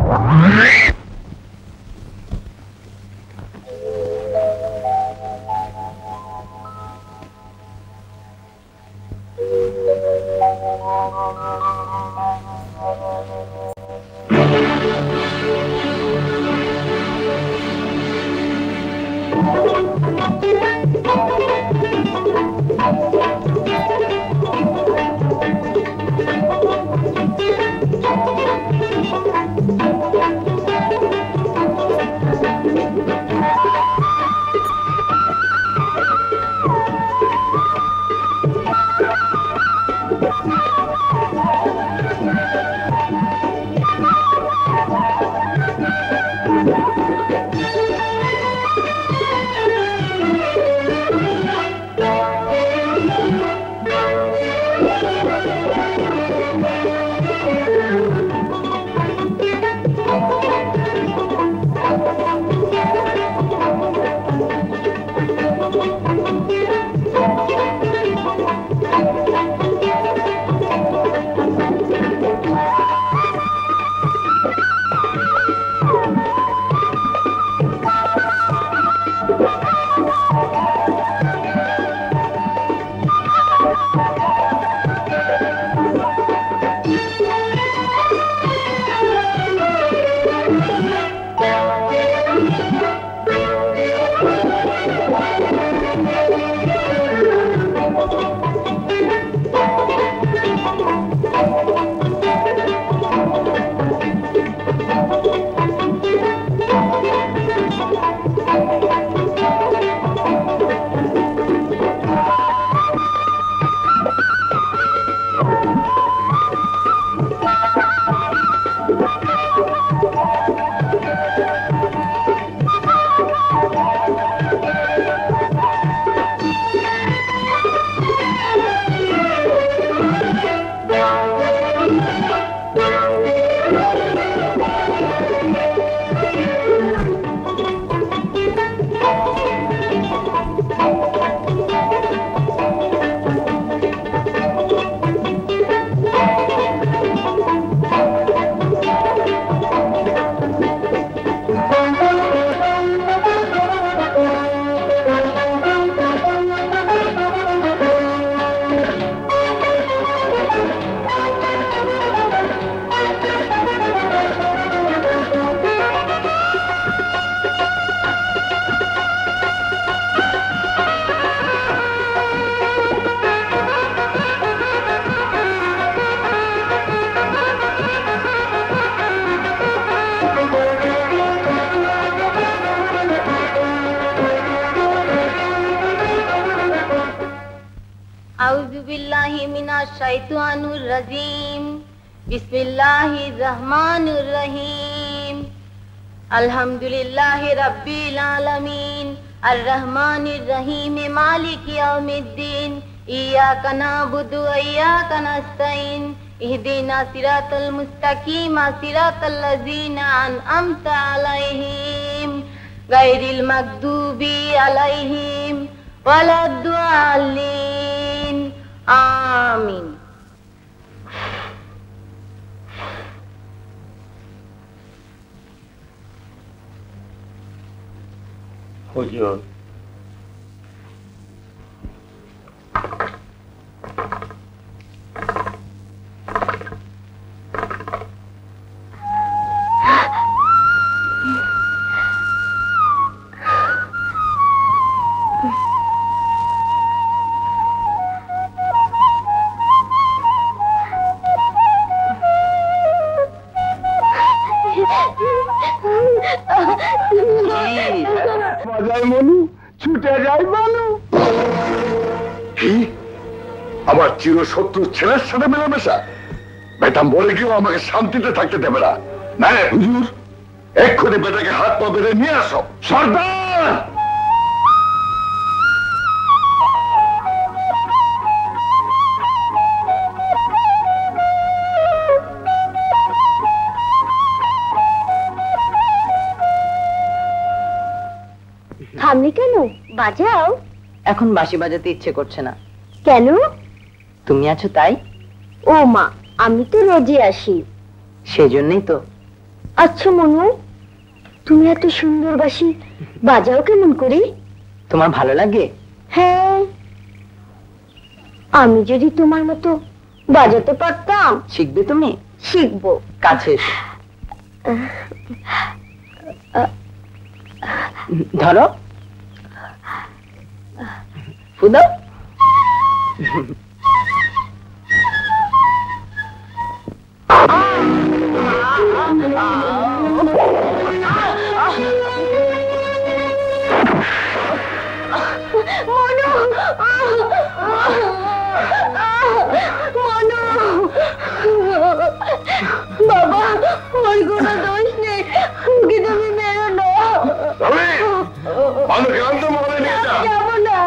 बिस्मिल्लाहिर्रहमानिर्रहीम अल्हम्दुलिल्लाहि रब्बिल आलमीन अर्रहमानिर्रहीम मालिक यौमिद्दीन इय्याका नअबुदु व इय्याका नस्तईन इहदिना सिरातल मुस्तकीम सिरातल लज़ीना अनअमता अलैहिम गैरिल मग़दूबि अलैहिम वलद्दॉलीन आमीन। हुजूर চিরশত্রু ছেলের সাথে মেলামেশা বেটা মরে গিয়েও আমাকে শান্তিতে থাকতে দেবে না। না হুজুর, এক্ষুনি বেটাকে হাত পা বেঁধে নিয়ে আসো। সর্দার থামলি কেন? বাজাও। এখন বাঁশি বাজাতে ইচ্ছে করছে না। কেন? তুমি আছো তাই। ও মা, আমি তো রোজই আসি। সেজন্যই তো আচ্ছা মনু, তুমি এত সুন্দর বাঁশি বাজাও কেমন করে? তোমার ভালো লাগে? হ্যাঁ, আমি যদি তোমার মতো বাজাতে পারতাম। শিখবে তুমি? শিখবো। কাছে এসো। ধরো, ফুদো। মনু, মনু, বাবা ওর কোনো দোষ নেই, ওকে তুমি মেরো না। যাবো না।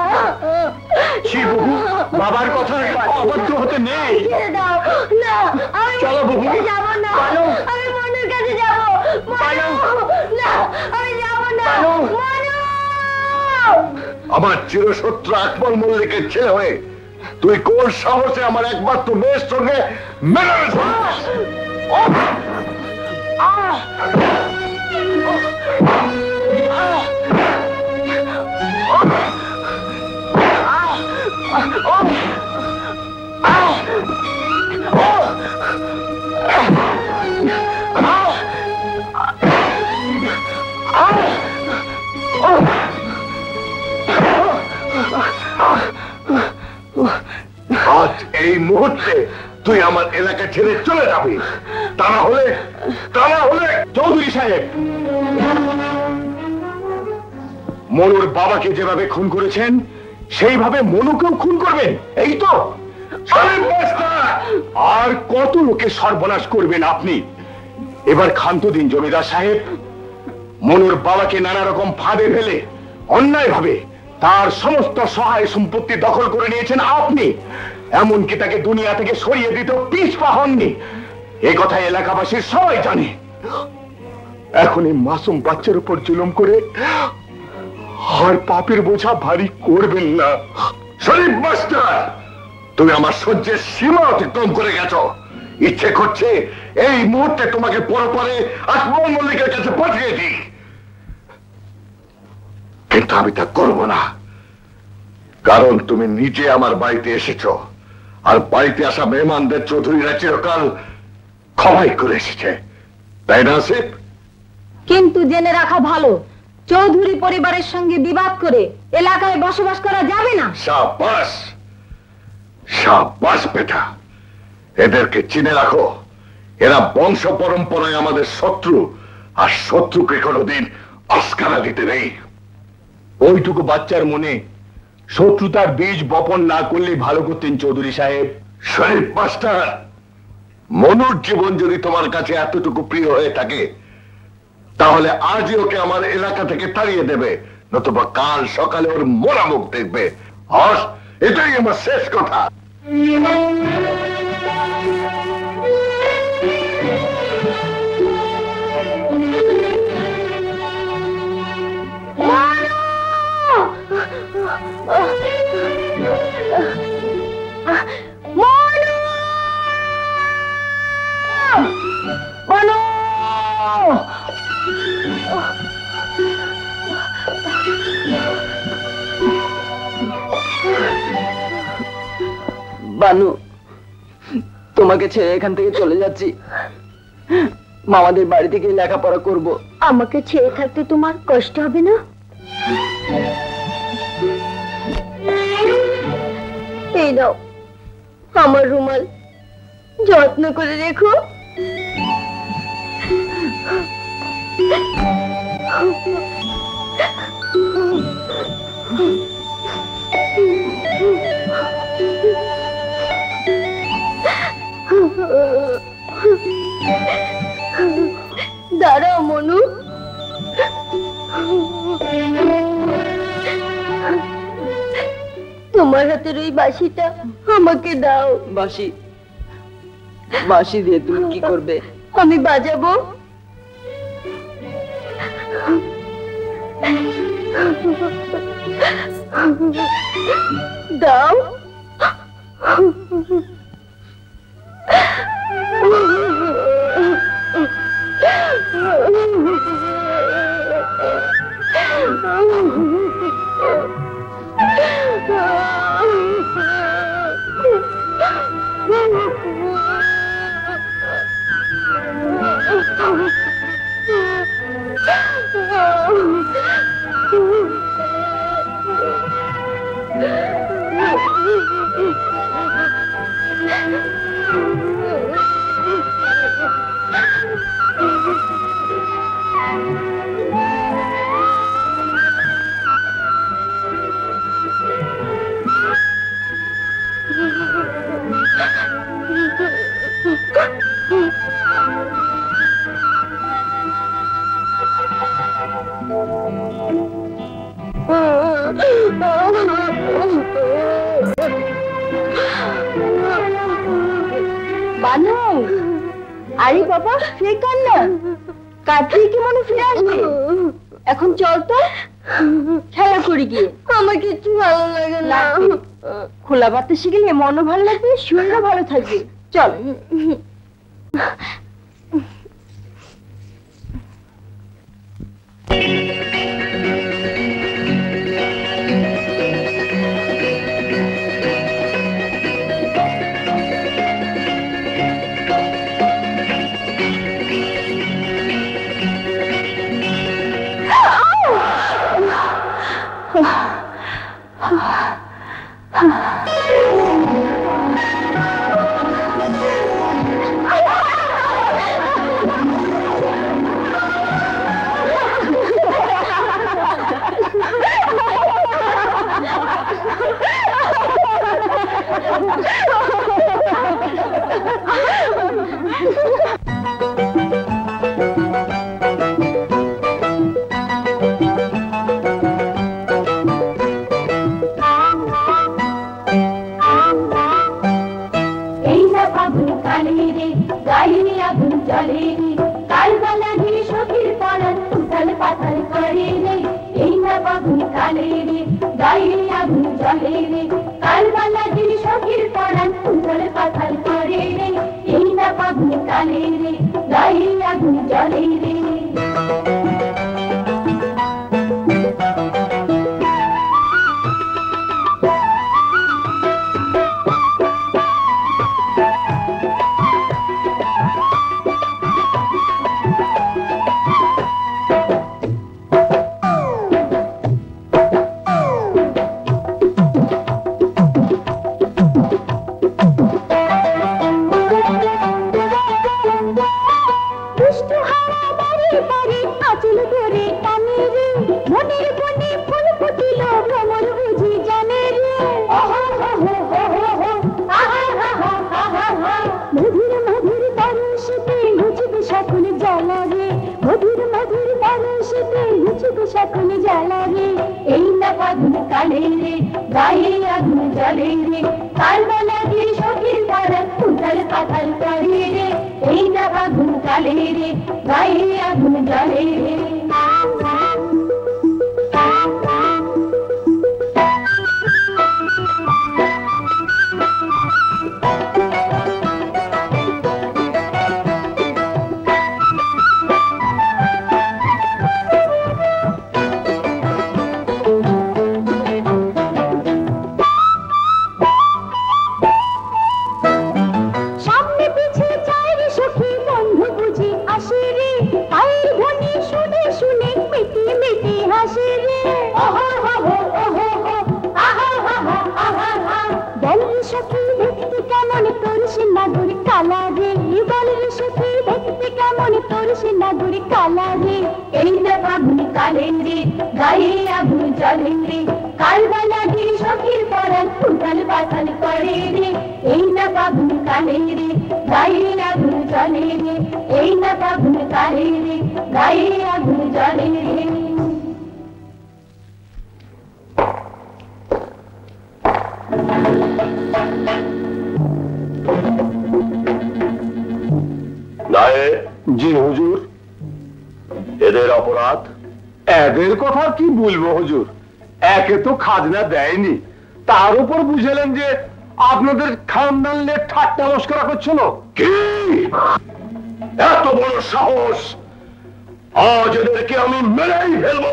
বাবার কথা অবাধ্য হতে নেই। ছেড়ে দাও না, আমি চলো বাবু। যাবো না, আমি মনুর কাছে যাবো। মনু, না, আমি যাবো না। মনু, আমার চিরশত্রু আকবর মল্লিকের ছেলে হয়ে তুই কোন সাহসে আমার একমাত্র মেয়ের সঙ্গে মেনে নিয়েছিস? আজ এই মুহূর্তে তুই আমার এলাকা ছেড়ে চলে যাবি, তা না হলে চৌধুরী সাহেব, মনুর বাবাকে যেভাবে খুন করেছেন সেইভাবে মনুকেও খুন করবেন, এই তো? আর কত লোকের সর্বনাশ করবেন আপনি? এবার ক্ষান্ত দিন জমিদার সাহেব। মনুর বাবাকে নানা রকম ফাঁদে ফেলে অন্যায় ভাবে তার সমস্ত সহায় সম্পত্তি দখল করে নিয়েছেন আপনি, এমনকি তাকে দুনিয়া থেকে সরিয়ে দিতে পিছপা হননি। এ কথা এলাকাবাসীর সবাই জানে। এখন এই মাসুম বাচ্চার উপর জুলুম করে আর পাপের বোঝা ভারী করবেন না। শরীফ মাস্টার, তুমি আমার সহ্যের সীমা অতিক্রম করে গেছো। ইচ্ছে করছে এই মুহূর্তে তোমাকে পরপরে আকবর মল্লিকের কাছে পাঠিয়ে দিই, কিন্তু আমি তা করব না। কারণ তুমি নিজে আমার বাড়িতে এসেছো, আর বাড়িতে আসা মেহমানদের চৌধুরীরা চিরকাল ক্ষমাই করে এসেছে, তাই না আসিফ? কিন্তু জেনে রাখা ভালো, চৌধুরী পরিবারের সঙ্গে বিবাদ করে এলাকায় বসবাস করা যাবে না। শাবাশ, শাবাশ বেটা, এদেরকে চিনে রাখো। এরা বংশ পরম্পরায় আমাদের শত্রু, আর শত্রুকে কোনোদিন আস্কারা দিতে নেই। ওইটুকু বাচ্চার মনে শত্রুতার বীজ বপন না করলে ভালো করতেন চৌধুরী সাহেব। শরীফ মাস্টার, মনুর জীবন যদি তোমার কাছে এতটুকু প্রিয় হয়ে থাকে, তাহলে আজই ওকে আমার এলাকা থেকে তাড়িয়ে দেবে, নতুবা কাল সকালে ওর মোরা মুখ দেখবে। আর এটাই আমার শেষ কথা। বানু, তোমাকে ছেড়ে এখান থেকে চলে যাচ্ছি। মামাদের বাড়ি থেকে লেখাপড়া করব। আমাকে ছেড়ে থাকতে তোমার কষ্ট হবে না? এই নাও আমার রুমাল, যত্ন করে রেখো। দাঁড়াও মনু, তোমার হাতের ওই বাঁশিটা আমাকে দাও। বাঁশি? বাঁশি দিয়ে তুমি কি করবে? আমি বাজাবো। দাও। বানু, আরে বাবা সে কান্না, কাটিয়ে কি মনে ফিরে আসবে? এখন চল তো খেলা করি গিয়ে। আমার কিছু ভালো লাগে না। খোলা বাতাসে গেলে মনও ভালো লাগবে, শরীরও ভালো থাকবে। চল। জি হুজুর। এদের অপরাধ? এদের কথা কি বলবো হুজুর, একে তো খাজনা দেয়নি, তার উপর বুঝলেন যে আপনাদের খানদান নিয়ে ঠাট্টা মস্করা করছিল। কি এত বড় সাহস! আজ এদেরকে আমি মেরেই ফেলবো।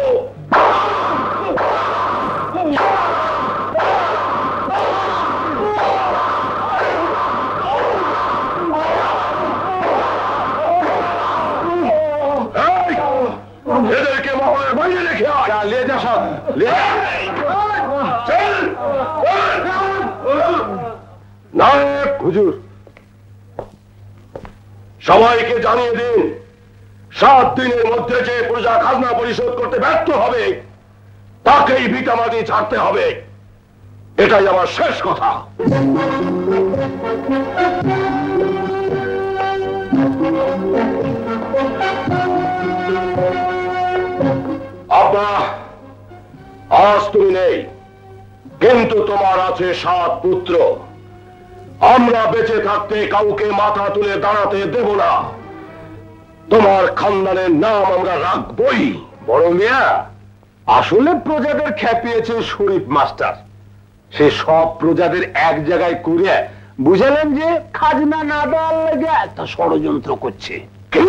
এদেরকে মহলের বাইরে রেখে লিয়ে যা সব নায়ক হুজুর। সবাইকে জানিয়ে দিন 7 দিনের মধ্যে যে প্রজা খাজনা পরিশোধ করতে ব্যর্থ হবে তাকেই ভিটামাটি ছাড়তে হবে। এটাই আমার শেষ কথা। আব্বা, আজ তুমি নেই, কিন্তু তোমার আছে 7 পুত্র। আমরা বেঁচে থাকতে কাউকে মাথা তুলে দাঁড়াতে দেব না। তোমার খানদানের নাম আমরা রাখবই। বড় মিয়া, আসলে প্রজাদের খেপিয়েছে শরীফ মাস্টার। সে সব প্রজাদের এক জায়গায় করে বুঝালেন যে খাজনা না দেওয়ার লেগে একটা ষড়যন্ত্র করছে। কি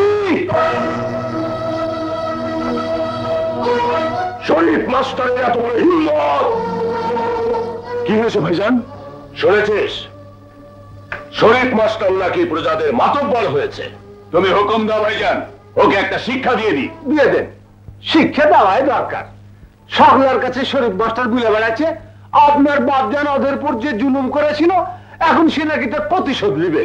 শরীফ মাস্টারের এত বড় হিম্মত! কি হয়েছে ভাইজান? শুনেছিস শরীফ মাস্টার নাকি প্রজাদের মাতব্বর হয়েছে? তুমি হুকুম দাও ভাইজান, ওকে একটা শিক্ষা দিয়ে দিই। দিয়ে দেন, শিক্ষা দেওয়াই দরকার। সকলের কাছে শরীফ মাস্টার বুলে বেড়াচ্ছে আপনার বাপজান ওদের উপর যে জুলুম করেছিল, এখন সে নাকি তার প্রতিশোধ নেবে।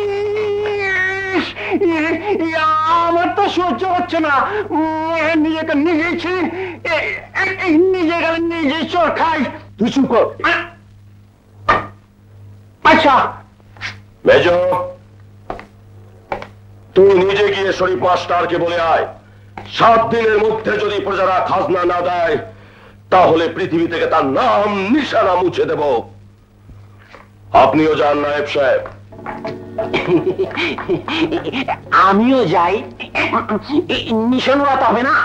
আমার তো সহ্য হচ্ছে না, নিজেকে নিজেই নিজে গেলে নিজেই চোর খাই। তুই চুপ কর। আচ্ছা মেজ, তুই নিজে গিয়ে শরীফ মাস্টারকে বলে আয় 7 দিনের মধ্যে যদি প্রজারা খাজনা না দেয় তাহলে পৃথিবী থেকে তার নাম নিশানা মুছে দেব। আপনিও যান নায়েব সাহেব। আমিও যাই। নিশান রাত হবে না।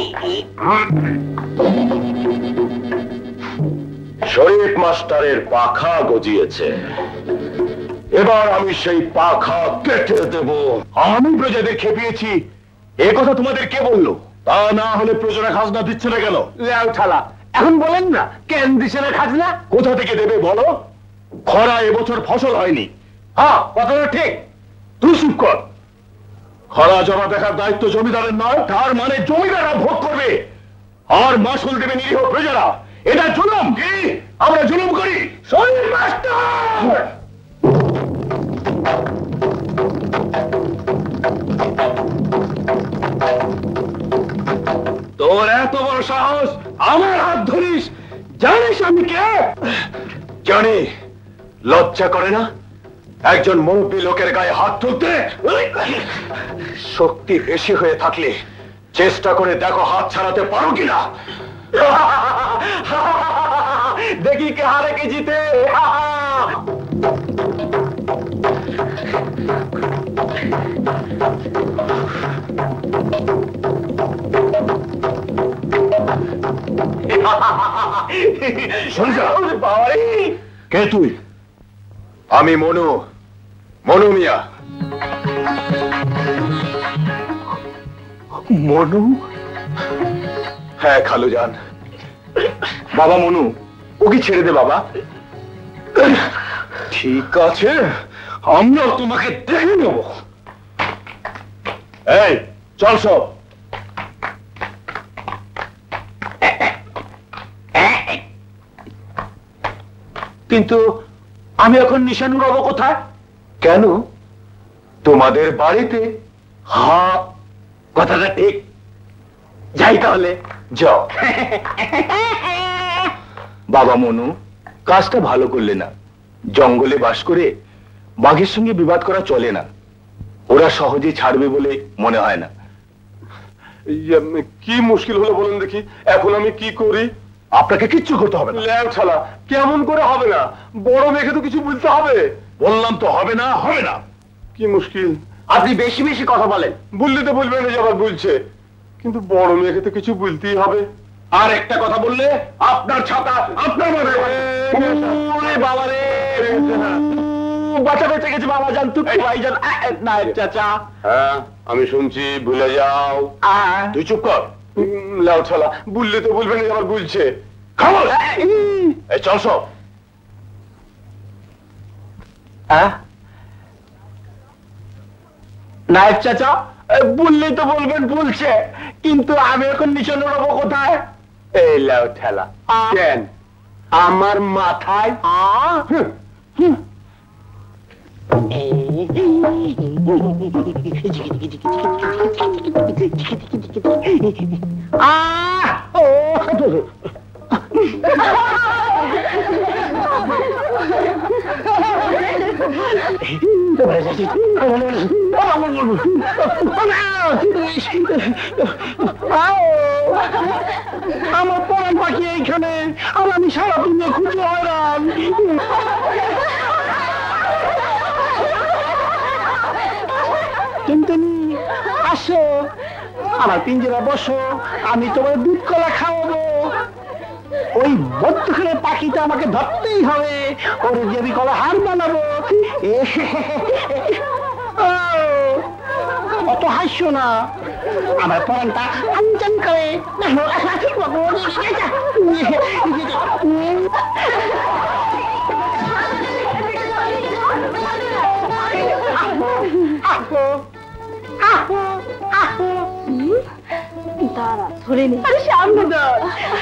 শরীফ মাস্টারের পাখা গজিয়েছে, এবার আমি সেই পাখা কেটে দেব। আমি প্রজাদের খেপিয়েছি, এ কথা তোমাদের কে বললো? তা না হলে প্রজারা খাজনা দিচ্ছে না কেন? লেউঠালা, এখন বলেন না কেন দিছে না খাজনা? কোথা থেকে দেবে বলো? খরা এবছর ফসল হয়নি। হ্যাঁ, কথাটা ঠিক। তুই চুপ কর। খরা জমা দেখার দায়িত্ব জমিদারের নয়, তার মানে জমিদাররা ভোগ করবে আর মাসুল দেবে নিরীহ প্রজারা। এটা জুলুম। কি আমরা জুলুম করি? শরীফ মাস্টার! তোর এত বড় সাহস, আমার হাত ধরিস? জানিস আমি কে? জানি। লজ্জা করে না একজন মুরব্বী লোকের গায়ে হাত তুলতে? শক্তি বেশি হয়ে থাকলে চেষ্টা করে দেখো হাত ছাড়াতে পারো কিনা। দেখি কে হারে কে জিতে। কে তুই? আমি মনু, মনু মিয়া। মনু? হ্যাঁ খালুজান। বাবা মনু, ওকে ছেড়ে দে বাবা। ঠিক আছে, আমরা তোমাকে দেখে নেব। এই চল সব। কিন্তু আমি এখন নিশানু রব কোথায়? কেন? তোমাদের বাড়িতে। হ্যাঁ, কথাটা ঠিক। যাই তাহলে, যাও। বাবা মনু, কাজটা ভালো করলে না। জঙ্গলে বাস করে বাঘের সঙ্গে বিবাদ করা চলে না। ওরা সহজে ছাড়বে বলে মনে হয় না। কি মুশকিল হলো বলেন দেখি, এখন আমি কি করি? আপনাকে কিচ্ছু করতে হবে না। ল্যাংছালা, কেমন করে হবে না? বড় মেয়েকে তো কিছু বলতে হবে। বললাম তো হবে না, হবে না। কি মুশকিল? আপনি বেশি বেশি কথা বলেন। বললে তো বলবেন না যে আবার বলছে, কিন্তু বড় মেয়েকে তো কিছু বলতেই হবে। আর একটা কথা বললে আপনার ছাতা আপনার মাথায়। বাবা রে, বাঁচা বেঁচে গেছে বাবা। জান তুই ভাইজান। নায়েব চাচা। হ্যাঁ আমি শুনছি, ভুলে যাও। তুই চুপ কর। ল্যাংছালা, বললে তো বলবেন না যে আবার বলছে। খামোশ। এই চল সব। নায়েব চাচা, বললেই তো বলবেন বলছে, কিন্তু আমি এখন নিশানো রব কোথায়? এই লাও ঠেলা। কেন? আমার মাথায়। আমার পরাণ পাখি এইখানে, আর আমি সারা দিনে খুঁজে হয়রান। টুনটুনি আসো, আমার পিঞ্জরা বসো, আমি তোমার দুধ কলা খাওয়াবো। ওই মধ্যখানে পাখিটা আমাকে ধরতেই হবে, ওর যে আমি কলা হার বানাবো। অত হাসছো না, আমার পরানটা আনচান করে। দাঁড়া, ধরে নি। আরে সামনে ধর,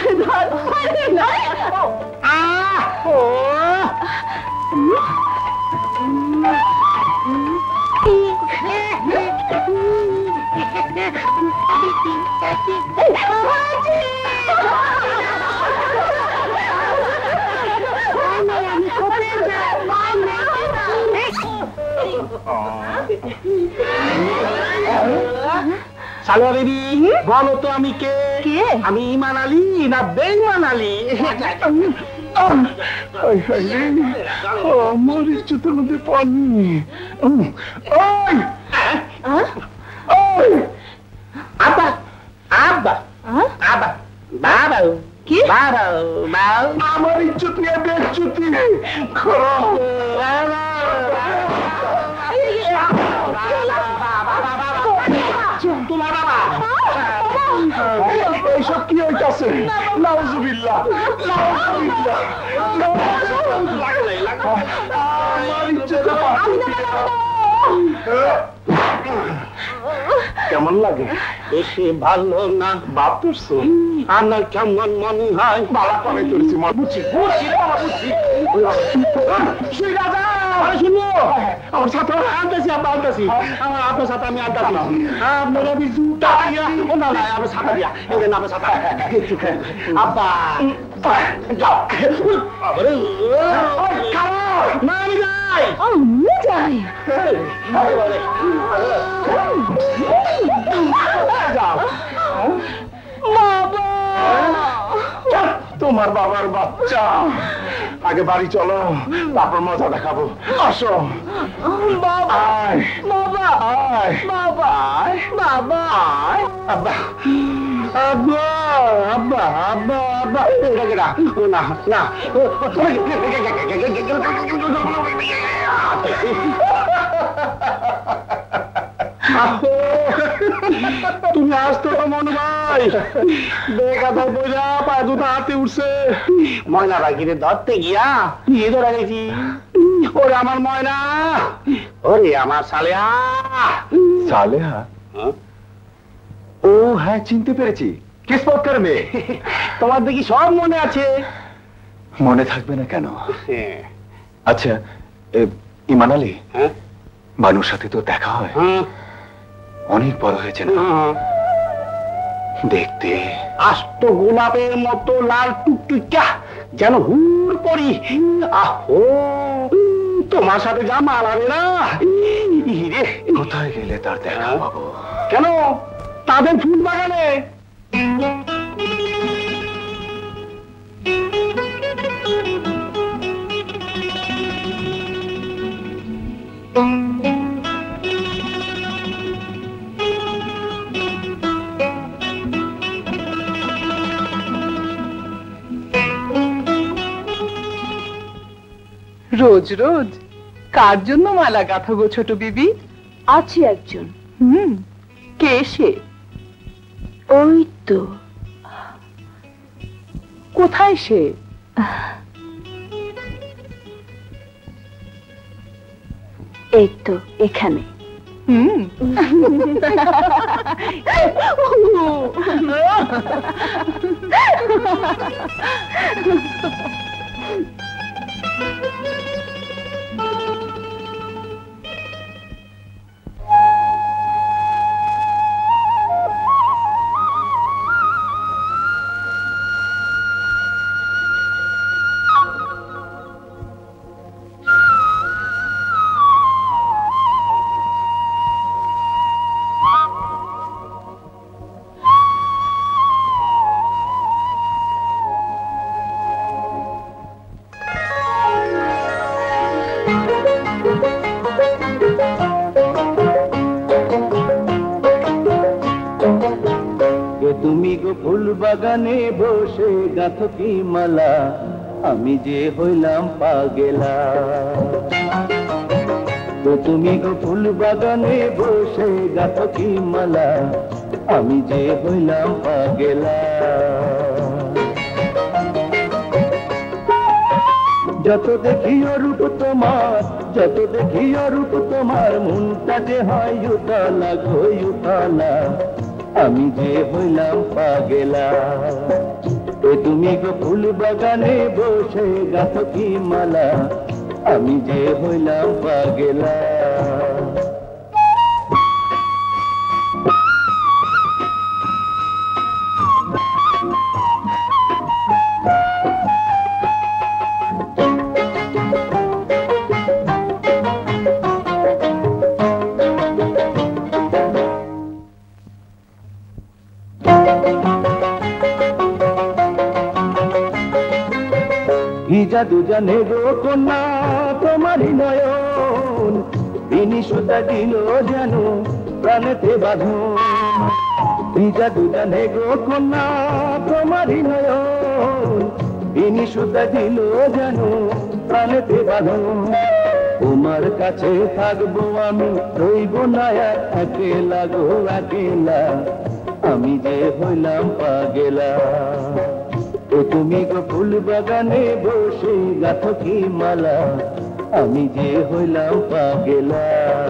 সালোয়া বেবি, বলো তো আমি কে? আমি ইমান আলী না বেঈমান আলী? আমার ইচ্ছুতের মধ্যে পানি। আব্বা আব্বা আব্বা, বাবা কি বাবা, আমার ইচ্ছুত নিয়ে বেচ্ছুতি করো। তোমার বাবা এইসব কি হইতাছে? নাউজুবিল্লাহ, নাউজুবিল্লাহ, আমার ইচ্ছে কেমন লাগে? বেশি ভালো না বাপ তুলছো? আপনার কেমন মনে হয়? বালা করে তুলছি, বুঝছি বুঝছি বুঝছি। শুনবো আমার সাথে আনতেছি, আব্বা আনতেছি, আমার আপনার সাথে আমি আনতেছি। আপনারা জুতা দিয়া ও না আমার সাথে দিয়া এদের নামে সাথে আব্বা যাও। না আমি যাই, আমি যাই। যাও বাবা। তোমার বাবার বাচ্চা, আগে বাড়ি চলো, তারপর মজা দেখাবো। আসো বাবা, বাবা, বাবা, বাবা, আব্বা, আব্বা, আব্বা, আব্বা, আব্বা, এটাকে না না না, তুমি আসতো মনে ভাই, বেকাদার বইরা পায়ে দুটো হাতে উঠছে। ময়না রাখিরে ধরতে গিয়া নিয়ে ধরা গেছি। ওরে আমার ময়না, ওরে আমার সালেহা। সালেহা? ও হ্যাঁ, চিনতে পেরেছি। কি স্পটকার মেয়ে? তোমার দেখি সব মনে আছে। মনে থাকবে না কেন? আচ্ছা, ইমান আলী, মানুষ সাথে তো দেখা হয়, অনেক বড় হয়েছে না দেখতে? আস্ত গোলাপের মতো লাল টুকটুকা, যেন হুর পরি। আহো, তোমার সাথে যা মানাবে না। কোথায় গেলে তার দেখা পাবো? কেন, তাদের ফুল বাগানে। রোজ রোজ কার জন্য মালা গাঁথাবো ছোট বিবি? আছে একজন। কে সে? ওই তো। কোথায় সে? এই তো এখানে। তুমি গো ফুল বাগানে বসে গাঁথো কি মালা, আমি যে হইলাম পাগেলা। তুমি গো ফুল বাগানে বসে গাঁথো কি মালা, আমি যে হইলাম পাগেলা। যত দেখি রূপ তোমার, যত দেখি রূপ তোমার, মনটা যে হয় উতলা গো উতলা, আমি যে হইলাম পাগেলা। তুমি গো ফুল বাগানে বসে গাঁথো কি মালা, আমি যে হইলাম পাগেলা। জাদু জানে গো কন্যা তোমারই নয়ন, বিনি সুতা দিল যেন প্রাণেতে বাঁধন। জাদু জানে গো কন্যা তোমারই নয়ন, বিনি সুতা দিল যেন প্রাণেতে বাঁধন। তোমার কাছে থাকবো আমি, রইব না একেলা গো একেলা, আমি যে হইলাম পাগেলা। তুমি গো ফুল বাগানে বসে গাঁথো কি মালা, আমি যে হইলাম পাগেলা।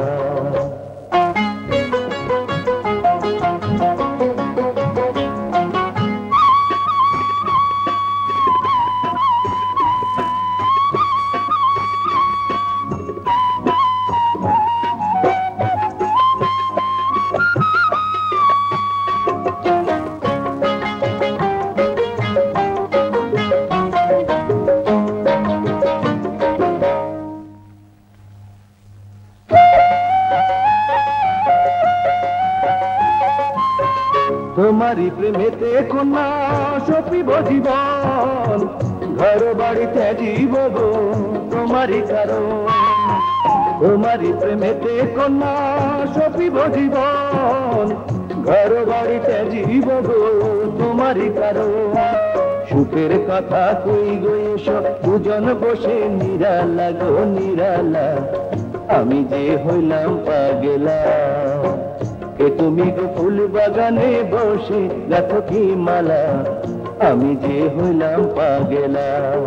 তোমারি প্রেমেতে কন্যা সপিব জীবন, ঘর বাড়িতে জীব গো তোমারি কারণ। তোমারি প্রেমেতে কন্যা সপিব জীবন, ঘর বাড়িতে জীব গো তোমারি কারণ। সুখের কথা কই গো এসো দুজন বসে নিরালা গো নিরালা, আমি যে হইলাম পাগেলা। তুমি গো ফুল বাগানে বসে গাঁথো কি মালা, আমি যে হইলাম পাগেলা।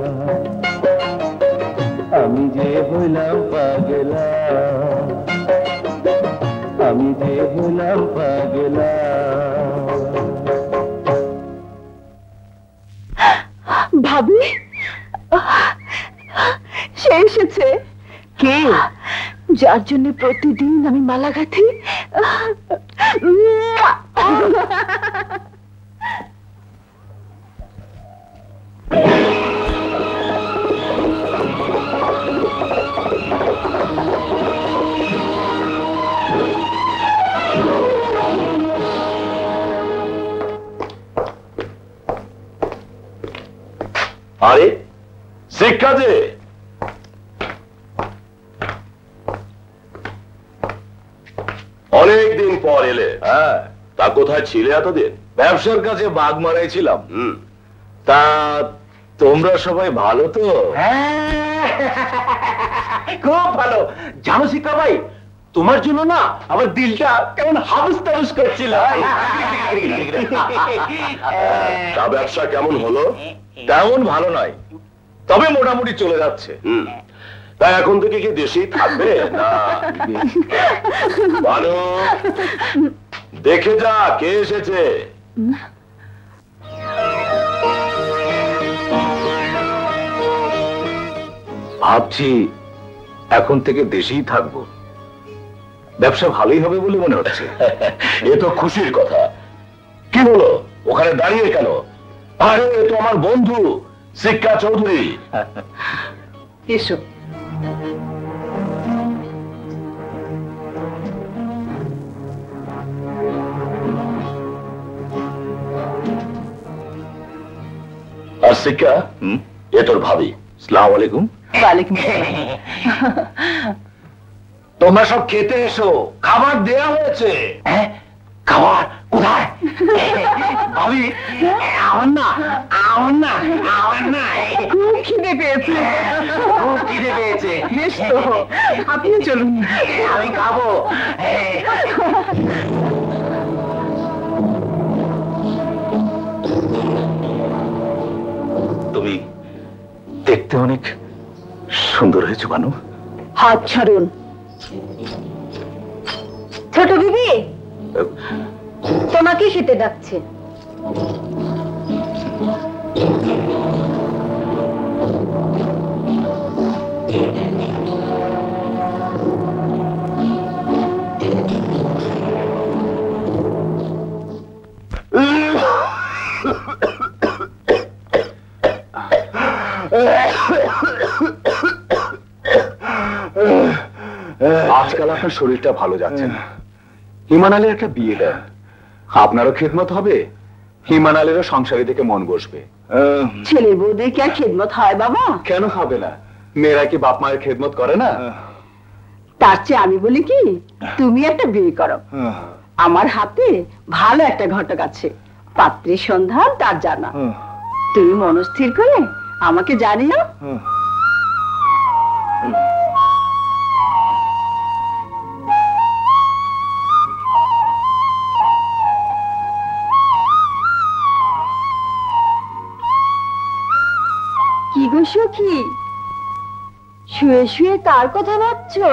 আমি যে হইলাম পাগেলা, আমি যে হইলাম পাগেলা। ভাবি, সে এসেছে। কে? যার জন্য প্রতিদিন আমি মালা গাঁথি। আরে শিক্ষা যে অনেকদিন পর এলে। হ্যাঁ, তা কোথায় ছিলে এতদিন? ব্যবসার কাছে বাগ মারাইছিলাম। তা তোমরা সবাই ভালো তো? খুব ভালো। জানো শিক্ষা ভাই, তোমার জন্য না আমার দিলটা কেমন হাউস তাউস করছিল। তা ব্যবসা কেমন হলো? তেমন ভালো নয়, তবে মোটামুটি চলে যাচ্ছে। তাই এখন থেকে কি দেশেই থাকবে না? ভালো দেখে যা কে এসেছে। ভাবছি এখন থেকে দেশেই থাকবো, ব্যবসা ভালোই হবে বলে মনে হচ্ছে। এ তো খুশির কথা। কি হলো ওখানে দাঁড়িয়ে কেন? আরে এ তো আমার বন্ধু শিক্ষা চৌধুরী। এসো। আর শিক্ষা, এ তোর ভাবি। আসসালামু আলাইকুম। ওয়ালাইকুম। তোমরা সব খেতে এসো, খাবার দেয়া হয়েছে। খাবার কোথায়? ভাবি আমার না খুব খিদে পেয়েছে। খুব খিদে পেয়েছে। বেশ তো, আপনিও চলুন। আমি খাবো। তুমি দেখতে অনেক সুন্দর হয়েছো বানু। হাত ছাড়ুন। ছোট বিবি তোমাকে খেতে ডাকছে। আজকাল আপনার শরীরটা ভালো যাচ্ছে না, হিমানালের একটা বিয়ে দেন, আপনারও খেদমত হবে, হিমানালেরও সংসারে থেকে মন বসবে। ছেলে বউদের কি আর খেদমত হয় বাবা? কেন হবে না? মেয়েরা কি বাপ মায়ের খেদমত করে না? তার চেয়ে আমি বলি কি, তুমি একটা বিয়ে করো। আমার হাতে ভালো একটা ঘটক আছে, পাত্রীর সন্ধান তার জানা। তুমি মনস্থির করে আমাকে জানিও। কি গো সখী, শুয়ে শুয়ে কার কথা ভাবছো?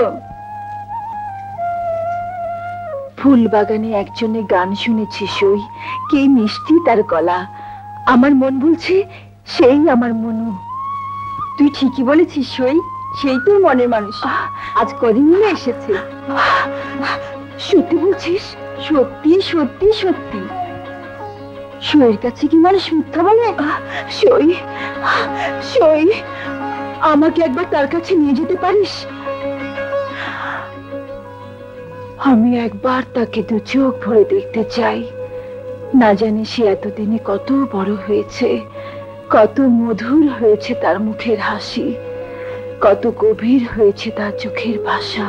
ফুল বাগানে একজনের গান শুনেছি সই, কি মিষ্টি তার গলা। আমার মন বলছে সেই আমার মনু। তুই ঠিকই বলেছিস সই, সেই তোর মনের মানুষ। আজ কদিন মিলে এসেছে। সত্যি বলছিস? সত্যি সত্যি সত্যি। সইয়ের কাছে কি মানুষ মিথ্যা বলে? সই, সই, আমাকে একবার তার কাছে নিয়ে যেতে পারিস? আমি একবার তাকে দু চোখ ভরে দেখতে চাই। না জানি সে এতদিনে কত বড় হয়েছে, কত মধুর হয়েছে তার মুখের হাসি, কত গভীর হয়েছে তার চোখের ভাষা।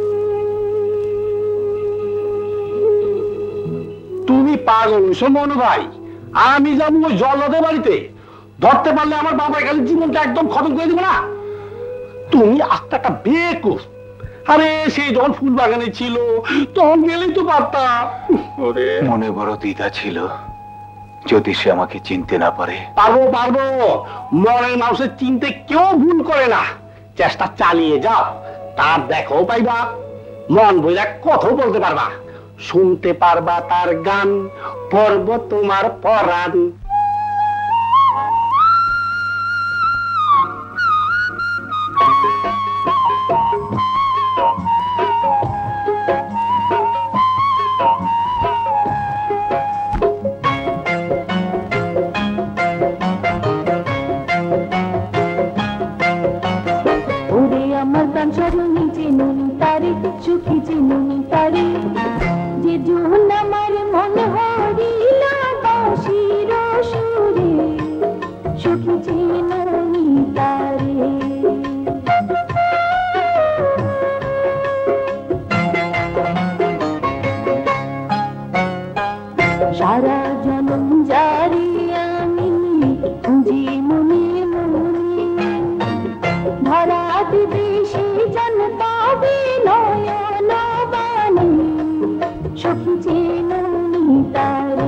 তুমি পাগল হইছো মনু ভাই? আমি যাবো ওই জল্লাদের বাড়িতে? ধরতে পারলে আমার বাবার খালি জীবনটা একদম খতম করে দেবো না? তুমি আস্তে একটা বেকুফ। আরে সেই যখন ফুল বাগানে ছিল তখন গেলেই তো পারতাম। মনে বড় দ্বিধা ছিল, যদি সে আমাকে চিনতে না পারে। পারবো পারবো, মনের মানুষের চিনতে কেউ ভুল করে না। চেষ্টা চালিয়ে যাও, তার দেখো পাইবা, মন বইলা কথাও বলতে পারবা, শুনতে পারবা তার গান, পর্ব তোমার পরাণ। সারা জনম জারি আমি খুঁজি মনে মনে, ধরা দিবি সে জন পাবে নয়ন বাণী, সখী চেননি তারে।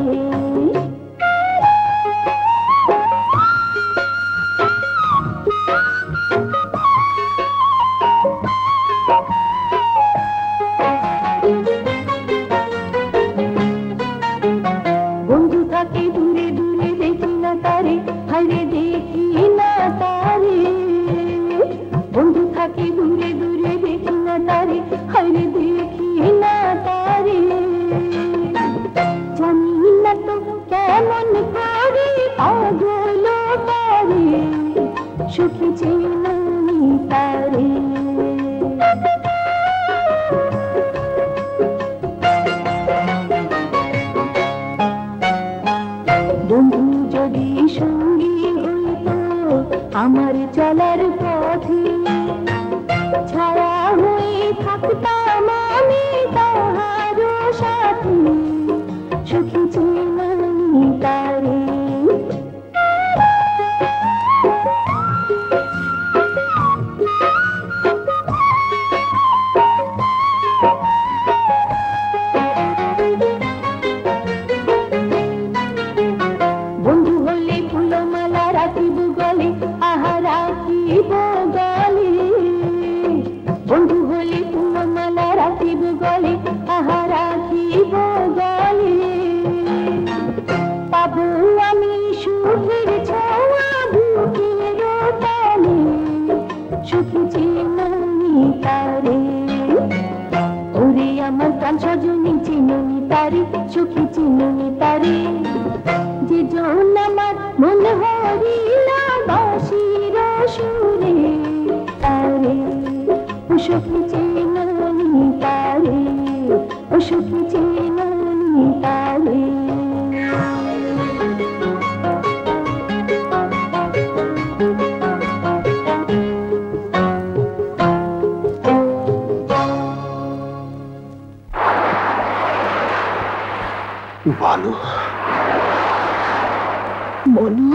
বন্ধু থাকে দূরে দূরে, দেখি না তারে, হায়রে দেখি না তারে। বন্ধু থাকে দূরে দূরে, দেখি না তারে, হায়রে দেখি না তারে। জানি না তো কেমন করে পাগল তারে, সুখী চেননি তারে। বন্ধু যদি সঙ্গী হইতো আমার চলার পথে, ছায়া হয়ে থাকতাম আমি তাহার সাথে, সুখী চেননি তারে। করিলা বাঁশির সুরে তারে ও সখী চেনানি তারে ও সখী চেনানি তারে ভালো মনু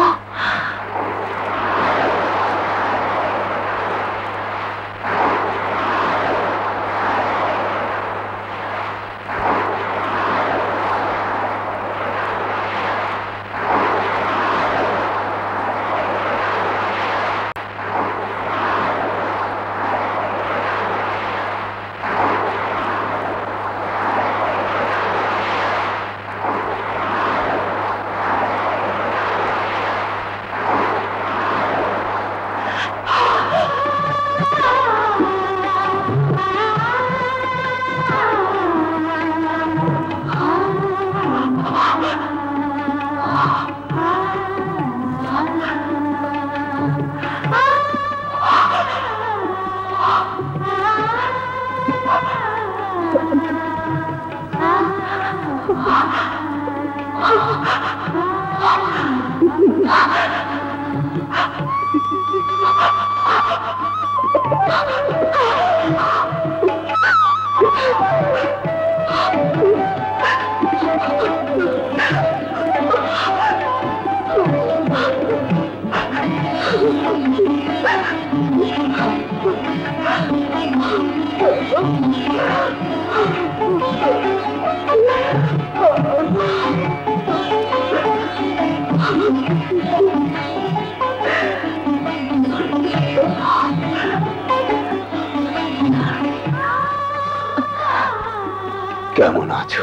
কেমন আছো?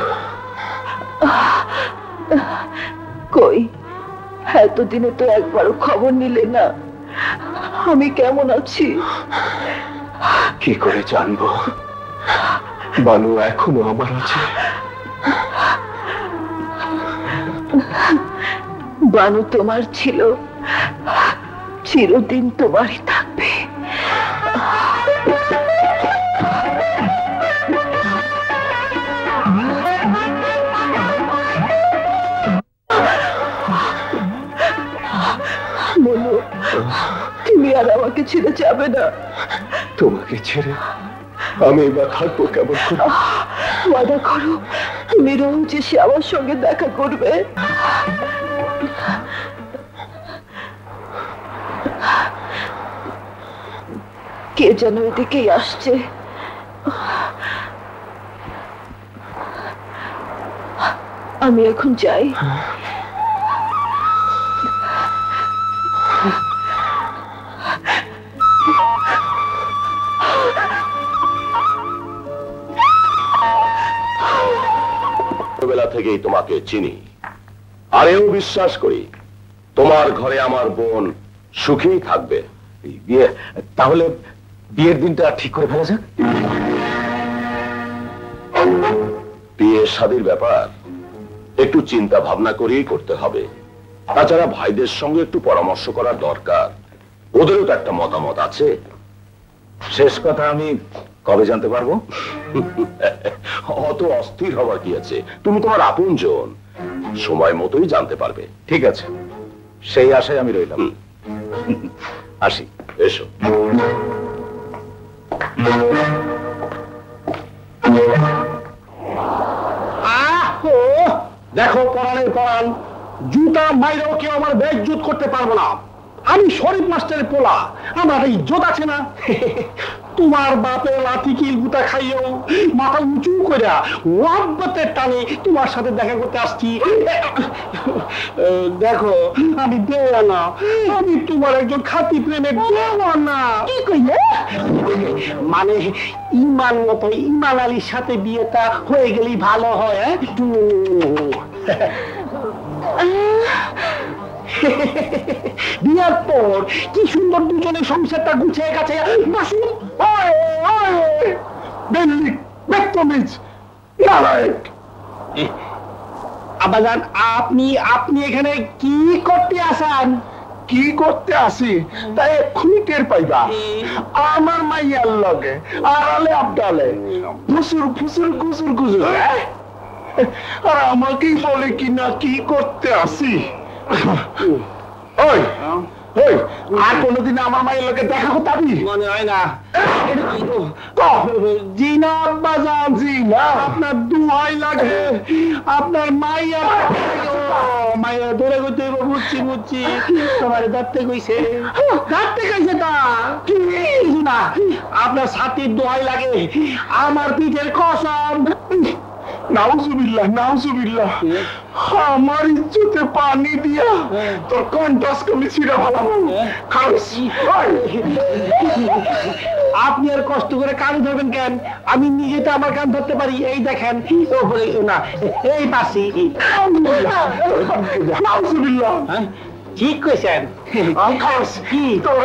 কই এতদিনে তো একবারও খবর নিলে না আমি কেমন আছি। কি করে জানবো? বানু এখনো আমার আছে। বানু তোমার ছিল, চিরদিন তোমারই থাকবে। মনু, তুমি আর আমাকে ছেড়ে যাবে না? তোমাকে ছেড়ে আমি এবার থাকবো কেমন করে? ওয়াদা করো তুমি রোজ এসে আমার সঙ্গে দেখা করবে। কে যেন এদিকেই আসছে। আমি এখন যাই। ছোটবেলা থেকেই তোমাকে চিনি, আর এও বিশ্বাস করি তোমার ঘরে আমার বোন সুখেই থাকবে। বিয়ে তাহলে বিয়ের দিনটা ঠিক করে ফেলা যাক। বিয়ে শাদীর ব্যাপার একটু চিন্তা ভাবনা করেই করতে হবে। তাছাড়া ভাইদের সঙ্গে একটু পরামর্শ করার দরকার, ওদেরও তো একটা মতামত আছে। শেষ কথা আমি কবে জানতে পারবো? অত অস্থির হওয়ার কি আছে, তুমি তোমার আপনজন, সময় মতোই জানতে পারবে। ঠিক আছে, সেই আশায় আমি রইলাম। আসি। এসো। দেখো পরাণের পরাণ, জুতা মাইরেও কেউ আমার বেইজ্জত করতে পারবো না। আমি শরীফ মাস্টারের পোলা, আমার ইজ্জত আছে না? তোমার বাপের লাঠি কিল গুতা খাইয়েও মাথা উঁচু করে ওয়াব্বতের টানে তোমার সাথে দেখা করতে আসছি। দেখো আমি দেওয়ানা, আমি তোমার একজন খাঁটি প্রেমের দেওয়ানা। কি কইলে? মানে ইমান মতো ইমান আলীর সাথে বিয়েটা হয়ে গেলেই ভালো হয়। বিয়ার পর কি সুন্দর দুজনে সংসারটা গুছিয়ে গেছে। আবাজান, আপনি আপনি এখানে কি করতে আসেন? কি করতে আসি তাই এক্ষুনি টের পাইবা। আমার মাইয়ার লগে আড়ালে আবডালে ফুসুর ফুসুর গুজুর গুজুর, আর আমাকেই বলে কিনা কি করতে আসি। ওই ওই, আর কোনদিন আমার মায়ের লোকে দেখা হতাবি? মনে হয় না। জি না আব্বাজান, জি না, আপনার দুহাই লাগে, আপনার মাইয়া মাইয়া ধরে করতে বুঝছি বুঝছি, তোমার ধরতে কইছে, ধরতে কইছে তা কি না, আপনার ছাতির দোহাই লাগে, আমার পিঠের কসম। নাউজুবিল্লাহ নাউজুবিল্লাহ, আমার ইজ্জতে পানি দিয়া তোর কন্টাস কমি ছিড়া ভালো। আপনি আর কষ্ট করে কান ধরবেন কেন? আমি নিজে তো আমার কান ধরতে পারি। এই দেখেন, না এই পাশি। নাউজুবিল্লাহ, ঠিক কইছেন। কি তোর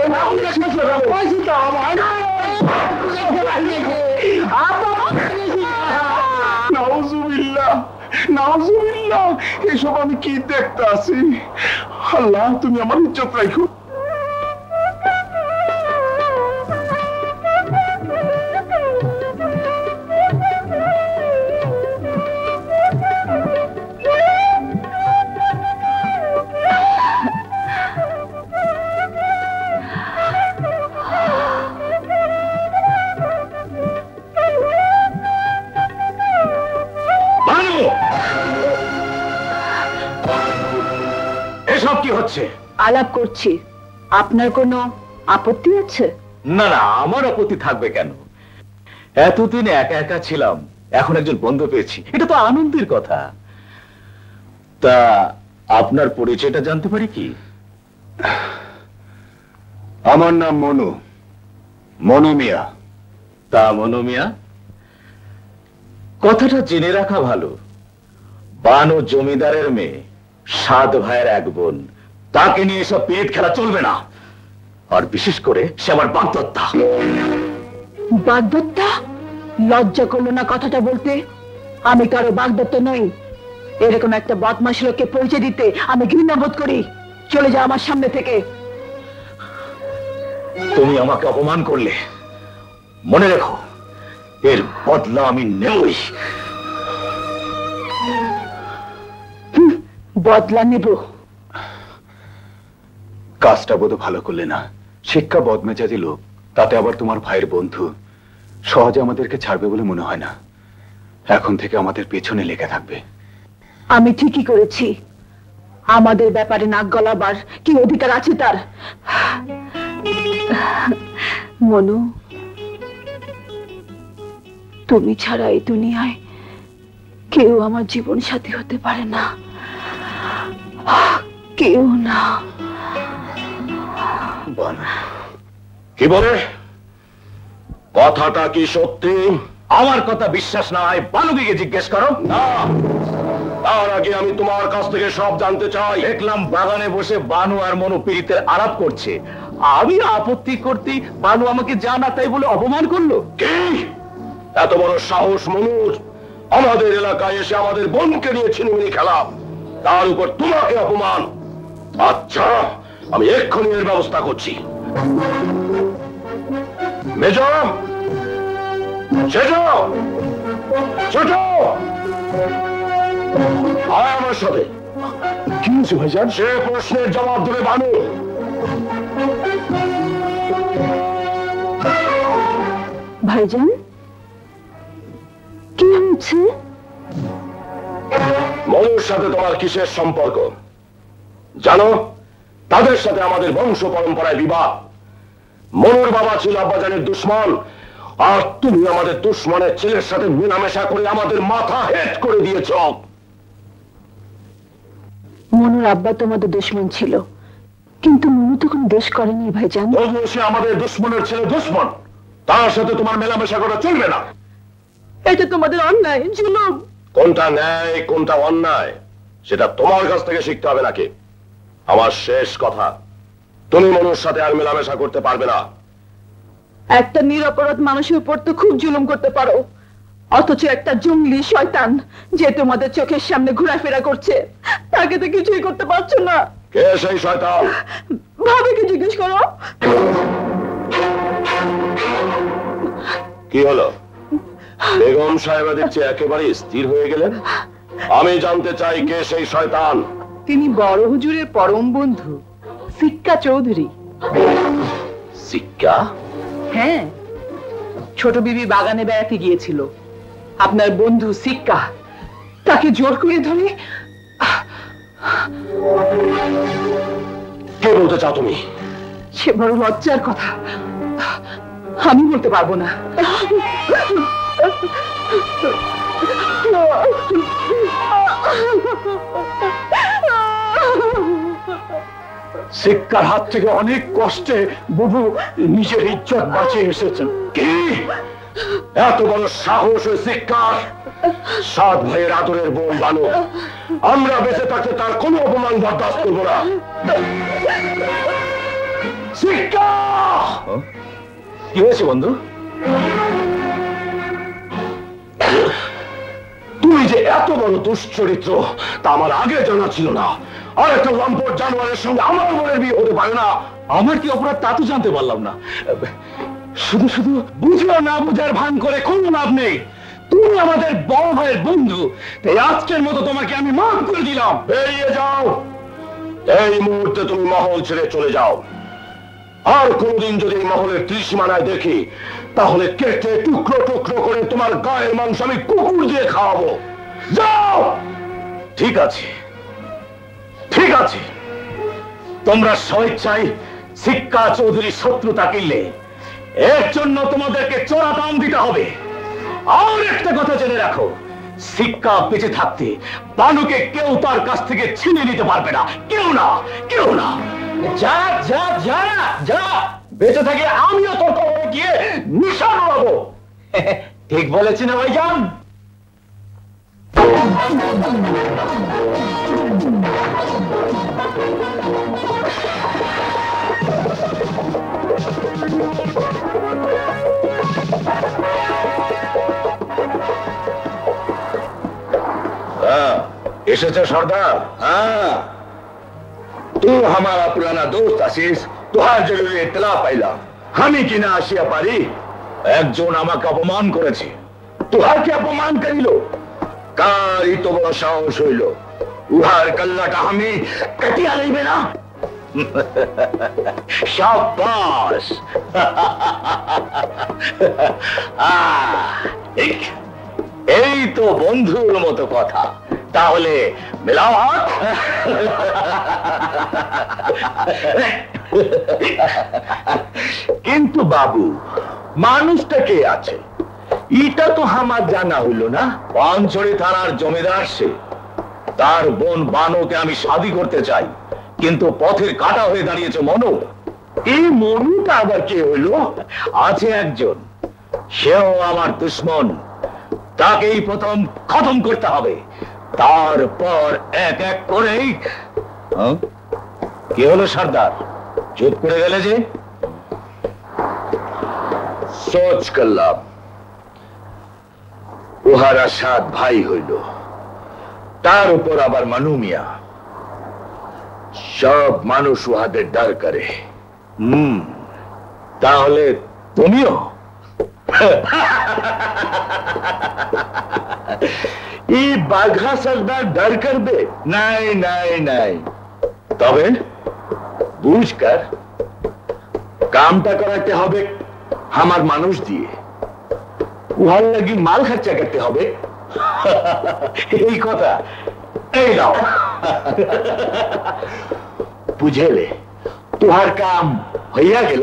নাউজুবিল্লাহ নাউজুবিল্লাহ, এসব আমি কি দেখতে আছি? আল্লাহ তুমি আমার ইজ্জত রাখো। এসব কি হচ্ছে? আলাপ করছি, আপনার কোনো আপত্তি আছে? না না, আমার আপত্তি থাকবে কেন? এতদিন একা একা ছিলাম, এখন একজন বন্ধু পেয়েছি, এটা তো আনন্দের কথা। তা আপনার পরিচয়টা জানতে পারি কি? আমার নাম মনু, মনু মিয়া। তা মনু মিয়া, কথাটা জেনে রাখা ভালো, বানু জমিদারের মেয়ে, 7 ভাইয়ের এক বোন, তাকে নিয়ে সব পেট খেলা চলবে না। আর বিশেষ করে সে আমার বাগদত্তা। বাগদত্তা? লজ্জা করলো না কথাটা বলতে? আমি কারো বাগদত্তা নই। এরকম একটা বদমাশ লোককে পরিচয় দিতে আমি ঘৃণা বোধ করি। চলে যাও আমার সামনে থেকে। তুমি আমাকে অপমান করলে, মনে রেখো এর বদলা আমি নেবই। বদলা নেব? কাজটা বোধ ভালো করলে না। শিক্ষা বদমেজাজি লোক, তাতে আবার তোমার ভাইয়ের বন্ধু, সহজে আমাদেরকে ছাড়বে বলে মনে হয় না। এখন থেকে আমাদের পেছনে লেগে থাকবে। আমি ঠিকই করেছি। আমাদের ব্যাপারে নাক গলাবার কি অধিকার আছে তার? মনু, তুমি ছাড়া এই দুনিয়ায় কেউ আমার জীবন সাথী হতে পারে না, কেউ না। কি বলে? কথাটা কি সত্যি? আমার কথা বিশ্বাস না হয় বানুকে জিজ্ঞেস করো। না, তার আগে আমি তোমার কাছ থেকে সব জানতে চাই। দেখলাম বাগানে বসে বানু আর মনু পীড়িতের আলাপ করছে, আমি আপত্তি করতে বানু আমাকে জানা তাই বলে অপমান করলো। কি এত বড় সাহস মনুর? আমাদের এলাকায় এসে আমাদের বোনকে নিয়ে ছিনিমিনি খেলা, তার উপর তোমাকে অপমান। আচ্ছা, আমি এক্ষুনি এর ব্যবস্থা করছি। মেজো, ছোট ছোট, আয় আমার সাথে। কি হয়েছে ভাইজান? সে প্রশ্নের জবাব দেবে বানু। ভাইজান, কি হচ্ছে? মনুর সাথে তোমার কিসের সম্পর্ক জানো? তাদের সাথে আমাদের বংশ পরম্পরায় বিবাদ। মনুর বাবা ছিল আব্বাজানের দুশ্মন, আর তুমি আমাদের দুশ্মনের ছেলের সাথে মেলামেশা করে আমাদের মাথা হেট করে দিয়েছ। মনুর আব্বা তোমাদের দুশ্মন ছিল, কিন্তু মনু তখন দেশ করেনি ভাইজান। তবুও সে আমাদের দুশ্মনের ছেলে, দুশ্মন, তার সাথে তোমার মেলামেশা করা চলবে না। এটা তোমাদের অন্যায়, জুলুম। কোনটা ন্যায় কোনটা অন্যায় সেটা তোমার কাছ থেকে শিখতে হবে নাকি? আমার শেষ কথা, তুমি মনুর সাথে আর মেলামেশা করতে পারবে না। একটা নিরপরাধ মানুষের উপর তো খুব জুলুম করতে পারো, অথচ একটা জঙ্গলি শয়তান যে তোমাদের চোখের সামনে ঘোরাফেরা করছে, তাকে তো কিছুই করতে পারছো না। কে সেই শয়তান? ভাবিকে জিজ্ঞেস করো। কি হলো বেগম সাহেবা দেখছি একেবারে স্থির হয়ে গেলেন? আমি জানতে চাই কে সেই শয়তান। তিনি বড় হুজুরের পরম বন্ধু সিক্কা চৌধুরী। সিক্কা? হ্যাঁ, ছোট বিবি বাগানে বেড়াতে গিয়েছিল, আপনার বন্ধু সিক্কা তাকে জোর করে ধরে। কে বলতে চাও তুমি? সে বড় লজ্জার কথা, আমি বলতে পারবো না। সিক্কার হাত থেকে অনেক কষ্টে বুবু নিজের ইজ্জত বাঁচিয়ে এসেছেন। কি এত বড় সাহস ওই সিক্কার? 7 ভাইয়ের আদরের বোন বানু, আমরা বেঁচে থাকতে তার কোনো অপমান বরদাস্ত করবো না। সিক্কা! কি হয়েছে বন্ধু? তুমি যে এত বড় দুশ্চরিত্র তা আমার আগে জানা ছিল না। আর একটা লম্পট জানোয়ারের সঙ্গে আমার বোনের বিয়ে হতে পারে না। আমার কি অপরাধ তা তো জানতে পারলাম না। শুধু শুধু বুঝলো না বুঝার ভান করে কোনো লাভ নেই। তুমি আমাদের বড় ভাইয়ের বন্ধু, তাই আজকের মতো তোমাকে আমি মাফ করে দিলাম। বেরিয়ে যাও, এই মুহূর্তে তুমি মহল ছেড়ে চলে যাও। আর কোনদিন যদি এই মহলের ত্রিসীমানায় দেখি তাহলে কেটে টুকরো টুকরো করে তোমার গায়ের মাংস আমি কুকুর দিয়ে খাওয়াবো। যাও। ঠিক আছে, ঠিক আছে, তোমরা স্বেচ্ছায় সিক্কা চৌধুরী শত্রুতা কিনলে এর জন্য তোমাদেরকে চড়া দাম দিতে হবে। আর একটা কথা জেনে রাখো, সিক্কা বেঁচে থাকতে বানুকে কেউ তার কাছ থেকে ছিনিয়ে নিতে পারবে না। কেউ না, কেউ না। যা যা যা যা, বেঁচে থাকে আমিও তোর কবরে গিয়ে নিশান হবো। ঠিক বলেছি না ভাইজান? এসেছে সর্দার? हाँ, तू हमारा पुराना दोस्त आशीष, तुहार जरूरी इत्तला पाइला। আমি কিনা আসিয়া পারি? একজন আমাকে অপমান করেছে। তুহারকে অপমান করিল? কার এত বড় সাহস হইল? উহার কল্লাটা আমি কাটিয়া লইবে না? শাবাশ। এই তো বন্ধুর মতো কথা। তাহলে মেলাও হাত। কিন্তু বাবু, মানুষটা কে আছে এটা তো আমার জানা হইল না। পানছড়ি থানার জমিদার সে। তার বোন বানুকে আমি শাদী করতে চাই, কিন্তু পথের কাটা হয়ে দাঁড়িয়েছে মনু। এই মনুটা আবার কে হইল? আছে একজন, সেও আমার দুশ্মন। তাকেই প্রথম খতম করতে হবে, তারপর এক এক করেই। কি হলো সর্দার, চুপ করে গেলে যে? সোচ করলাম, উহারা 7 ভাই হইল, তার উপর আবার মানু মিয়া। সব মানুষ উহাদের ডার করে। তাহলে তুমিও? এই বাঘা সর্দার ডার করবে? নাই নাই নাই। তবে বুঝকার কামটা করাতে হবে আমার মানুষ দিয়ে, উহার লাগি মাল খরচা করতে হবে। এই কথা, এই নাও। বুঝেলে, তুহার কাম হইয়া গেল।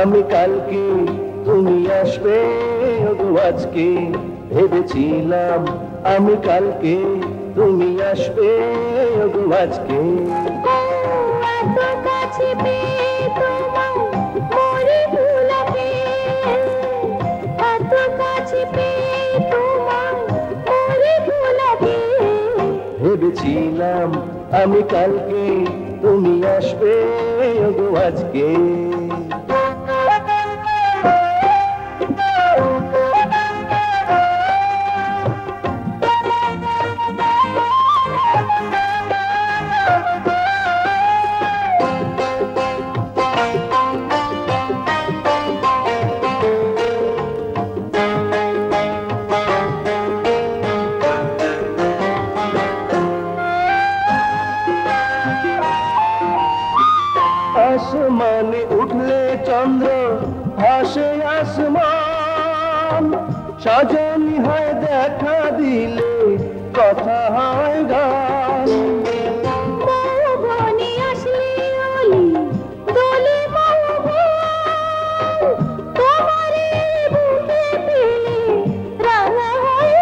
আমি কালকে তুমি আসবে ওগো আজকে ভেবেছিলাম আমি কালকে তুমি আসবে ওগো আজকে এত কাছে পেয়ে তোমায় মরে ভুলাতে এত কাছে পেয়ে তোমায় মরে ভুলাতে ভেবেছিলাম আমি কালকে তুমি আসবে ওগো আজকে আসমানে উঠলে চন্দ্র ভাসে আসমান সাজনি হয় দেখা দিলে কথা হয় গান মৌবনে আসলে অলি দোলে মৌবন তোমারে বুকে পেলে রাঙা হয়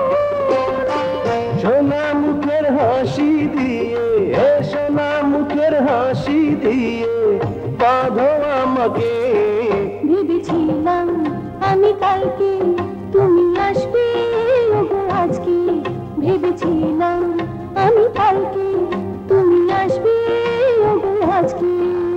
সোনা মুখের হাসি দিয়ে সোনা মুখের হাসি দিয়ে বাঁধো আমাকে ভেবেছিলাম আমি কালকে তুমি আসবে ওগো আজকে ভেবেছিলাম আমি কালকে তুমি আসবে ওগো আজকে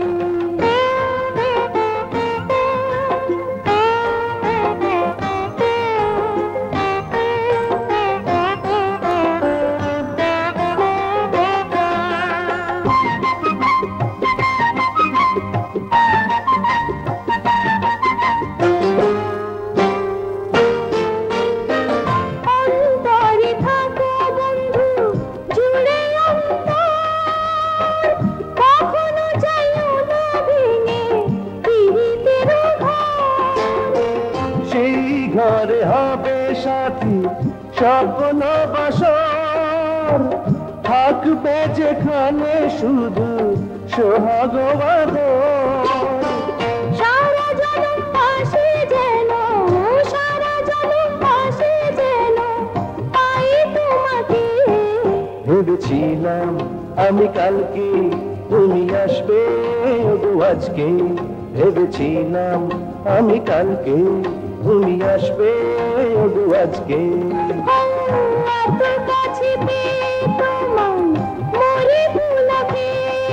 অন্তরে থাকো বন্ধু জুড়ে অন্তর কখনো যাইও না ভেঙে পিরিতের ঘর সেই ঘরে হবে সাথী স্বপ্ন বাসর থাকবে যেখানে শুধু সোহাগ বাদর সারা জনম পাশে যেন সারা জনম পাশে যেন পাই তোমাকে ভেবেছিলাম আমি কালকে তুমি আসবে ওগো আজকে ভেবেছিলাম আমি কালকে তুমি আসবে ওগো আজকে এত কাছে পেয়ে তোমায় মরে ভুলাতে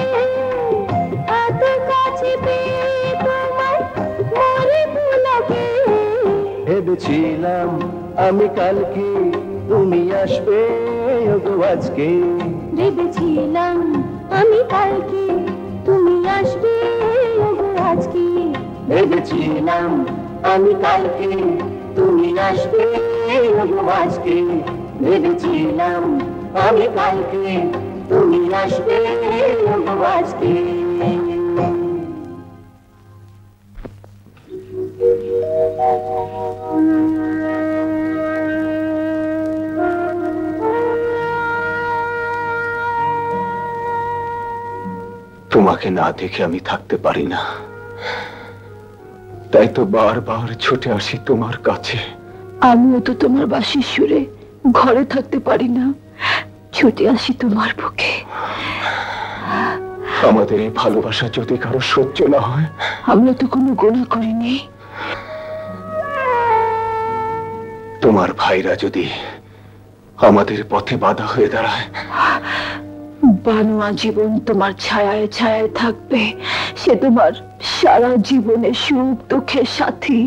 এত কাছে পেয়ে তোমায় মরে ভুলাতে ভেবেছিলাম আমি কালকে তুমি আসবে ওগো আজকে ভেবেছিলাম আমি কালকে তুমি আসবে ওগো আজকে ভেবেছিলাম আমি কালকে তুমি আসবে ওগো আজকে ভেবেছিলাম আমি কালকে তুমি আসবে ওগো আজকে তোমাকে না দেখে আমি থাকতে পারি না, তাই তো বারবার ছুটে আসি তোমার কাছে। আমিও তো তোমার বাঁশির সুরে ঘরে থাকতে পারি না, ছুটে আসি তোমার বুকে। আমাদের এই ভালোবাসা যদি কারো সহ্য না হয়, আমরা তো কোনো গুনাহ করিনি। তোমার ভাইরা যদি আমাদের পথে বাধা হয়ে দাঁড়ায়, বানোয়া জীবন তোমার ছায়ায় ছায়ায় থাকবে, সে তোমার সারা জীবনে সুখ দুঃখের সাথী।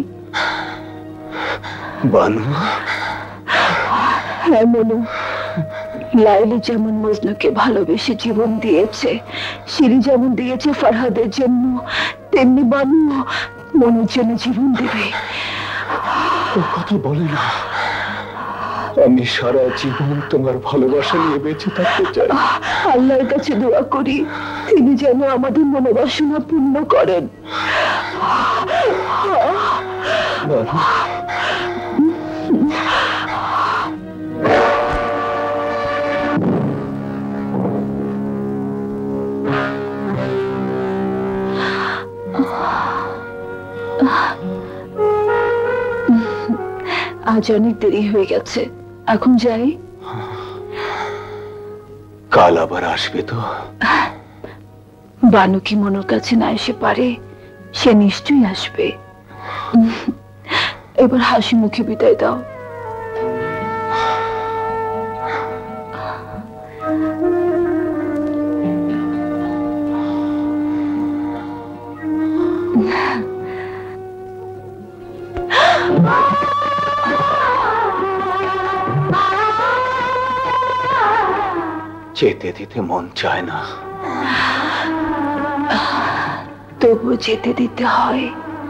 বানু, হ্যাঁ মনু, লাইলি যেমন মজনুকে ভালোবেসে জীবন দিয়েছে, শিরি যেমন দিয়েছে ফরহাদের জন্য, তেমনি বানু মনুর জন্য জীবন দেবে। ও কথা বলে না। আমি সারা জীবন তোমার ভালোবাসা নিয়ে বেঁচে থাকতে চাই। আল্লাহর কাছে দোয়া করি তিনি যেন আমাদের মনোবাসনা পূর্ণ করেন। আজ অনেক দেরি হয়ে গেছে, এখন যাই। কাল আবার আসবে তো? বানু কি মনুর কাছে না এসে পারে? সে নিশ্চয়ই আসবে। এবার হাসি মুখে বিদায় দাও। যেতে দিতে মন চায় না, তবুও যেতে দিতে হয়।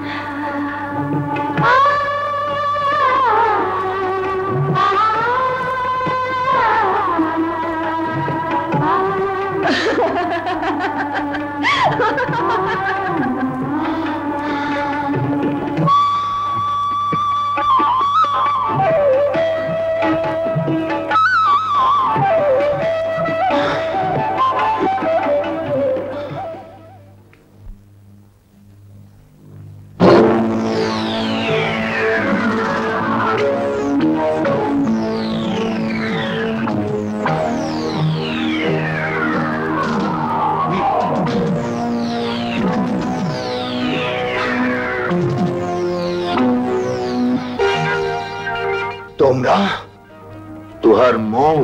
তোমরা তোহার মত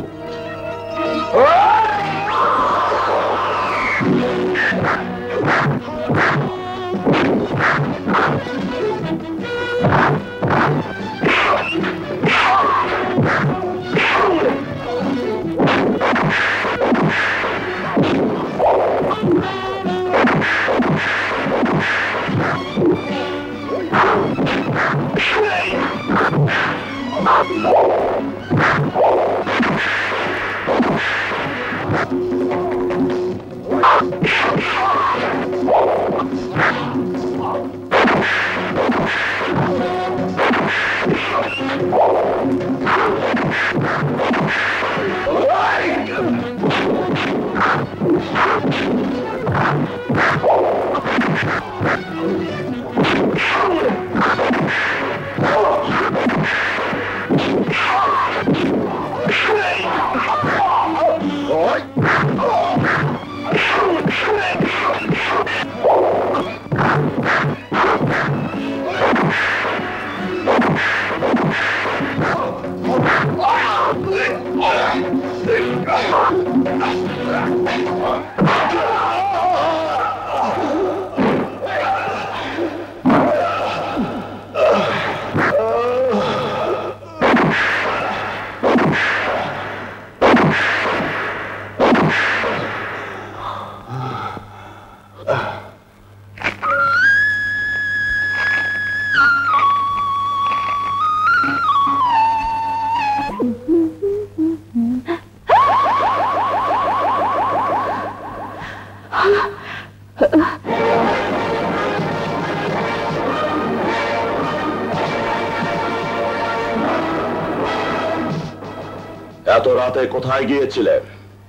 এত রাতে কোথায় গিয়েছিলেন?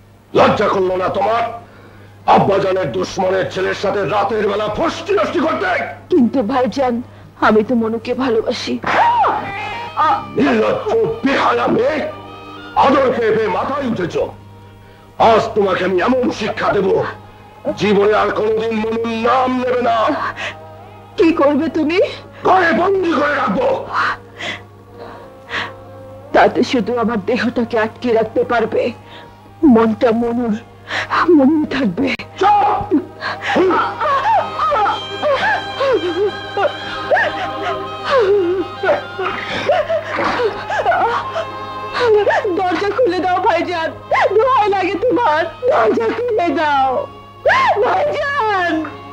লজ্জা করলো না তোমার? আব্বাজানের দুশ্মনের ছেলের সাথে রাতের বেলা ফষ্টি নষ্টি করতে? কিন্তু ভাইজান, আমি তো মনুকে ভালোবাসি। নির্লজ্জ বেহায়া মেয়ে, আদর খেয়ে পেয়ে মাথায় উঠেছ। আজ তোমাকে আমি এমন শিক্ষা দেব, জীবনে আর কোনোদিন মনুর নাম নেবে না। কি করবে তুমি? ঘরে বন্দি করে রাখবো। তাতে শুধু আমার দেহটাকে আটকে রাখতে পারবে, মনটা মনুর থাকবে। দরজা খুলে দাও ভাইজান, দোহাই লাগে তোমার, দরজা খুলে দাও ভাইজান।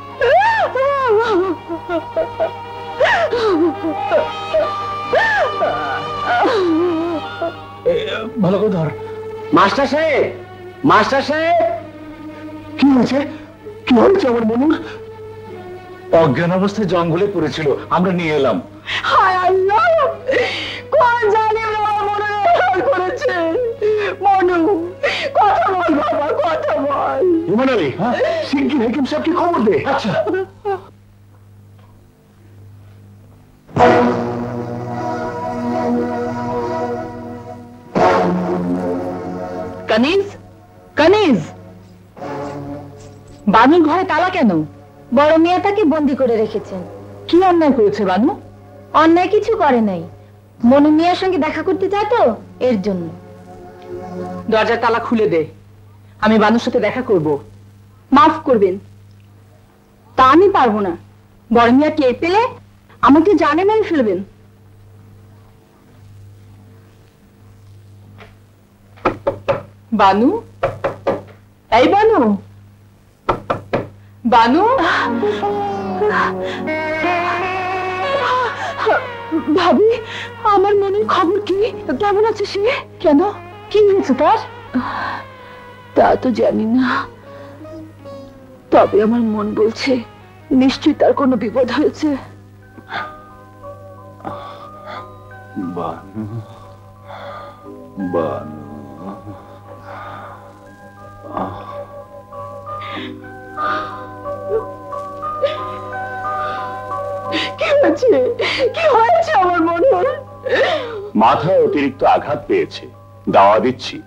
ভালো করে ধর। মাস্টার সাহেব, মাস্টার সাহেব, কি হয়েছে? কি হয়েছে আমার মনুর? অজ্ঞান অবস্থায় জঙ্গলে পড়েছিল, আমরা নিয়ে এলাম। হায় আল্লাহ, কোন জালিম আমার মনে করেছে। মনু, কথা বল বাবা, কথা বল। ইমান আলী, শিগগির হাকিম সাহেবকে খবর দে। আচ্ছা। কানিজ, কানিজ, বানুর ঘরে তালা কেন? বড় মিয়া তাকে বন্দি করে রেখেছেন। কি অন্যায় করেছে বানু? অন্যায় কিছু করে নাই, মনু মিয়ার সঙ্গে দেখা করতে চায় তো, এর জন্য। দরজার তালা খুলে দে, আমি বানুর সাথে দেখা করব। মাফ করবেন, তা আমি পারবো না। বড় মিয়া টের পেলে আমাকে জানে মেরে ফেলবেন। বানু, এই বানু, বানু, ভাবি আমার মনের খবর কি? কেমন আছে সে? কেন, কি হয়েছে তার? তা তো জানি না, তবে আমার মন বলছে নিশ্চয়ই তার কোনো বিপদ হয়েছে। বানু, বানু, কি হয়েছে, কি হয়েছে আমার মনের? মাথায় অতিরিক্ত আঘাত পেয়েছে, দাওয়া দিচ্ছি।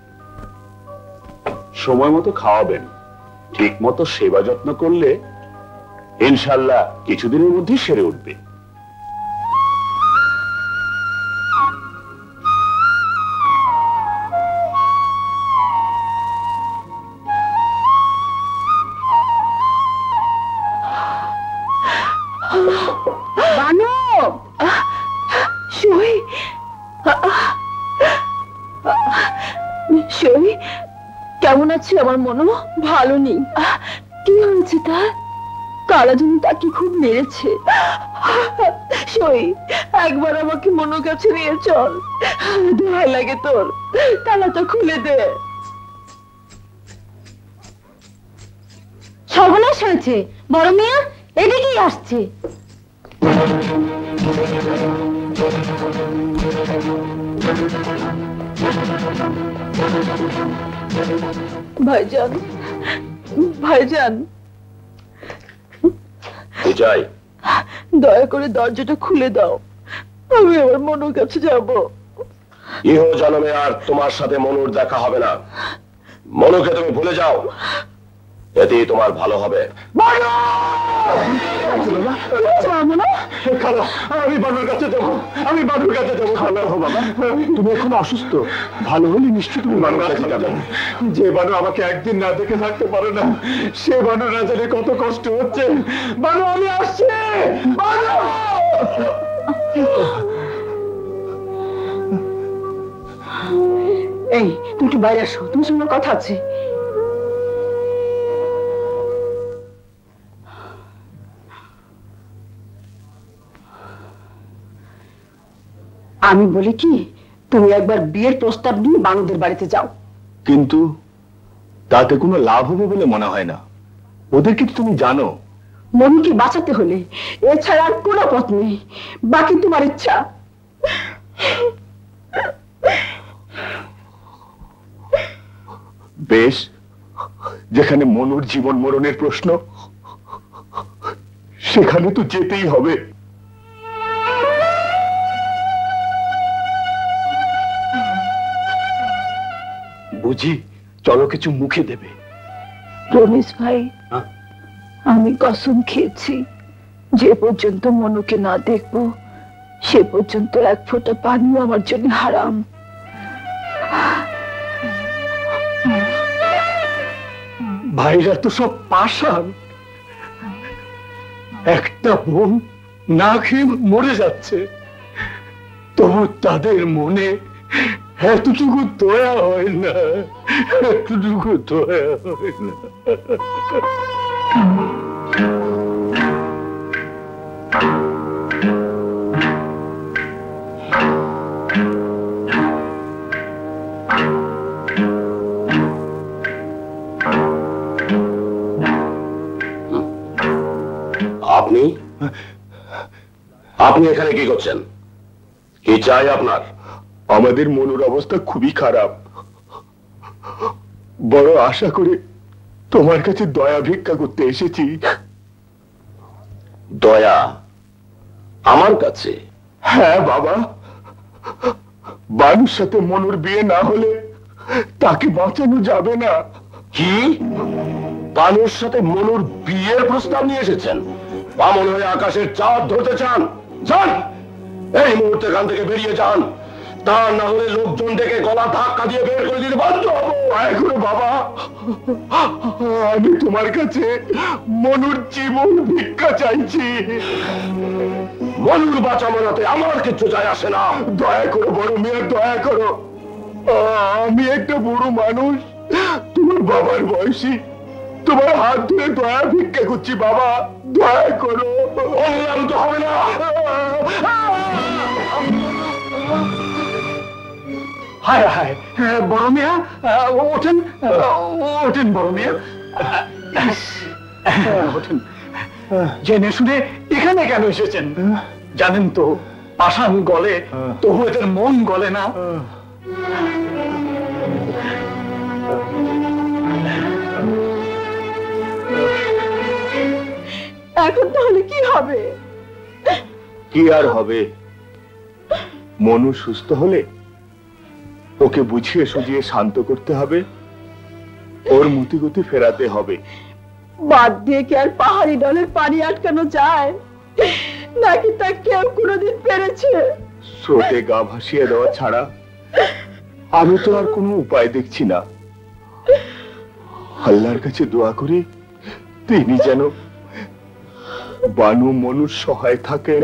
সময় মতো খাওয়াবেন, ঠিক মতো সেবা যত্ন করলে ইনশাল্লাহ কিছুদিনের মধ্যে সেরে উঠবে। বানু, সই, সই, কেমন আছে আমার মনো? ভালো নেই। কি হয়েছে তার? কারা যেন তাকে খুব মেরেছে। সই, একবার আমাকে মনোর কাছে নিয়ে চল, দোহাই লাগে তোর, তালাটা খুলে দে। সর্বনাশ হয়েছে, বড় মিয়া এদিকেই আসছে। ভাইজান, ভাইজান, যাই, দয়া করে দরজাটা খুলে দাও, আমি আমার মনোর কাছে যাব। ইহ জন্মে আর তোমার সাথে মনুর দেখা হবে না। মনুকে তুমি ভুলে যাও, এতেই তোমার ভালো হবে। আমি বানুর কাছে যাবো, আমি বানুর কাছে যাবো। বাবা, তুমি এখন অসুস্থ, ভালো হলে নিশ্চয়ই তুমি বানুর কাছে যাবে। যে বানু আমাকে একদিন না দেখে থাকতে পারে না, সে বানু না জানে কত কষ্ট হচ্ছে। বানু, আমি আসছি। বানু, এই তুমি একটু বাইরে আসো, তোমার সঙ্গে কথা আছে। আমি বলি কি, তুমি একবার বিয়ের প্রস্তাব নিয়ে বানুদের বাড়িতে যাও। কিন্তু তাতে কোনো লাভ হবে বলে মনে হয় না। ওদেরকে তো তুমি জানো। মনুকে বাঁচাতে হলে এছাড়া আর কোনো পথ নেই, বাকি তোমার ইচ্ছা। বেশ, যেখানে মনুর জীবন মরণের প্রশ্ন, সেখানে তো যেতেই হবে। বুঝি চলো কিছু মুখে দেবে। রমেশ ভাই, আমি কসম খেয়েছি যে পর্যন্ত মনুকে না দেখবো সে পর্যন্ত এক ফোঁটা পানিও আমার জন্য হারাম। ভাইরা তো সব পাষাণ, একটা বোন না খেয়ে মরে যাচ্ছে, তবু তাদের মনে এতটুকু দয়া হয় না, এতটুকু দয়া হয় না। আপনি আপনি এখানে কি করছেন? কি চাই আপনার? আমাদের মনুর অবস্থা খুবই খারাপ, বড় আশা করে তোমার কাছে দয়া ভিক্ষা করতে এসেছি। দয়া আমার কাছে? হ্যাঁ বাবা, বানুর সাথে মনুর বিয়ে না হলে তাকে বাঁচানো যাবে না। কি? বানুর সাথে মনুর বিয়ের প্রস্তাব নিয়ে এসেছেন? বামন হয়ে আকাশের চাঁদ ধরতে চান? যান, এই মুহূর্তে এখান থেকে বেরিয়ে যান, তা না হলে লোকজন ডেকে গলা ধাক্কা দিয়ে বের করে দিতে বাধ্য হবো। এখনো বাবা, আমি তোমার কাছে মনুর জীবন ভিক্ষা চাইছি। মনুর বাঁচা মরাতে আমার কিছু যায় আসে না। দয়া করো বড় মেয়ে, দয়া করো। আমি একটা বুড়ো মানুষ, তোমার বাবার বয়সী, তোমার হাত ধরে দয়া ভিক্ষা করছি বাবা, দয়া করো। বললাম তো হবে না। হায় হায়, বড় মিয়া ওঠেন, ওঠেন বড় মিয়া, ওঠেন। জেনে শুনে এখানে কেন এসেছেন? জানেন তো পাষাণ গলে তবু এদের মন গলে না। এখন তাহলে কি হবে? কি আর হবে? মনু সুস্থ হলে ওকে বুঝিয়ে সুঝিয়ে শান্ত করতে হবে, ওর মতিগতি ফেরাতে হবে। বাদ দিয়ে কি আর পাহাড়ি ডলের পানি আটকানো যায় নাকি তা কেউ কোনোদিন পেরেছে? স্রোতে গা ভাসিয়ে দেওয়া ছাড়া আমি তো আর কোনো উপায় দেখছি না। আল্লাহর কাছে দোয়া করি তিনি যেন বানু মনুর সহায় থাকেন।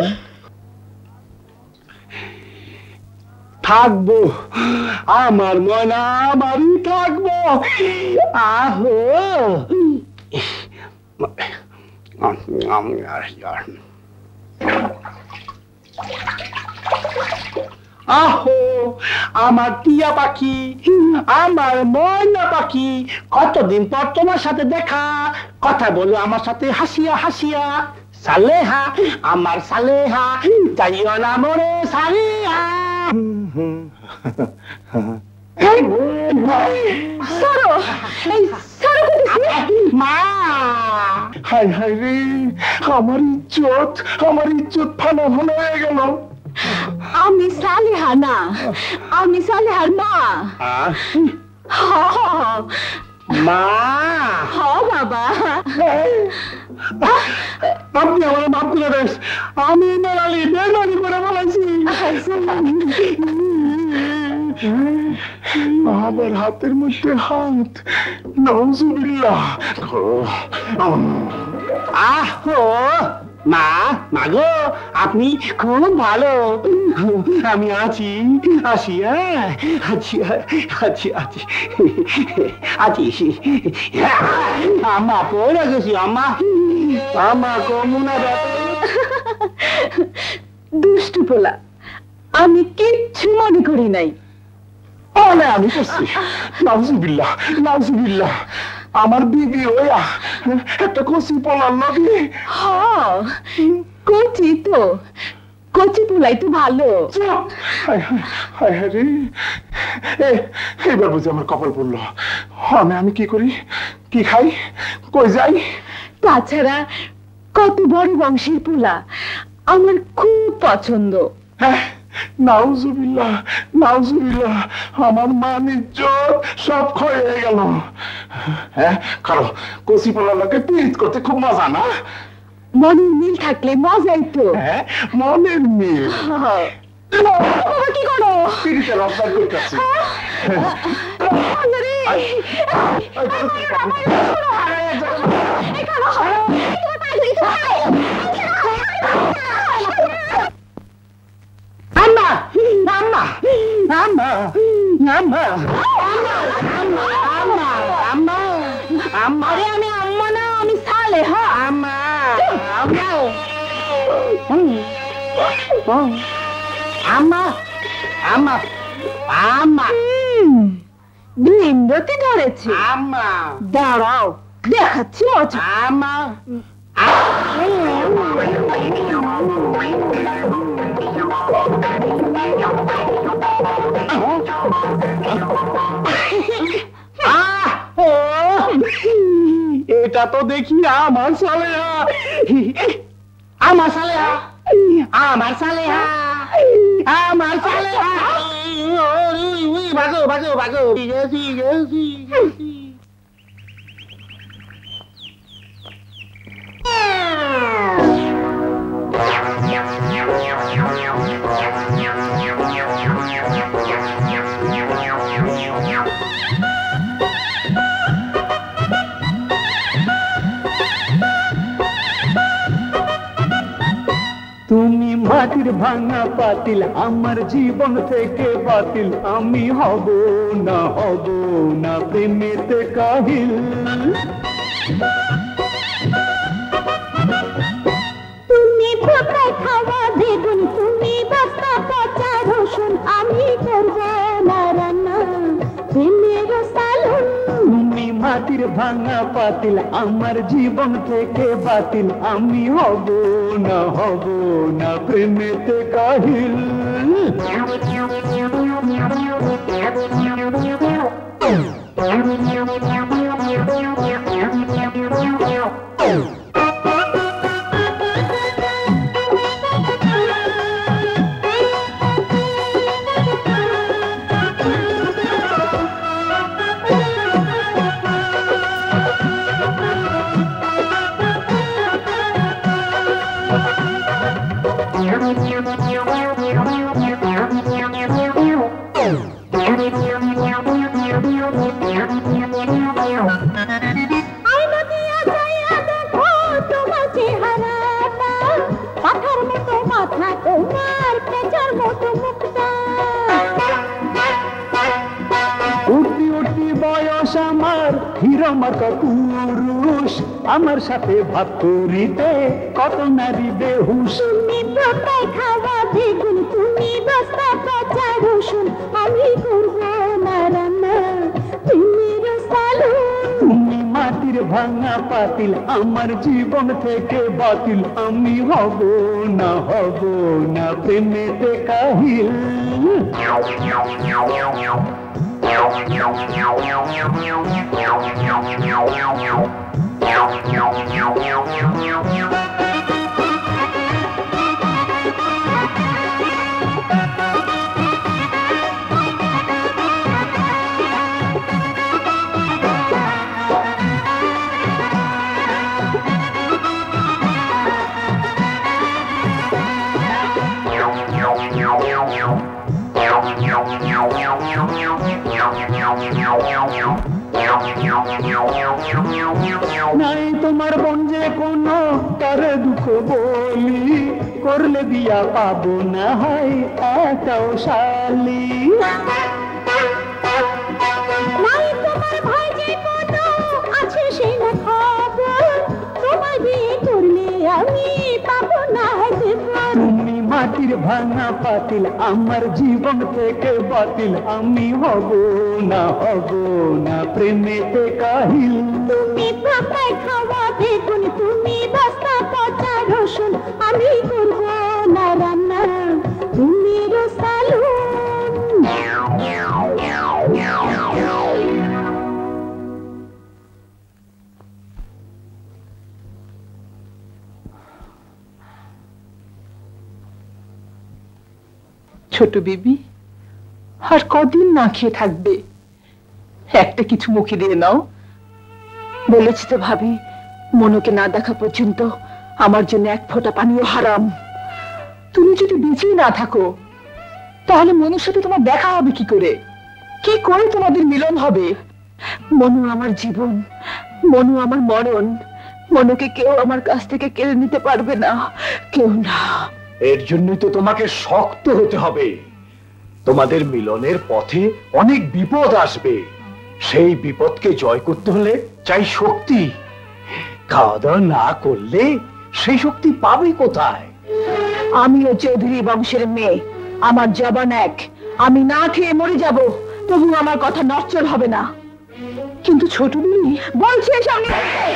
থাকবো আমার ময়না, আমারই থাকবো। আহো আহো আমার টিয়া পাখি, আমার ময়না পাখি, কতদিন পর তোমার সাথে দেখা। কথা বলো আমার সাথে হাসিয়া হাসিয়া। সালেহা আমার সালেহা, যাইও না মরে সালেহা। মা, হায় হায় রে, আমার ইজ্জত ফানা ফানা হয়ে গেল। আমি সালেহা না, আমি সালেহার মা। মা, বাবা, আপনি আমার মাফ করে দেন, আমি বেলালি করে বলেছি। আমার হাতের মধ্যে হাত, নাউজুবিল্লাহ। আহো মা, মাগো আপনি খুব ভালো। আমি আছি, আছি, আছি আছি আছি আছি। আমা পড়ে গেছি, আমা কমুনা। দুষ্টু পোলা, আমি কিচ্ছু মনে করি নাই। আমি করছি। নাউজুবিল্লাহ, নাউজুবিল্লাহ। আমার বিবি ওয়া একটা কচি পোলার লগে। কচি তো, কচি পোলাই তো ভালো। এবার বুঝি আমার কপাল পড়লো। আমি কি করি, কি খাই, কই যাই? তাছাড়া কত বড় বংশের পোলা, আমার খুব পছন্দ। নাউজুবিল্লাহ, নাউজুবিল্লাহ। আমার মান ইজ্জত সব ক্ষয় হয়ে গেল। কারণ কচি পোলার লোকে পিরিত করতে খুব মজা না? মনের মিল থাকলে মজাই তো। মনের মিল? কি করো? পিরিতের রপ্তার করতেছি। আম্মা, আম্মা, আম্মা, আম্মা, আম্মা, আম্মা। আরে আমি আম্মা না, আমি সালেহা। আম্মা, আম্মা, আম্মা, আম্মা, আম্মা। ভীমরতি ধরেছে। আম্মা দাঁড়াও, দেখাচ্ছি মজা। আম্মা, এটা তো দেখি আমার সালেহা, আমার সালেহা, আমার সালেহা, আমার সালেহা। ভাগো ভাগো ভাগো গেছি গেছি গেছি। তুমি মাটির ভাঙা পাতিল, আমার জীবন থেকে বাতিল, আমি হব না প্রেমেতে কাহিল। তুমি পোকায় খাওয়া বেগুন, তুমি বস্তা পচা রসুন, আমি করব না রান্না প্রেমের সালুন। তুমি মাটির ভাঙা পাতিল, আমার জীবন থেকে বাতিল, আমি হব না প্রেমেতে কাহিল। উঠতি উঠতি বয়স আমার, হিরোমাকা পুরুষ, আমার সাথে ভাব করিতে কত নারী বেহুশ। তুমি পোকায় খাওয়া বেগুন, তুমি বস্তা পচা রসুন, আমি করব না রান্না প্রেমের সালুন। তুমি মাটির ভাঙা পাতিল, আমার জীবন থেকে বাতিল, আমি হব না প্রেমেতে কাহিল। নাই তোমার বঞ্জে কোনো তারে দুঃখ বলি, করলে বিয়া পাবো না হয় এটাও শালি। নাই তোমার ভাই যে কোনো আছে সে না খবর, তোমায় বিয়ে করলে আমি পাবো না জীবন। তুমি মাটির ভাঙা পাতিল, আমার জীবন থেকে বাতিল, আমি হব না প্রেমেতে কাহিল। তুমি পোকায় খাওয়া বেগুন, তুমি বস্তা পচা রসুন, আমি করব না রান্না প্রেমের সালুন। ছোট বিবি, আর কদিন না খেয়ে থাকবে? একটা কিছু মুখে দিয়ে নাও। বলেছি তো ভাবি, মনুকে না দেখা পর্যন্ত আমার জন্য এক ফোঁটা পানিও হারাম। তুমি যদি বেঁচে না থাকো, তাহলে মনুর সাথে তোমার দেখা হবে কি করে? কি করে তোমাদের মিলন হবে? মনু আমার জীবন, মনু আমার মরণ। মনুকে কেউ আমার কাছ থেকে কেড়ে নিতে পারবে না, কেউ না। এর জন্যই তো তোমাকে শক্ত হতে হবে। তোমাদের মিলনের পথে অনেক বিপদ আসবে, সেই বিপদকে জয় করতে হলে চাই শক্তি। খাওয়া দাওয়া না করলে সেই শক্তি পাবে কোথায়? আমিও চৌধুরী বংশের মেয়ে, আমার জবান এক। আমি না খেয়ে মরে যাব, তবু আমার কথা নড়চড় হবে না। কিন্তু ছোট বিবি বলছে সামনে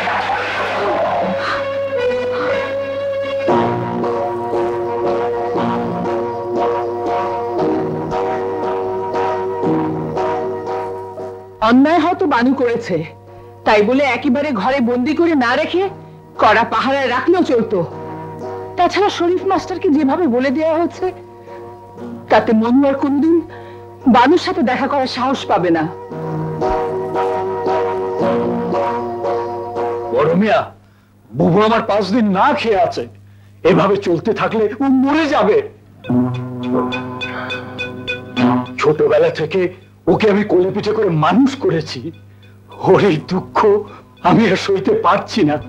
অন্যায় হয়তো বানু করেছে, তাই বলে একেবারে ঘরে বন্দি করে না রেখে কড়া পাহারায় রাখলেও চলতো। তাছাড়া শরীফ মাস্টারকে যেভাবে বলে দেওয়া হয়েছে, তাতে মনু আর কোনদিন বানুর সাথে দেখা করার সাহস পাবে না। বড় মিয়া, বুবু আমার 5 দিন না খেয়ে আছে, এভাবে চলতে থাকলে ও মরে যাবে। ছোটবেলা থেকে ওকে আমি কোলে পিঠে করে মানুষ করেছি, ওর এই দুঃখ আমি আর সইতে পারছি না।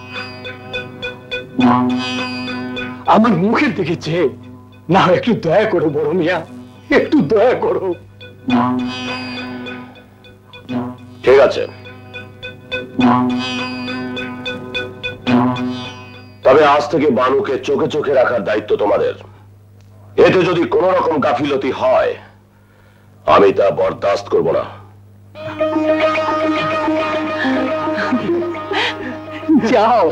আমার মুখের দিকে চেয়ে না হয় একটু দয়া করো বড় মিয়া, একটু দয়া করো। ঠিক আছে, তবে আজ থেকে বানুকে চোখে চোখে রাখার দায়িত্ব তোমাদের। এতে যদি কোনো রকম গাফিলতি হয় আমি তা বরদাস্ত করব না। যাও।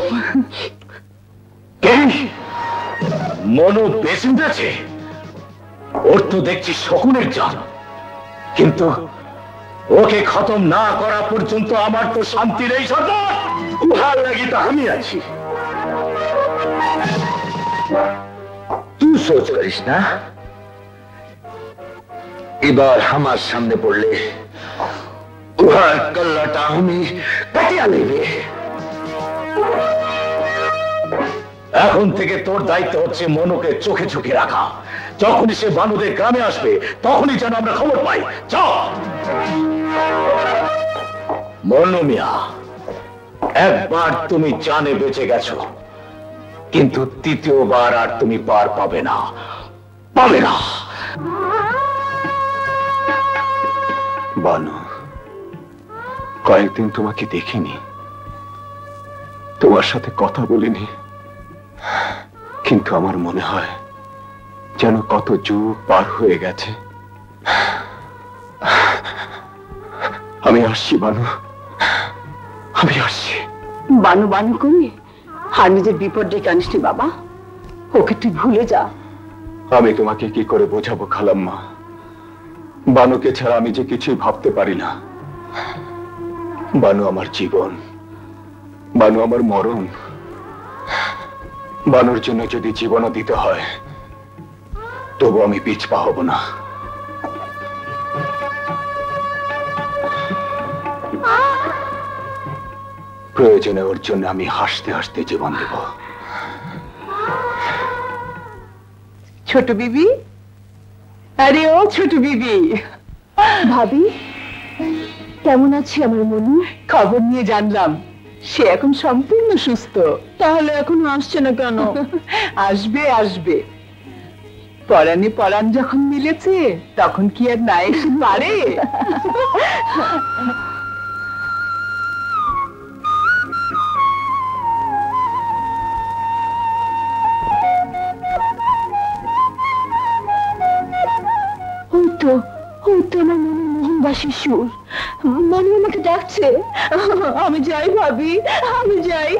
মনো বেঁচে আছে, ওর তো দেখছি শকুনের জান, কিন্তু ওকে খতম না করা পর্যন্ত আমার তো শান্তি নেই। সর্দার, উহার লাগি তো আমি আছি। তুই সোচ করিস না, এবার আমার সামনে পড়লে উহার কল্লাটা আমি কাটিয়া নেবে। এখন থেকে তোর দায়িত্ব হচ্ছে মনুকে চোখে চোখে রাখা। যখনই সে বানুদের গ্রামে আসবে তখনই যেন আমরা খবর পাই। চল মনু মিয়া, একবার তুমি জানে বেঁচে গেছো, কিন্তু তৃতীয়বার আর তুমি পার পাবে না, পাবে না। বানু, কয়েকদিন তোমাকে দেখিনি, তোমার সাথে কথা বলিনি, কিন্তু আমার মনে হয় যেন কত যুগ পার হয়ে গেছে। আমি আসছি বানু, আমি আসছি। বানু বানু করি আর নিজের বিপদ ডেকে আনিসনি বাবা, ওকে তুই ভুলে যা। আমি তোমাকে কি করে বোঝাবো খালাম্মা, বানুকে ছাড়া আমি যে কিছুই ভাবতে পারি না। বানু আমার জীবন, বানু আমার মরণ। বানুর জন্য যদি জীবনও দিতে হয় তবু আমি পিছপা হব না। প্রয়োজনে ওর জন্য আমি হাসতে হাসতে জীবন দেব। ছোট বিবি, আরে ও ছোট বিবি। ভাবি, কেমন আছে আমার মনু? খবর নিয়ে জানলাম সে এখন সম্পূর্ণ সুস্থ। তাহলে এখনো আসছে না কেন? আসবে আসবে, পরাণে পরাণ যখন মিলেছে তখন কি আর না এসে পারে? ওই তো আমার মোহনবাসীর সুর, মনে আমাকে ডাকছে। আমি যাই ভাবি, আমি যাই।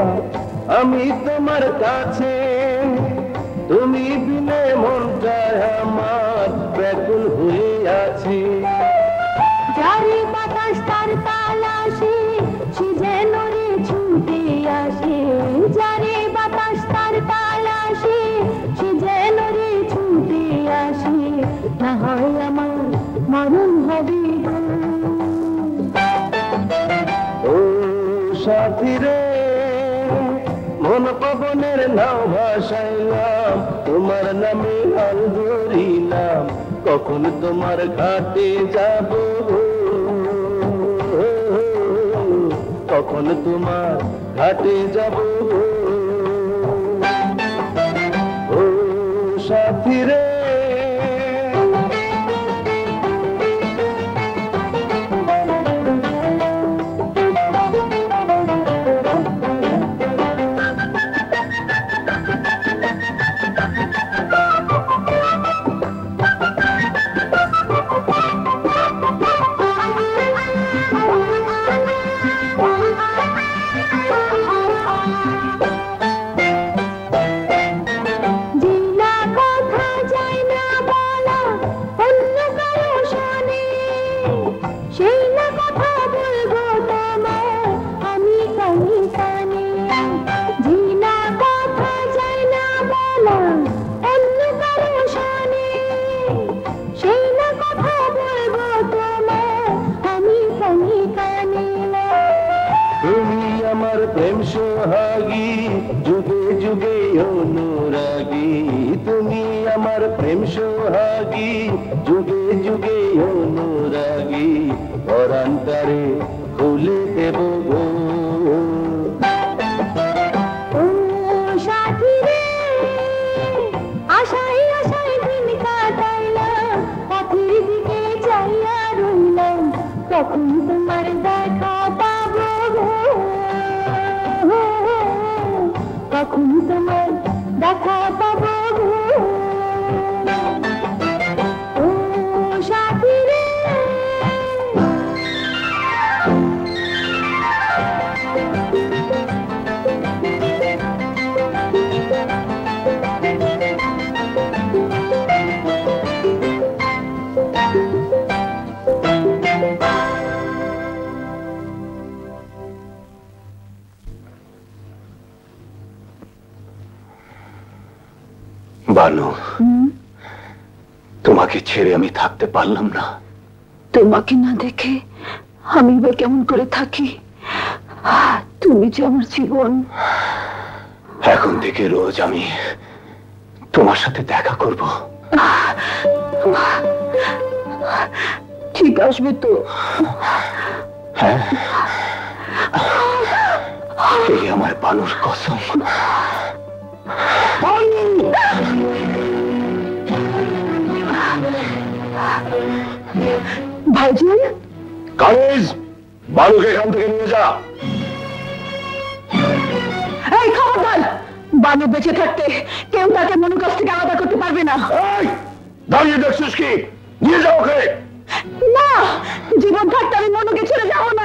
আমি তোমার কাছে, তুমি বিনে মনটা আমার ব্যাকুল হয়ে আছে। যারে বাতাস তার তালাশে, সে যেন রে ছুটে আসে। যারে বাতাস তার তালাশে, সে যেন রে ছুটে আসে। না হয় আমার মরণ হবে গো। ও সাথী রে, মন পবনের নাও ভাসাইলাম, তোমার নামে হাল ধরিলাম, কখন তোমার ঘাটে যাব, কখন তোমার ঘাটে যাব। ও সাথী রে, প্রেম সোহাগী যুগে যুগে অনুরাগী, তুমি আমার প্রেম সোহাগী যুগে যুগে অনুরাগী, পরান্তরে খুলে দেব গো। ও সাথী রে, আশায় আশায় দিন কাটাইলাম, পথের দিকে চাইয়া রইলাম, কখন তোমার দেখা পাবো গো, কখন তোমার দেখা পাবো গো। ও সাথী রে, বানু, তোমাকে ছেড়ে আমি থাকতে পারলাম না। তোমাকে না দেখে আমি বা কেমন করে থাকি? তুমি যে আমার জীবন। এখন থেকে রোজ আমি তোমার সাথে দেখা করব। ঠিক আসবে তো? হ্যাঁ, এই আমার বানুর কসম। ভাইজান, কামিজ, বানুকে এখান থেকে নিয়ে যা। এই খবরদার, বানু বেঁচে থাকতে কেউ তাকে মনুর কাছ থেকে আলাদা করতে পারবে না। দাঁড়িয়ে দেখছিস কি? নিয়ে যাও ওকে। না, জীবন থাকতে আমি মনুকে ছেড়ে যাবো না।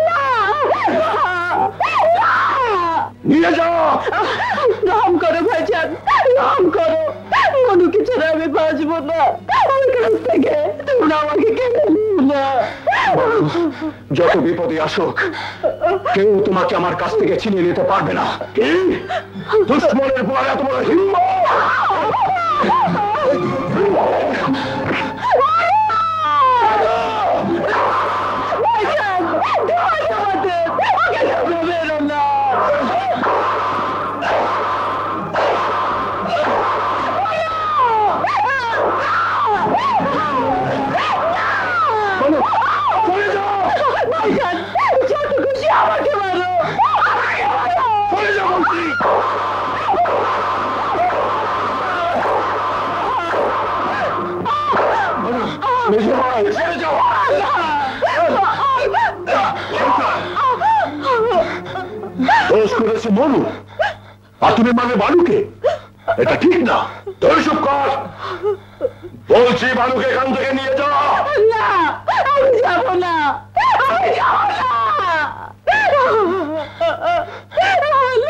নিয়ে যাও। রহম করো ভাইজান, রহম করো, মনুকে ছেড়ে আমি বাঁচবো না। আমার কাছ থেকে তোমরা আমাকে কেড়ে নিও না। যত বিপদে আসুক, কেউ তোমাকে আমার কাছ থেকে ছিনিয়ে নিতে পারবে না। কি দুশ্মনের পর এত বড় হিম্মত! যত খুশি আমাকে মারো। দোষ করেছে মনু, আর তুমি মানে বানুকে? এটা ঠিক না। তোর চুপ কর, বলছি বানুকে এখান থেকে নিয়ে যাও। না, আমি যাবো না, আমি যাবো না।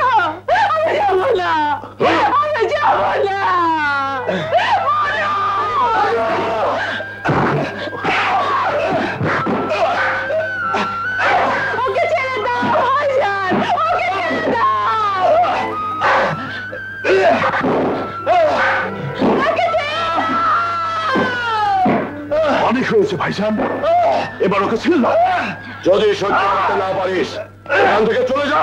হয়েছে ভাইজান? এবার ওকে ছিল না। যদি সহ্য করতে না পারিস এখান থেকে চলে যা।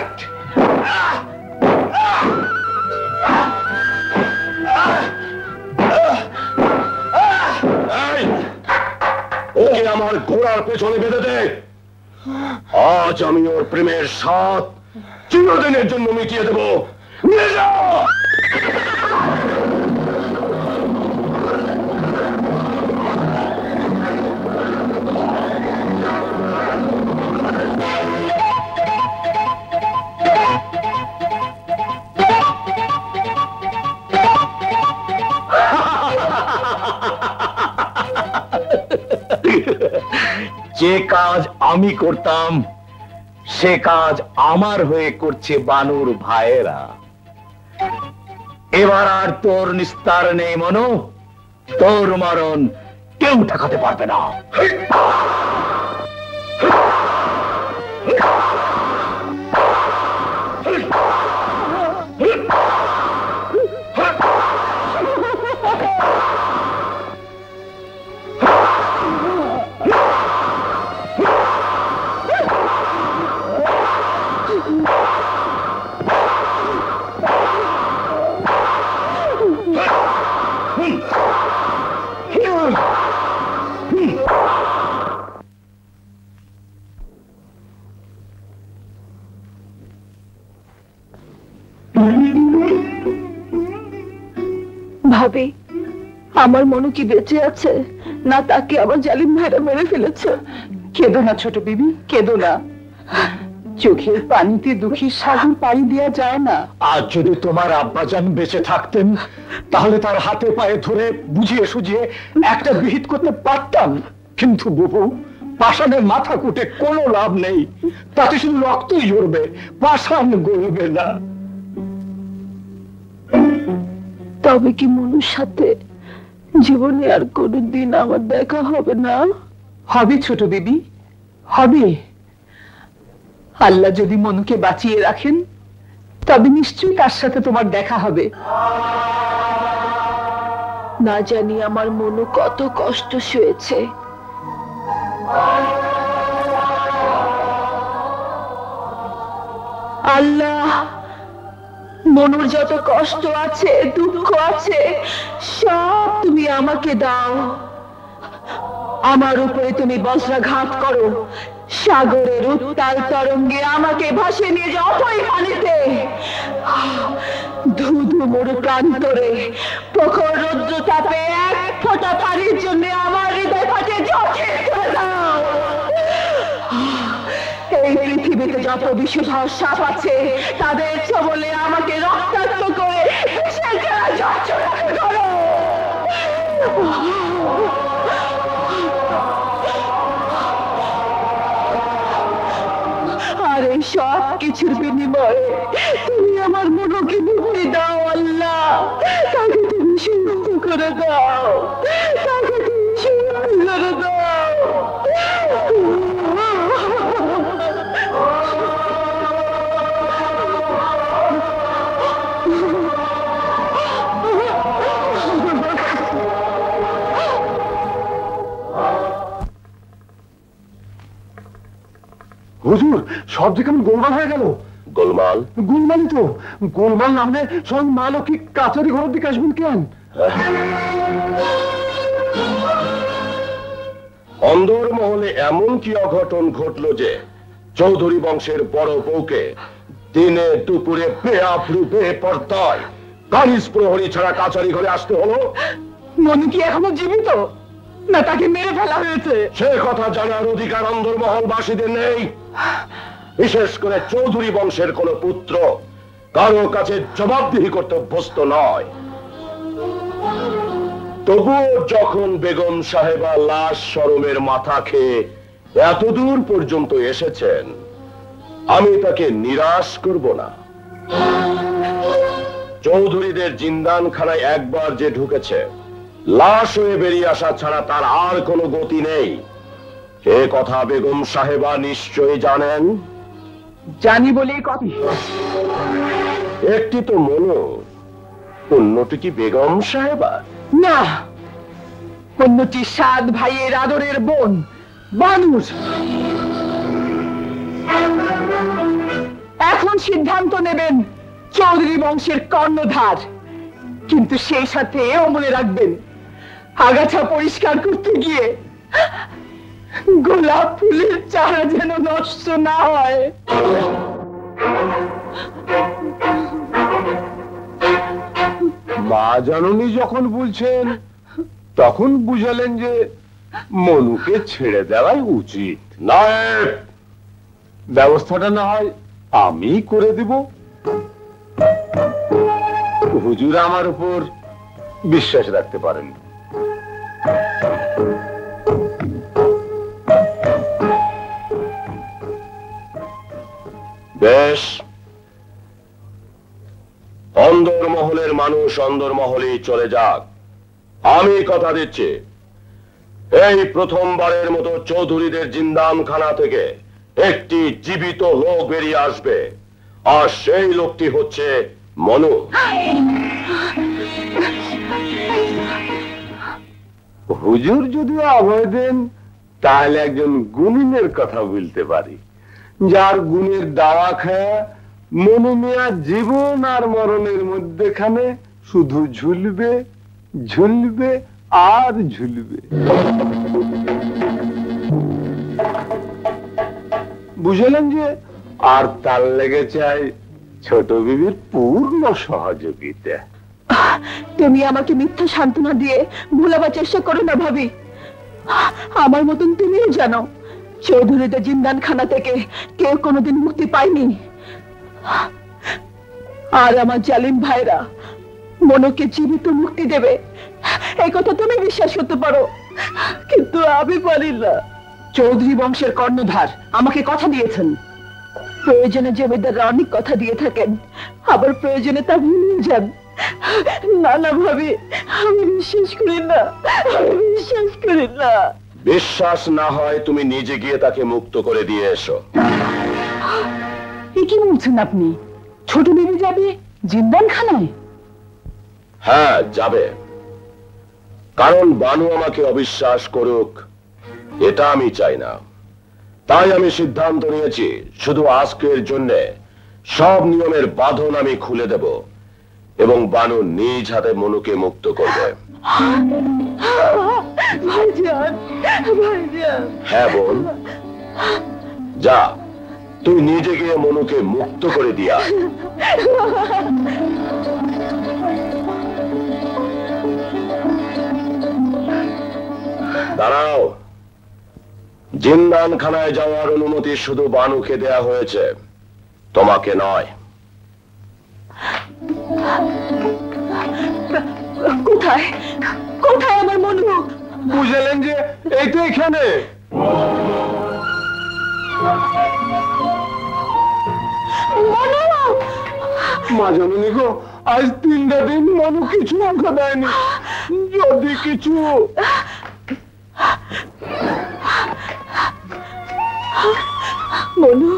ওকে আমার ঘোড়ার পেছনে বেঁধে দে। আজ আমি ওর প্রেমের স্বাদ চিরদিনের জন্য মিটিয়ে দেব। নিয়ে যাও। যে কাজ আমি করতাম সে কাজ আমার হয়ে করছে বানর ভাইয়েরা। এবার আর তোর নিস্তার নেই মনো, তোর মরণ কেউ ঠেকাতে পারবে না। ভাবি, আমার মনু কি বেঁচে আছে, না তাকে আবার জালিম ভাইরা মেরে ফেলেছে? কেঁদো না ছোট বিবি, কেঁদো না। চোখের পানিতে দুঃখীর সাগর পাড়ি দেওয়া যায় না। আজ যদি তোমার আব্বাজান বেঁচে থাকতেন তাহলে তার হাতে পায়ে ধরে বুঝিয়ে সুঝিয়ে একটা বিহিত করতে পারতাম, কিন্তু বুবু পাষাণের মাথা কুটে কোনো লাভ নেই, তাতে শুধু রক্তই ঝরবে, পাষাণ গলবে না। তবে কি মনুর সাথে জীবনে আর কোনোদিন আমার দেখা হবে না? হবে ছোট বিবি, হবে। আল্লাহ যদি মনুকে বাঁচিয়ে রাখেন তবে নিশ্চয়ই তার সাথে তোমার দেখা হবে। না জানি আমার মনু কত কষ্ট সয়েছে। আল্লাহ, মনুর যত কষ্ট আছে, দুঃখ আছে, সব তুমি আমাকে দাও। আমার উপরে তুমি বজ্রাঘাত করো, সাগরের উত্তাল তরঙ্গে আমাকে ভাসিয়ে নিয়ে যাও অথই পানিতে। ধুধু মরু প্রান্তরে প্রখর রৌদ্র তাপে এক ফোঁটা পানির জন্য আমার হৃদয় ফাটে জখে করে দাও। এই পৃথিবীতে যত বিষধর সাপ আছে তাদের সবলে আমাকে রক্তাক্ত করে করো। আর এই সব কিছুর বিনিময়ে তুমি আমার মনকে মুক্তি দাও আল্লাহ। তাকে তুমি সুস্থ করে দাও, তাকে তুমি সুস্থ করে দাও। হুজুর, সব যে কেমন গোলমাল হয়ে গেল। গোলমাল? গোলমালই তো। গোলমাল নামলে স্বয়ং মা লক্ষ্মী কাছারি ঘরের দিকে আসবেন কেন? অন্দর মহলে এমন কি অঘটন ঘটলো যে চৌধুরী বংশের বড় বউকে দিনে দুপুরে পেয়াপ রূপে পর্দায় কানিজ প্রহরী ছাড়া কাছারি ঘরে আসতে হলো? মনু কি এখনো জীবিত, না তাকে মেরে ফেলা হয়েছে? সে কথা জানার অধিকার অন্দরমহলবাসীদের নেই। বিশেষ করে চৌধুরী বংশের কোন পুত্র কারো কাছে জবাবদিহি করতে অভ্যস্ত নয়। তবুও যখন বেগম সাহেবা লাশ শরমের মাথা খেয়ে এতদূর পর্যন্ত এসেছেন, আমি তাকে নিরাশ করব না। চৌধুরীদের জিন্দানখানায় একবার যে ঢুকেছে, লাশ হয়ে বেরিয়ে আসা ছাড়া তার আর কোনো গতি নেই। এ কথা বেগম সাহেবা নিশ্চয়ই জানেন। জানি বলেই কথা। একটি তো মনু, অন্যটি কি বেগম সাহেবা? না, অন্যটি 7 ভাইয়ের আদরের বোন বানুর। এখন সিদ্ধান্ত নেবেন চৌধুরী বংশের কর্ণধার, কিন্তু সেই সাথে এও মনে রাখবেন আগাছা পরিষ্কার করতে গিয়ে গোলাপ ফুলের চারা যেন নষ্ট না হয়। মা জননী যখন বলছেন তখন বুঝালেন যে মনুকে ছেড়ে দেওয়াই উচিত। নায়েব, ব্যবস্থাটা না হয় আমি করে দিব। হুজুর আমার উপর বিশ্বাস রাখতে পারেন। বেশ, অন্দরমহলের মানুষ অন্দরমহলেই চলে যাক। আমি কথা দিচ্ছি, এই প্রথমবারের মতো চৌধুরীদের জিন্দানখানা থেকে একটি জীবিত লোক বেরিয়ে আসবে, আর সেই লোকটি হচ্ছে মনু। হুজুর যদি অভয় দেন তাহলে একজন গুণিনের কথা বলতে পারি, যার গুণের দাওয়া খায় মনু মিয়া জীবন আর মরণের মধ্যেখানে শুধু ঝুলবে ঝুলবে আর ঝুলবে। বুঝলেন যে? আর তার লেগে চাই ছোট বিবির পূর্ণ সহযোগিতা। তুমি আমাকে মিথ্যা সান্ত্বনা দিয়ে ভুলাবার চেষ্টা করো না ভাবি। আমার মতন তুমিও জানো চৌধুরীদের জিন্দানখানা থেকে কেউ কোনোদিন মুক্তি পায়নি। আর আমার জালিম ভাইরা মনকে জীবিত মুক্তি দেবে এই কথা তুমি বিশ্বাস করতে পারো, কিন্তু আমি পারি না। চৌধুরী বংশের কর্ণধার আমাকে কথা দিয়েছেন, প্রয়োজনে জমিদাররা অনেক কথা দিয়ে থাকেন, আবার প্রয়োজনে তা ভুলে যান। না না ভাবি, আমি বিশ্বাস করি না, আমি বিশ্বাস করি না। বিশ্বাস না হয় তুমি নিজে গিয়ে তাকে মুক্ত করে দিয়ে এসো। এ কি বলছেন আপনি? ছোট বিবি যাবে জিন্দানখানায়? হ্যাঁ, যাবে। কারণ বানু আমাকে অবিশ্বাস করুক এটা আমি চাই না। তাই আমি সিদ্ধান্ত নিয়েছি শুধু আজকের জন্য সব নিয়মের বাঁধন আমি খুলে দেব এবং বানু নিজ হাতে মনুকে মুক্ত করবে। ভাইজান, ভাইজান। হ্যাঁ বোন, যা তুই নিজে গিয়ে মনুকে মুক্ত করে দিয়া। দাঁড়াও, জিন্দানখানায় যাওয়ার অনুমতি শুধু বানুকে দেয়া হয়েছে, তোমাকে নয়। কোথায় কোথায় আমার মনু? বুঝলেন যে এই তো এখানে। মা জননী গো, আজ 3টা দিন মনু কিছু অঙ্ক দেয়নি। যদি কিছু মনু,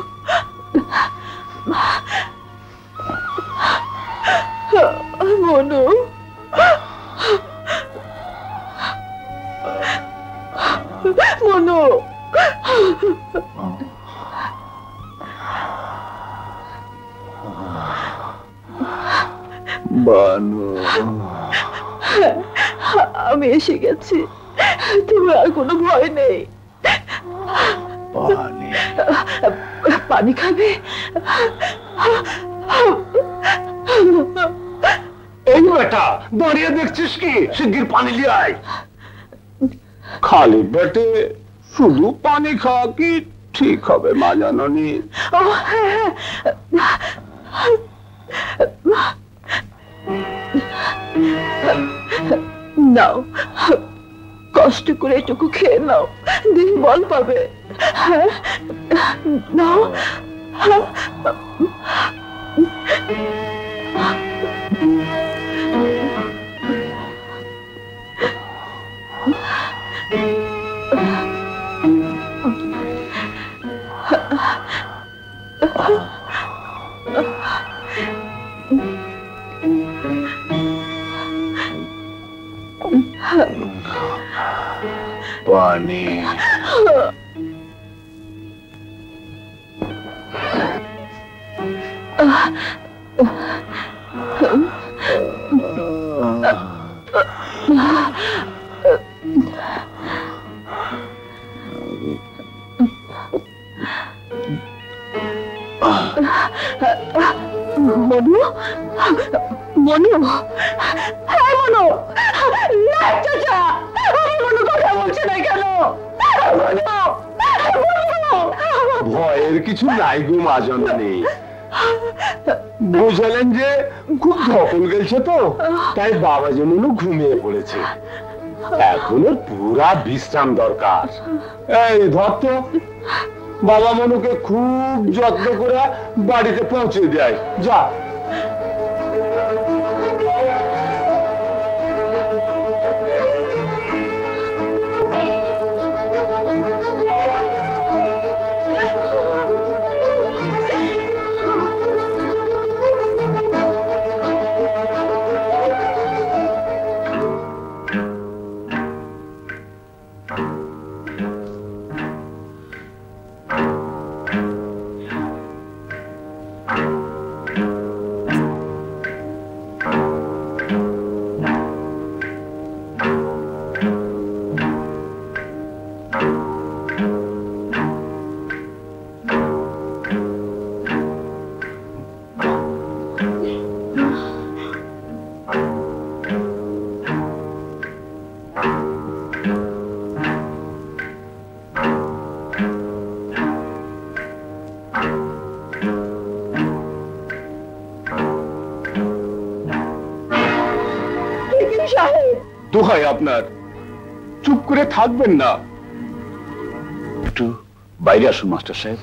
মনু, মনু। বানু, আমি এসে গেছি, তোমার আর কোনো ভয় নেই। পানি খাবে? এই বেটা দাঁড়িয়ে দেখছিস কি? শিগগির পানি নিয়ে আয়। খালি পেটে শুধু পানি খাওয়া কি ঠিক হবে মা জননী? ও হ্যাঁ, নাও, কষ্ট করে এটুকু খেয়ে নাও, দেহ বল পাবে। হ্যাঁ, নাও। পানি। মনু, মনু, হ্যাঁ মনু, না চাচা, মনু কথা বলছে না কেন? ভয়ের কিছু নাই গো মা জননী। বুঝলেন যে খুব ধকল গেছে তো, তাই বাবা যেমন ঘুমিয়ে পড়েছে। এখন ওর পুরা বিশ্রাম দরকার। এই ধর তো, বাবা মনুকে খুব যত্ন করে বাড়িতে পৌঁছে দেয়। যা। দোহাই আপনার, চুপ করে থাকবেন না। একটু বাইরে আসুন মাস্টার সাহেব।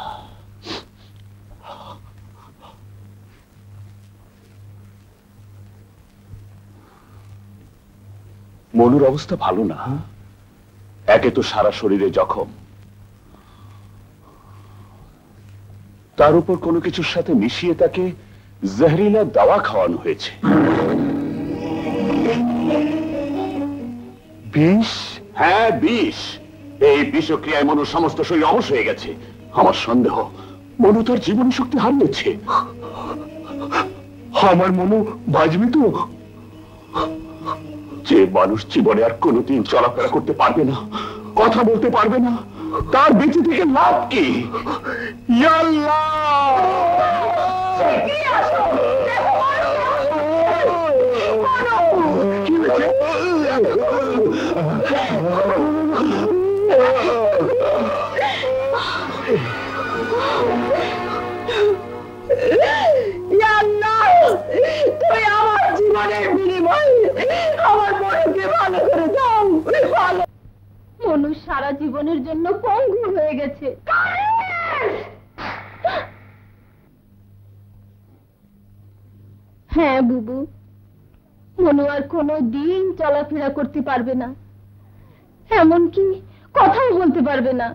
মনুর অবস্থা ভালো না। একে তো সারা শরীরে জখম, তার উপর কোনো কিছুর সাথে মিশিয়ে তাকে জহরিলা দাওয়া খাওয়ানো হয়েছে। বিষ? হ্যাঁ বিষ। এই বিষক্রিয়ায় মনুর সমস্ত শরীর অবশ হয়ে গেছে। আমার সন্দেহ মনু তার জীবন শক্তি হারিয়েছে। আমার মনু বাঁচবে তো? যে মানুষ জীবনে আর কোনোদিন চলাফেরা করতে পারবে না, কথা বলতে পারবে না, তার বেঁচে থেকে লাভ কি? ইয়া আল্লাহ! কি হয়েছে? তুই আমার জীবনের বিনিময়ে আমার মনুকে ভালো করে দাও। ভালো। মনু সারা জীবনের জন্য পঙ্গু হয়ে গেছে। হ্যাঁ বুবু, মনু আর কোনো দিন চলাফেরা করতে পারবে না, এমনকি কথাও বলতে পারবে না।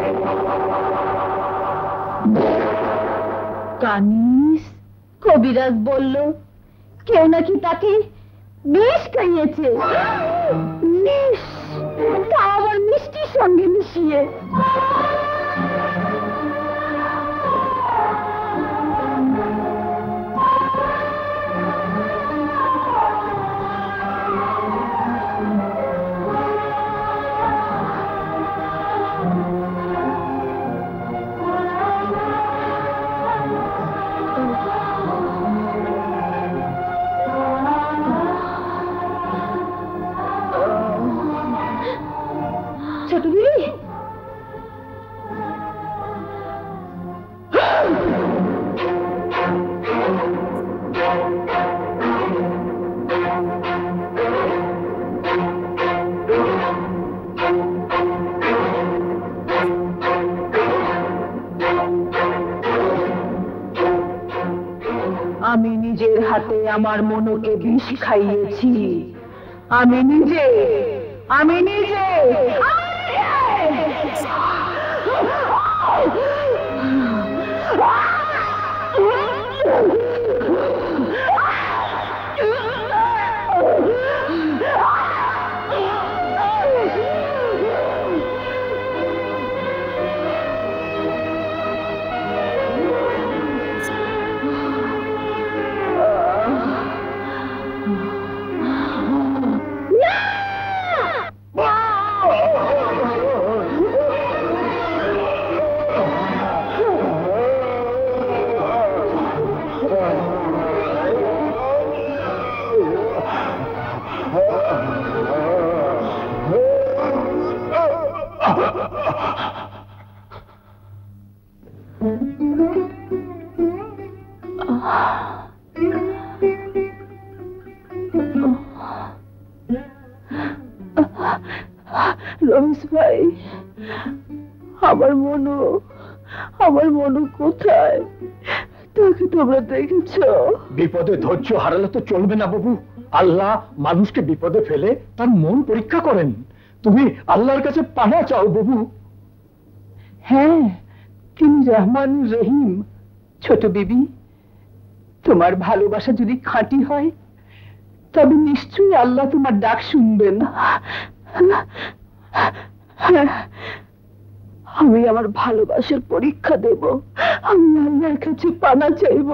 কানিস, কবিরাজ বলল কেউ নাকি তাকে বিষ খাইয়েছে। বিষ, তা আবার মিষ্টির সঙ্গে মিশিয়ে। ছোট দিদি, আমি নিজের হাতে আমার মনুকে বিষ খাইয়েছি। আমি নিজে। রমেশ ভাই, আমার মনু কোথায়? তাকে তোমরা দেখেছ? বিপদে ধৈর্য হারালে তো চলবে না বাবু। আল্লাহ মানুষকে বিপদে ফেলে তার মন পরীক্ষা করেন। তুমি আল্লাহর কাছে পানা চাও বাবু। হ্যাঁ, তিনি রহমান রহিম। ছোট বিবি, তোমার ভালোবাসা যদি খাঁটি হয় তবে নিশ্চয়ই আল্লাহ তোমার ডাক শুনবেন। আমি আমার ভালোবাসার পরীক্ষা দেব, আমি আল্লাহর কাছে পানা চাইব।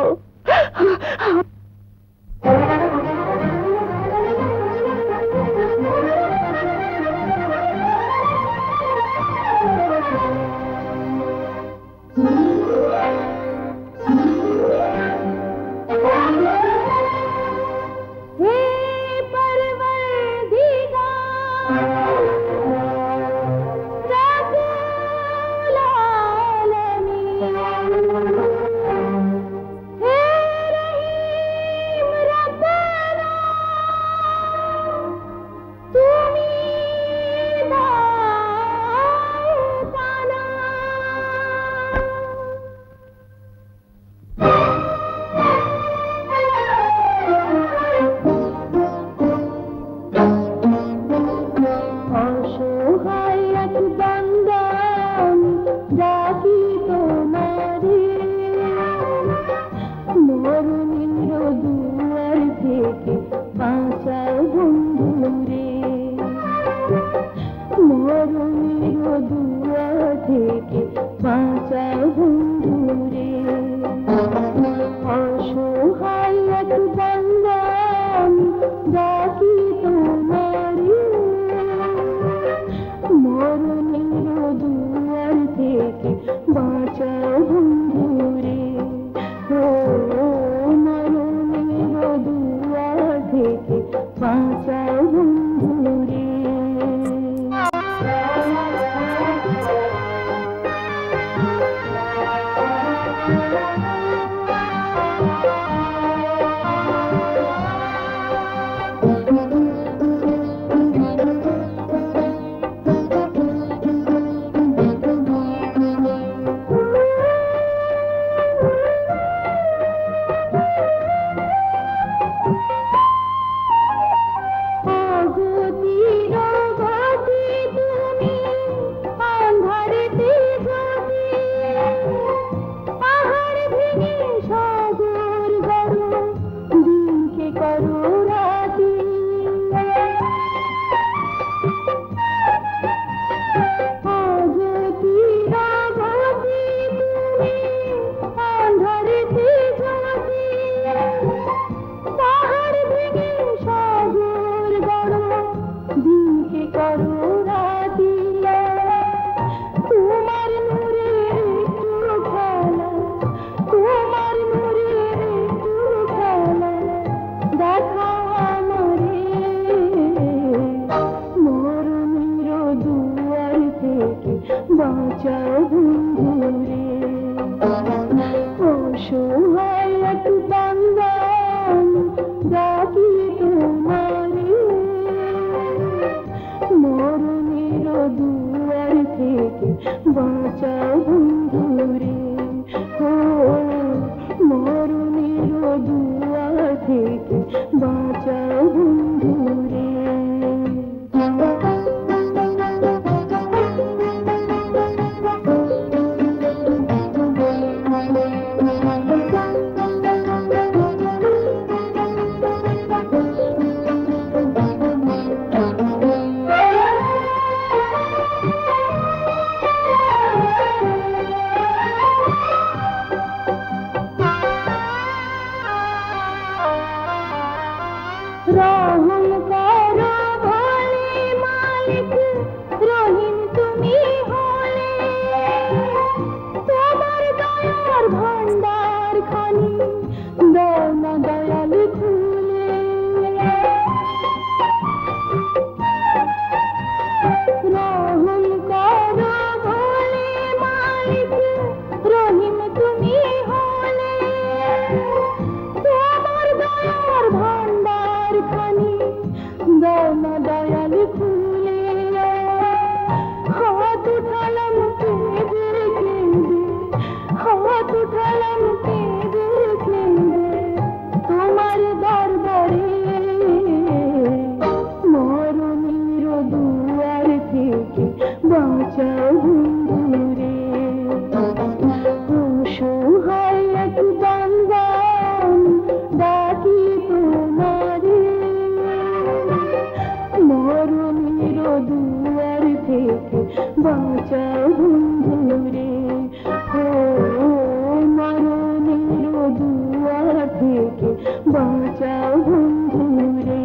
বাঁচাও বন্ধুরে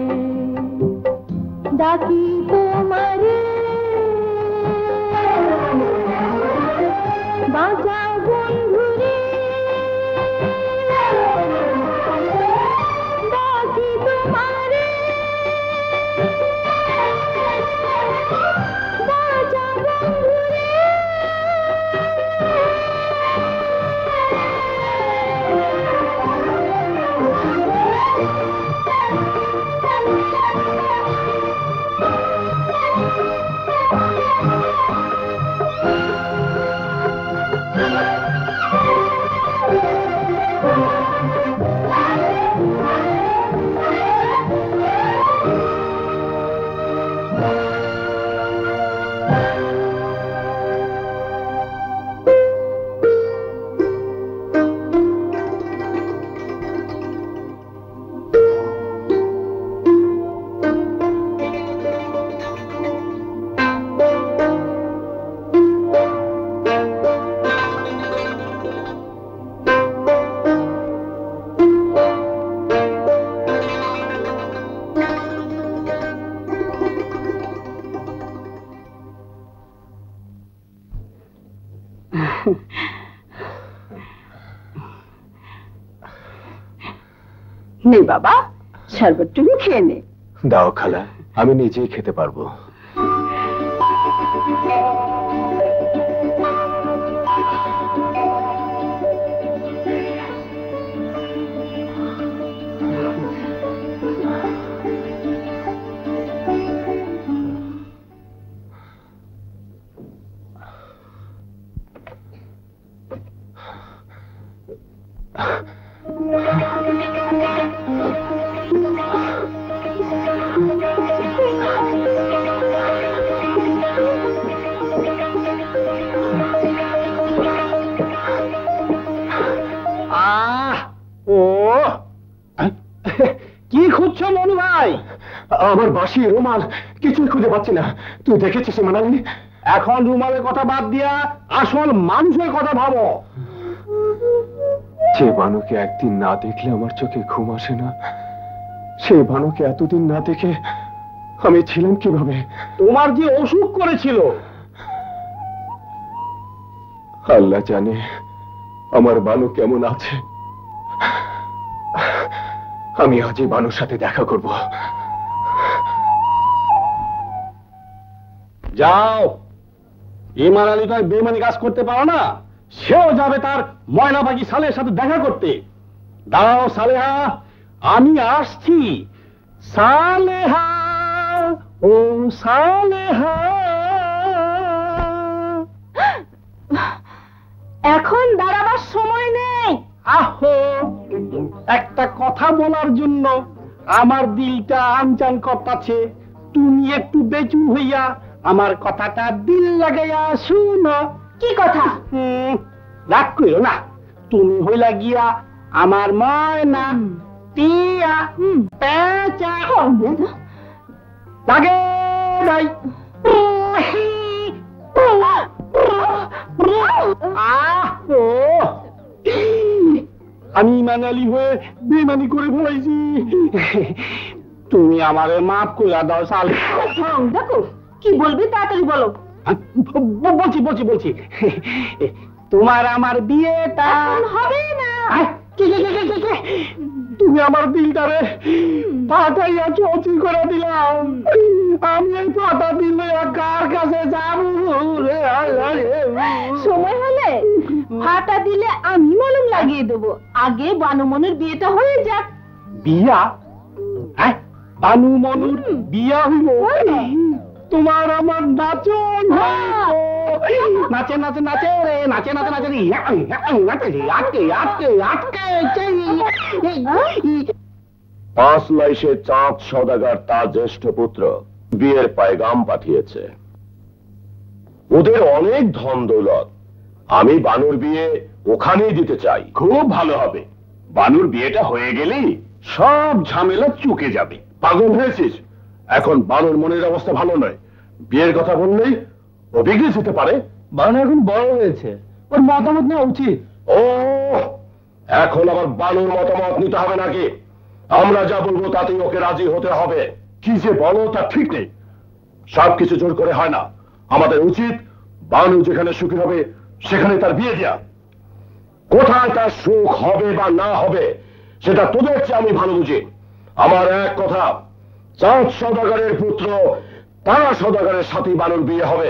ডাকি তোমারে বাঁচাও বন্ধুরে ডাকি তোমারে বাঁচাও বন্ধুরে নে বাবা শরবতটুকু খেয়ে নে। দাও খালা, আমি নিজেই খেতে পারবো। কি খুঁজছো মনু ভাই? আমার বাসি রুমাল কিছুই খুঁজে পাচ্ছি না। তুই দেখেছিস মানালি? এখন রুমালের কথা বাদ দিয়া আসল মানুষের কথা ভাবো। যে বানুকে একদিন না দেখলে আমার চোখে ঘুম আসে না, সেই বানুকে এতদিন না দেখে আমি ছিলাম কিভাবে? তোমার যে অসুখ করেছিল, আল্লাহ জানে আমার বানু কেমন আছে। আমি আজই বানুর সাথে দেখা করব। যাও, ইমান আলী তার বেমানি কাজ করতে পারো না, সেও যাবে তার ময়না পাখি সালের সাথে দেখা করতে। দাঁড়াও সালেহা, আমি আসছি। সালেহা, ও সালেহা। এখন দাঁড়াবার সময় নেই। আহো, একটা কথা বলার জন্য আমার দিলটা আনচান করতাছে। তুমি একটু বেচু হইয়া আমার কথাটা দিল লাগাইয়া শুনো। কি কথা? রাগ কইরো না, তুমি হইলা গিয়া আমার ময়না টিয়া পেঁচা। লাগে নাই আমি মানালি হয়ে বেমানি করে ফেলাইছি। তুমি আমারে মাফ করে দাও সালে। দেখো কি বলবি, তাড়াতাড়ি বলো। বলছি বলছি বলছি, তোমার আমার বিয়েটা হবে না। তুমি আমার দিলটারে পাঠাইয়া চৌচির করে দিলাম। আমি এই পাতা দিলে কার কাছে যাবো? সময় হলে ফাটা দিলে আমি মলম লাগিয়ে দেবো। আগে বানু মনুর বিয়েটা হয়ে যাক। বিয়া? বানু মনুর বিয়া হইল? তোমার আমার নাচন নাচে নাচে নাচে রে, নাচে নাচে নাচে রে, আটকে আটকে আটকে। 5 লাইশে চাঁদ সওদাগর তার জ্যেষ্ঠ পুত্র বিয়ের পায়গাম পাঠিয়েছে। ওদের অনেক ধন দৌলত, আমি বানুর বিয়ে ওখানেই দিতে চাই। খুব ভালো হবে। বানুর বিয়েটা হয়ে গেলেই সব ঝামেলা চুকে যাবে। পাগল হয়েছিস? এখন বানুর মনের অবস্থা ভালো নয়। বিয়ের কথা বললেই ও বিগড়ে যেতে পারে। বানু এখন বড় হয়েছে, ওর মতামত নেওয়া উচিত। ও এখন আবার বানুর মতামত নিতে হবে নাকি? আমরা যা বলবো তাতেই ওকে রাজি হতে হবে। কি যে বলো তা ঠিক নেই। সবকিছু জোর করে হয় না। আমাদের উচিত বানু যেখানে সুখী হবে সেখানে তার বিয়ে দেয়া। কোথায় তার সুখ হবে বা না হবে সেটা তোদের চেয়ে আমি ভালো বুঝি। আমার এক কথা, চাঁদ সওদাগরের পুত্র তারা সওদাগরের সাথে বানুর বিয়ে হবে।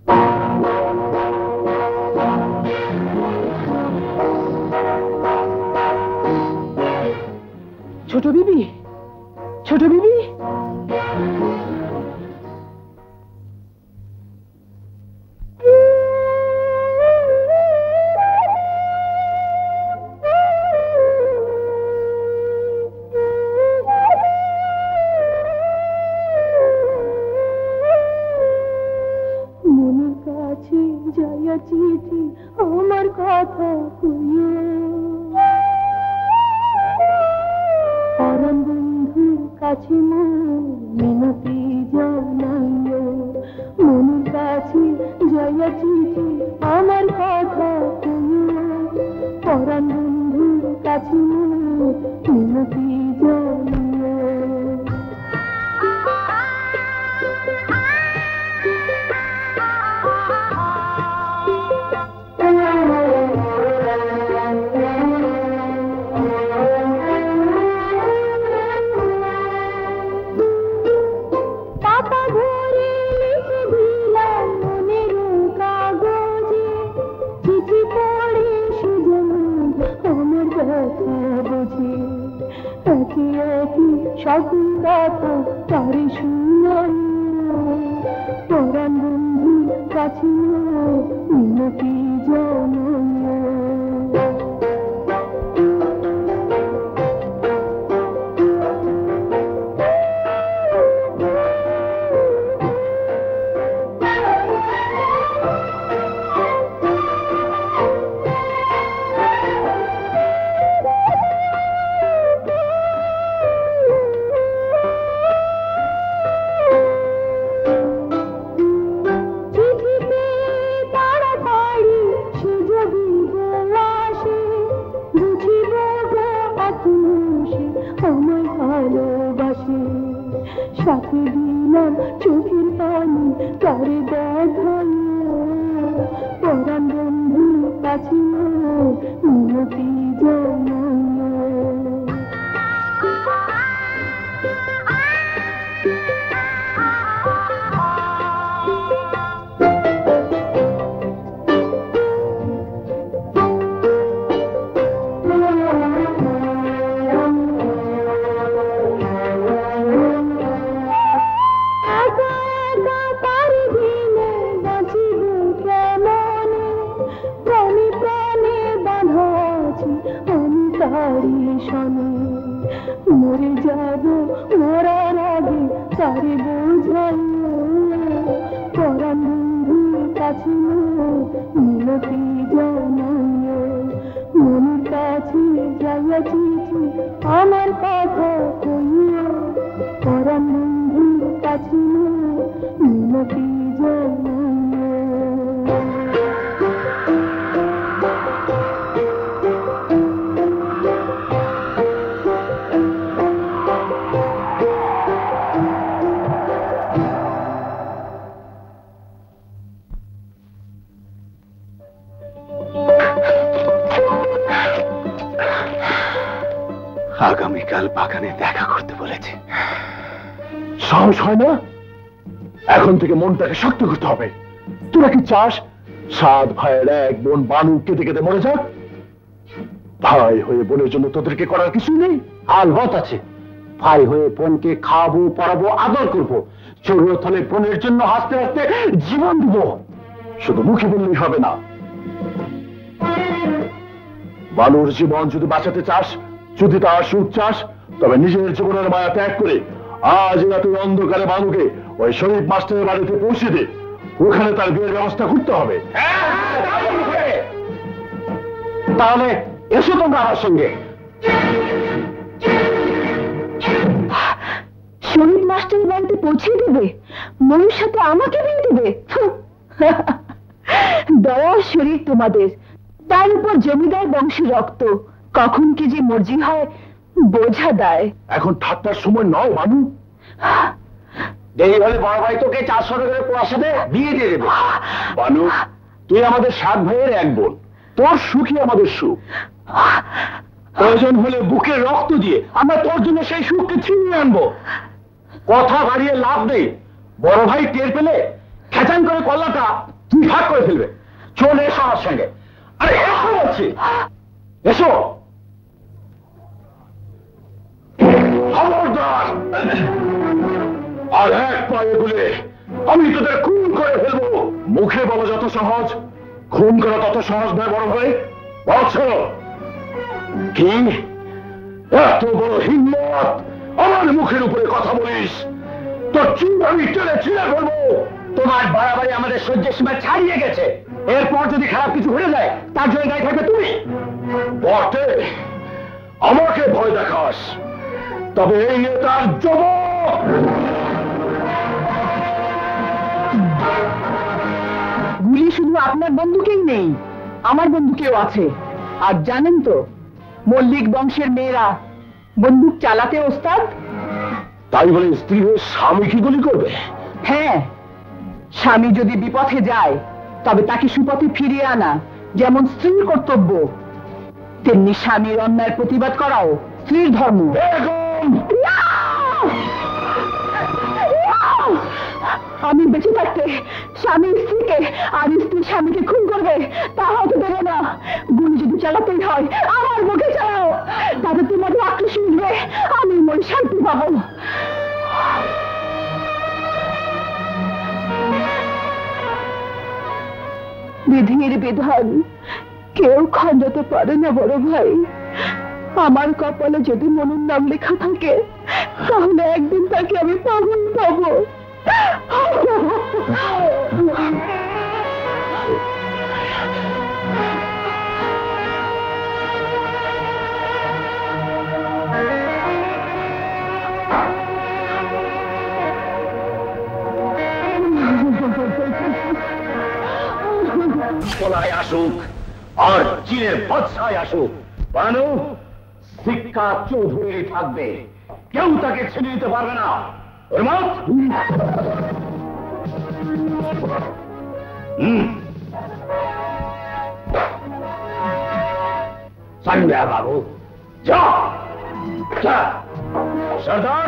ছোট বিবি, ছোট বিবি, মনের কাছে যাইয়া চিঠি আমার কথা কইও, পরম বন্ধুর কাছে মিনতি জানাইও। মনের কাছে যাইয়া চিঠি আমার কথা কইও, পরম বন্ধুর কাছে মিনতি জানাইও। সকল কথা তারে শুনাই, পরাণ বন্ধুর কাছে মিনতি জানাই। সাথে দিলাম চোখের পানি তারে দেখাইও, পরাণ বন্ধুর কাছে মিনতি জানাইও। মরে যাব মরার আগে তারে বোঝাইও, পরাণ বন্ধুর কাছে মিনতি জানাইও। মনের কাছে যাইয়া চিঠি আমার কথা কইও, পরাণ বন্ধুর কাছে মিনতি জানাইও। আগামীকাল বাগানে দেখা করতে বলেছে। সাহস হয় না? এখন থেকে মনটাকে শক্ত করতে হবে। তোরা কি চাস 7 ভাইয়ের এক বোন বানু কেটে কেটে মরে যাক? ভাই হয়ে বোনের জন্য তোদেরকে করার কিছু নেই? আলবত আছে। ভাই হয়ে বোনকে খাওয়াবো, পড়াবো, আদর করবো। জরুরত হলে বোনের জন্য হাসতে হাসতে জীবন দিব। শুধু মুখে বললেই হবে না। বানুর জীবন যদি বাঁচাতে চাস, যদি তার সুখ চাস, তবে নিজের জীবনের মায়া ত্যাগ করে আজ রাতের অন্ধকারে বানুকে ওই শরীফ মাস্টারের বাড়িতে পৌঁছে দে। ওখানে তার বিয়ের ব্যবস্থা করতে হবে। তাহলে এসো তোমরা আমার সঙ্গে। শরীফ মাস্টারের বাড়িতে পৌঁছে দেবে? মনুর সাথে আমাকে বিয়ে দেবে? দয়া শরীর তোমাদের, তার উপর জমিদার বংশের রক্ত, কখন কি যে মর্জি হয় বোঝা দেয়। এখন ঠাট্টার সময় নয় বানু। দেরি হলে বড় ভাই তোকে 400 টাকা পয়সাতে বিয়ে দিয়ে দেবে। বানু, তুই আমাদের 7 ভাইয়ের এক বোন, তোর সুখই আমাদের সুখ। প্রয়োজন হলে বুকের রক্ত দিয়ে আমরা তোর জন্য সেই সুখকে ছিনিয়ে আনবো। কথা বাড়িয়ে লাভ নেই, বড় ভাই টের পেলে খেচান করে কল্লাটা তুই ভাগ করে ফেলবে। চলে এসো আমার সঙ্গে। আরে এসো বলছি, এসো। খবরদার, আর এক পায়ে বলে আমি তোদের খুন করে ফেলবো। মুখে বলা যত সহজ, খুন করা তত সহজ নয় বড় ভাই। বলছো কি এত বড় হিম্মত আমার মুখের উপরে কথা বলিস? তোর চুল আমি টেনে ছিঁড়ে ফেলবো। তোমার বাড়াবাড়ি আমাদের সহ্যের সীমা ছাড়িয়ে গেছে। এরপর যদি খারাপ কিছু হয়ে যায় তার জন্য দায়ী থাকবে তুমি। বটে, আমাকে ভয় দেখাস, তবে এই নেতার যুবক গুলি শুধু আপনার বন্ধুকেই নেই, আমার বন্ধুকেও আছে। আর জানেন তো, মল্লিক বংশের মেয়েরা বন্দুক চালাতে ওস্তাদ। তাই বলে স্ত্রী হয়ে স্বামী কি গুলি করবে? হ্যাঁ, স্বামী যদি বিপথে যায় তবে তাকে সুপথে ফিরিয়ে আনা যেমন স্ত্রীর কর্তব্য, তেমনি স্বামীর অন্যায়ের প্রতিবাদ করাও স্ত্রীর ধর্ম। আমি বেঁচে থাকতে স্বামী স্ত্রীকে আর স্ত্রী স্বামীকে খুন করবে তা হতে দেবে না। গুলি যদি চালাতেই হয় আমার মুখে চালাও, তাতে তোমাদের আক্রোশ মিলবে, আমি মনে শান্তি পাবো। বিধির বিধান কেউ খণ্ডাতে পারে না বড় ভাই। আমার কপালে যদি মনুর নাম লেখা থাকে তাহলে একদিন তাকে আমি পাগল পাবো। পলায় আসুক আর চীনের বাদশায় আসুক, বানু শিক্ষা চৌধুরী থাকবে, কেউ তাকে ছেড়ে দিতে পারবে না। ওর মত সন্ধ্যা বাবু যা। সর্দার,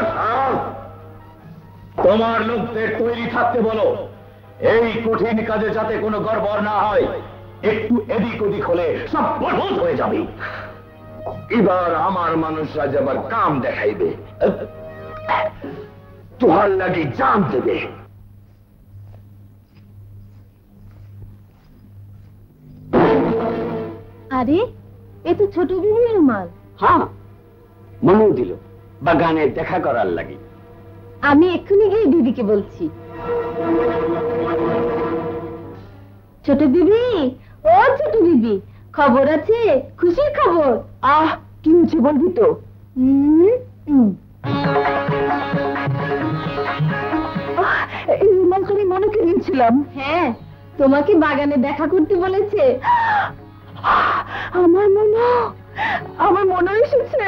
তোমার লোকদের তৈরি থাকতে বলো। এই কঠিন কাজে যাতে কোনো গড়বড় না হয়, একটু এদিক ওদিক হলে সব বরবাদ হয়ে যাবে। এবার আমার মানুষরা যাবার কাম দেখাইবে, তোহার লাগি জান দেবে। আরে এ তো ছোট বিবির রুমাল। হ্যাঁ, মনু দিল বাগানে দেখা করার লাগি। আমি এক্ষুনি গিয়ে দিদিকে বলছি। ছোট বিবি, ও ছোট বিবি, খবর আছে? খুশির খবর। আহ, কি হচ্ছে বলবি তো? এই রুমাল তুমি মনুকে দিয়েছিলাম। হ্যাঁ, তোমাকে বাগানে দেখা করতে বলেছে। আমার মনে এসেছে।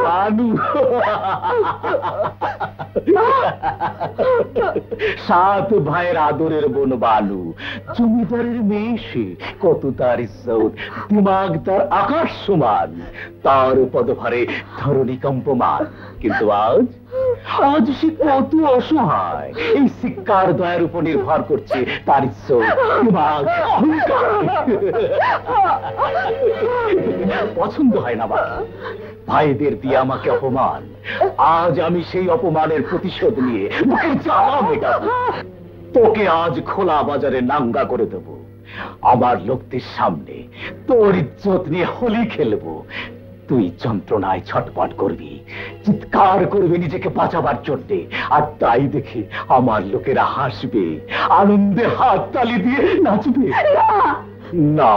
বানু সাত ভাইয়ের আদরের বোন বানু, জমিদারের মেয়ে সে, কত তার ইজ্জত, দিমাগ তার আকাশ সমান, তার পদভারে ধরণী কম্পমান। কিন্তু আজ আজ সে কত অসহায়, এই শিক্ষার দয়ার উপর নির্ভর করছে তার ইজ্জত, দিমাগ, অহংকার। পছন্দ হয় না বাবা, ভাইদের দিয়ে আমাকে অপমান। আজ আমি সেই অপমানের প্রতিশোধ নিয়ে মুখের জ্বালা মেটাবো। তোকে আজ খোলা বাজারে নাঙ্গা করে দেব, আমার লোকদের সামনে তোর ইজ্জত নিয়ে হোলি খেলবো। তুই যন্ত্রণায় ছটপট করবি, চিৎকার করবি নিজেকে বাঁচাবার জন্যে, আর তাই দেখে আমার লোকেরা হাসবে, আনন্দে হাত তালি দিয়ে নাচবে। না,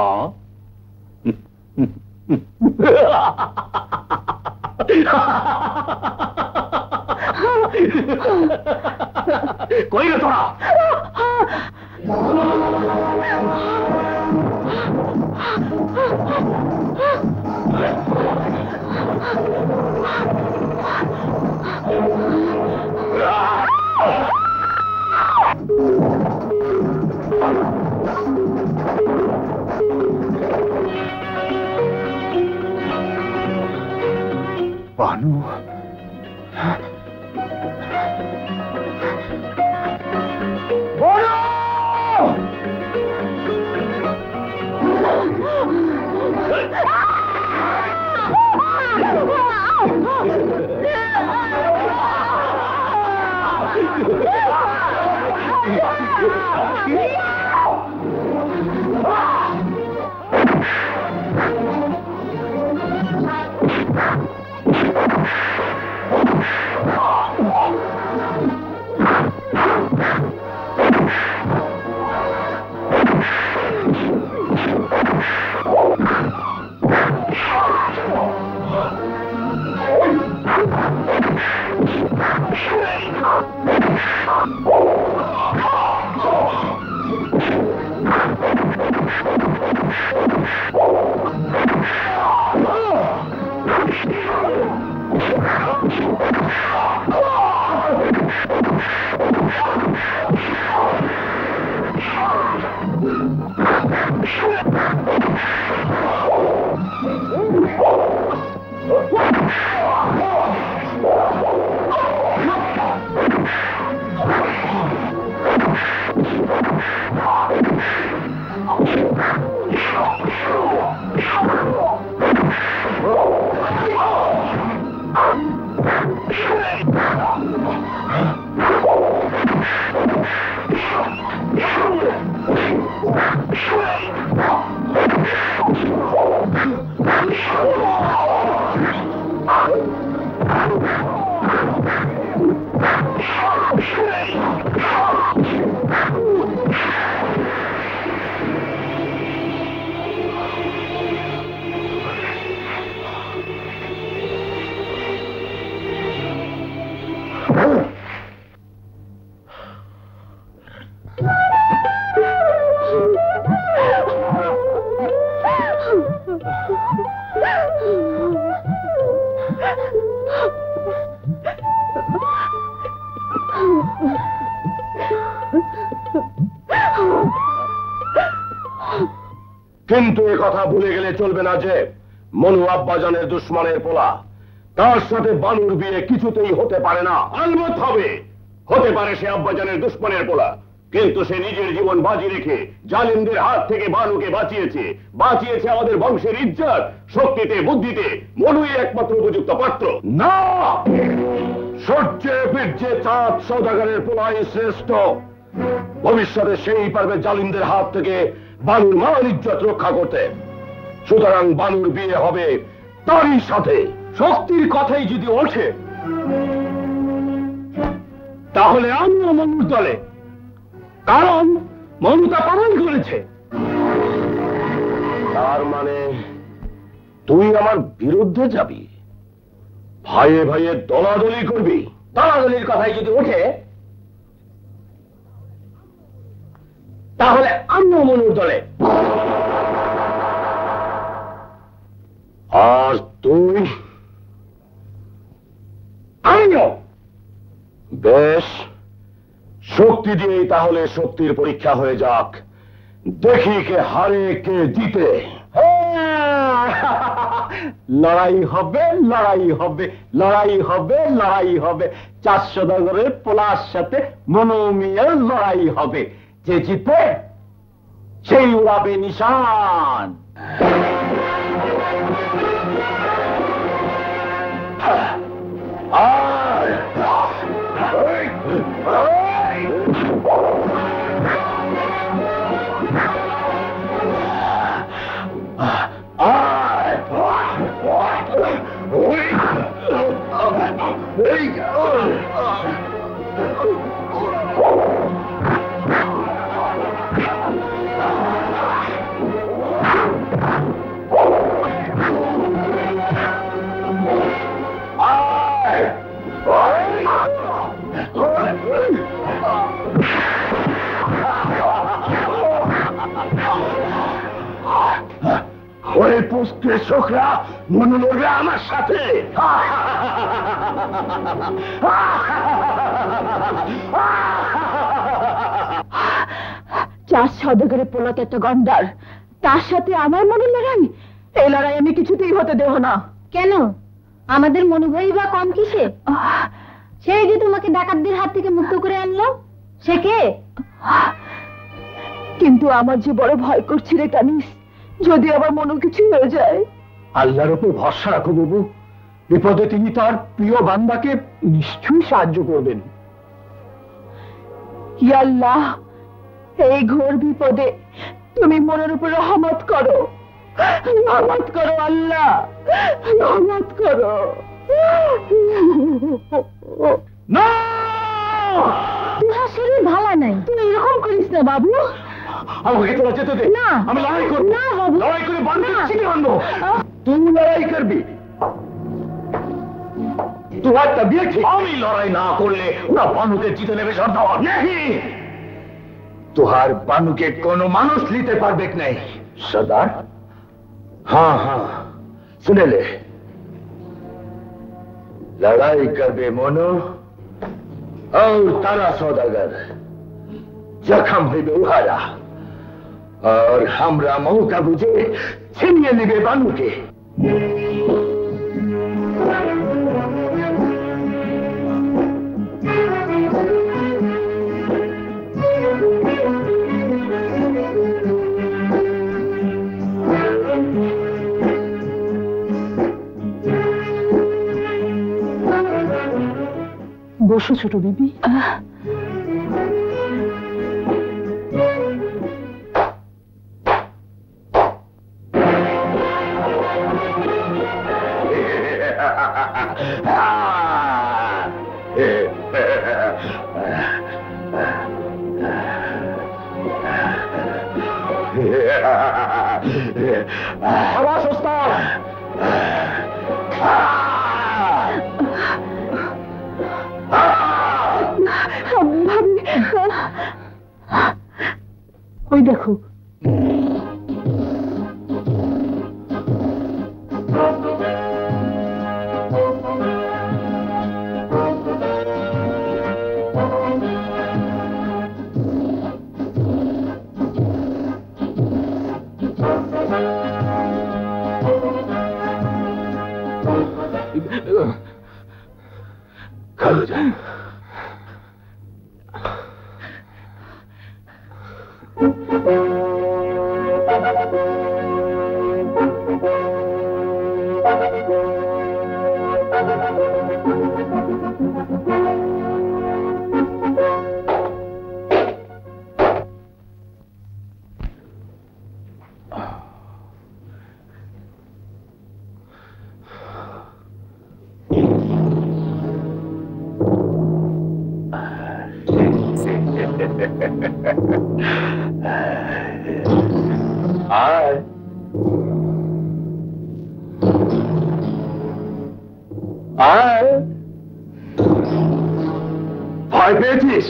কই রে তোরা? বানু, কিন্তু এ কথা ভুলে গেলে চলবে না যে মনু আব্বাজানের দুশ্মনের পোলা, তার সাথে বানুর বিয়ে কিছুতেই হতে পারে না। আলবত হবে, হতে পারে সে আব্বাজানের দুশ্মনের পোলা, কিন্তু সে নিজের জীবন বাজি রেখে জালিমদের হাত থেকে বানুকে বাঁচিয়েছে, বাঁচিয়েছে আমাদের বংশের ইজ্জত, শক্তিতে বুদ্ধিতে মনুই একমাত্র উপযুক্ত পাত্র। না, সূর্যে বীর্যে চাঁদ সওদাগরের পোলাই শ্রেষ্ঠ। ভবিষ্যতে সেই পারবে জালিমদের হাত থেকে বানুর মান ইজ্জত রক্ষা করতে। সুতরাং বানুর বিয়ে হবে তারই সাথে। শক্তির কথাই যদি ওঠে তাহলে আমিও মনুর দলে, কারণ মনু তা প্রমাণ করেছে। তার মানে তুই আমার বিরুদ্ধে যাবি, ভাইয়ে ভাইয়ে দলাদলি করবি? দলাদলির কথাই যদি ওঠে তাহলে আমিও মনুর দলে। আর তুই বেশ, শক্তি দিয়েই তাহলে শক্তির পরীক্ষা হয়ে যাক। দেখি কে হারে কে জিতে। লড়াই হবে, লড়াই হবে, লড়াই হবে, লড়াই হবে। 4 সওদাগরের পোলার সাথে মনোমিয়ার লড়াই হবে। যে জিতে সেই উড়াবে নিশান। ওই পুষ্টের ছোকরা মনে লড়বে আমার সাথে। 4 সওদাগরের পোলাতে একটা গন্ডার, তার সাথে আমার মনের লড়াই। এই লড়াই আমি কিছুতেই হতে দেব না। কেন? আমাদের মনোভাবই বা কম কিসে? সেই যে তোমাকে ডাকাতদের হাত থেকে মুক্ত করে আনলো, সে কে? কিন্তু আমার যে বড় ভয় করছে রে কানিস, যদি আবার মনে কিছু হয়ে যায়। আল্লাহর উপর ভরসা রাখো বাবু, বিপদে তিনি তার প্রিয় বান্দাকে নিশ্চয়ই সাহায্য করবেন। ইয়া আল্লাহ, এই ঘোর বিপদে তুমি মনের উপর রহমত করো, রহমত করো আল্লাহ, রহমত করো। না, তোমার শরীর ভালো নাই, তুই এরকম করিস না বাবু। আমাকে তোরা যেতে দে। না, আমি লড়াই করবো। না বাবু, লড়াই করে বান্ধব না। ছিটে আনবো। তুই লড়াই করবি। তোমার তবিয়ত ঠিক। আমি লড়াই না করলে ওরা বানুকে জিতে নেবে সর্দার। नहीं, तुहार बानू के कोनो मानुष लीते पारबेक नहीं सरदार। हाँ हाँ सुने ले, लड़ाई करबे मोनो और तारा सौदागर जखम हईबे उहारा और हमरा मौका बुझे छिनिए निबे बानू के। বসো ছোট বিবি। আওয়াজ ওস্তাদ। ওই দেখো, খালো যা। আয় আয়, ভয় পেয়েছিস?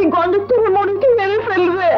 গন্ডক তুমি মনুকে মেরে ফেলবে।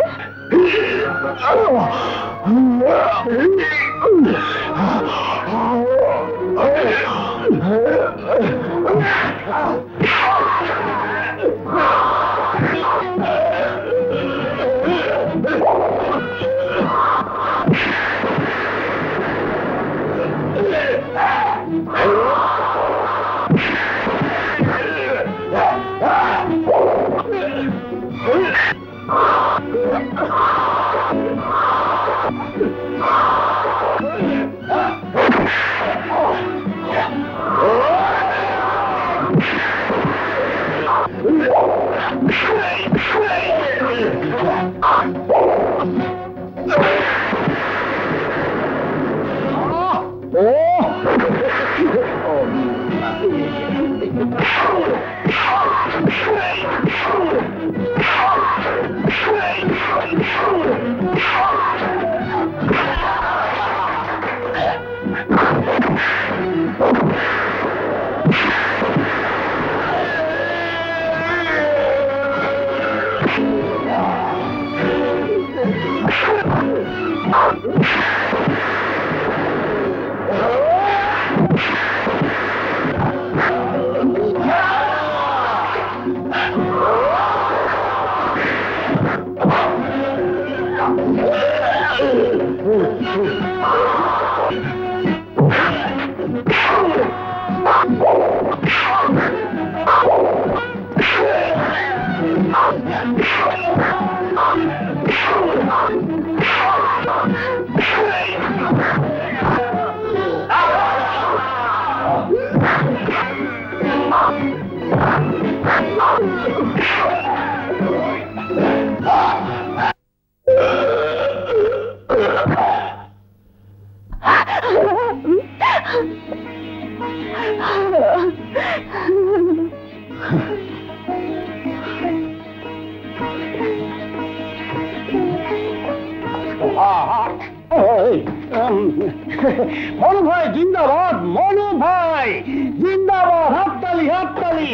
মনু ভাই জিন্দাবাদ, মনু ভাই জিন্দাবাদ, হাততালি হাততালি।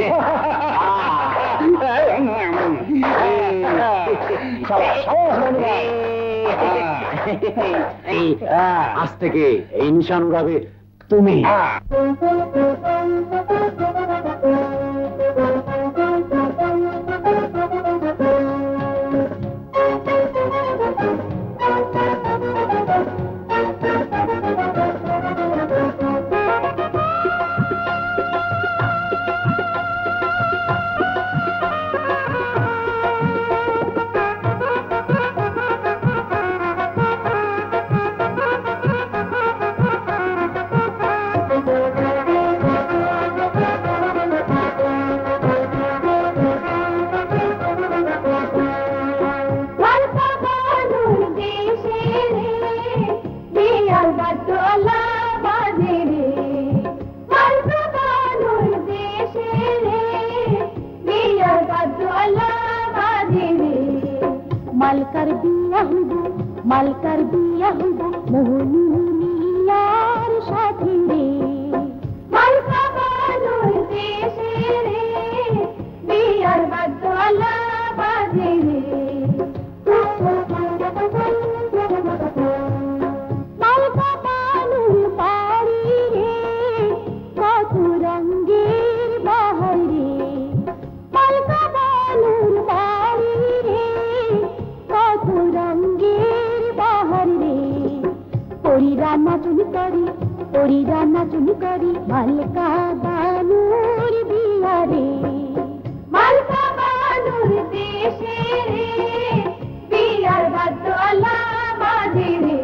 আজ থেকে এই নিশান উড়াবে তুমি। মালকার বিয়া হইব মোহনীর সাথে রে, মালকা বানুর দেশে রে, বিয়ার বাদ্যলা বাজে রে। মালকা বানুর বাড়ি রে, কত রঙ্গের বাহার রে, মালকা বানুর বাড়ি রে, কত রঙ্গের বাহার রে। পরীরা নাচুনি করি মালকা বানুর বিয়া রে, মালকা বানুর দেশে রে, বিয়ার বাদ্যলা বাজে রে।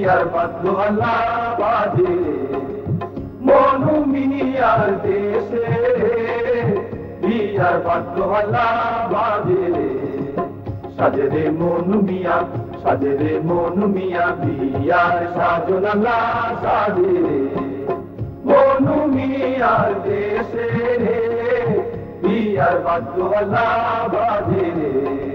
বিয়ার বাদ্যওয়ালা বাজে মনু মিয়ার দেশে বিয়ার বাদ্যওয়ালা বাজে সাজে রে মনু মিয়া সাজে রে মনু মিয়া বিয়ার সাজনালা সাজে রে মনু মিয়ার দেশে বিয়ার বাদ্যওয়ালা বাজে রে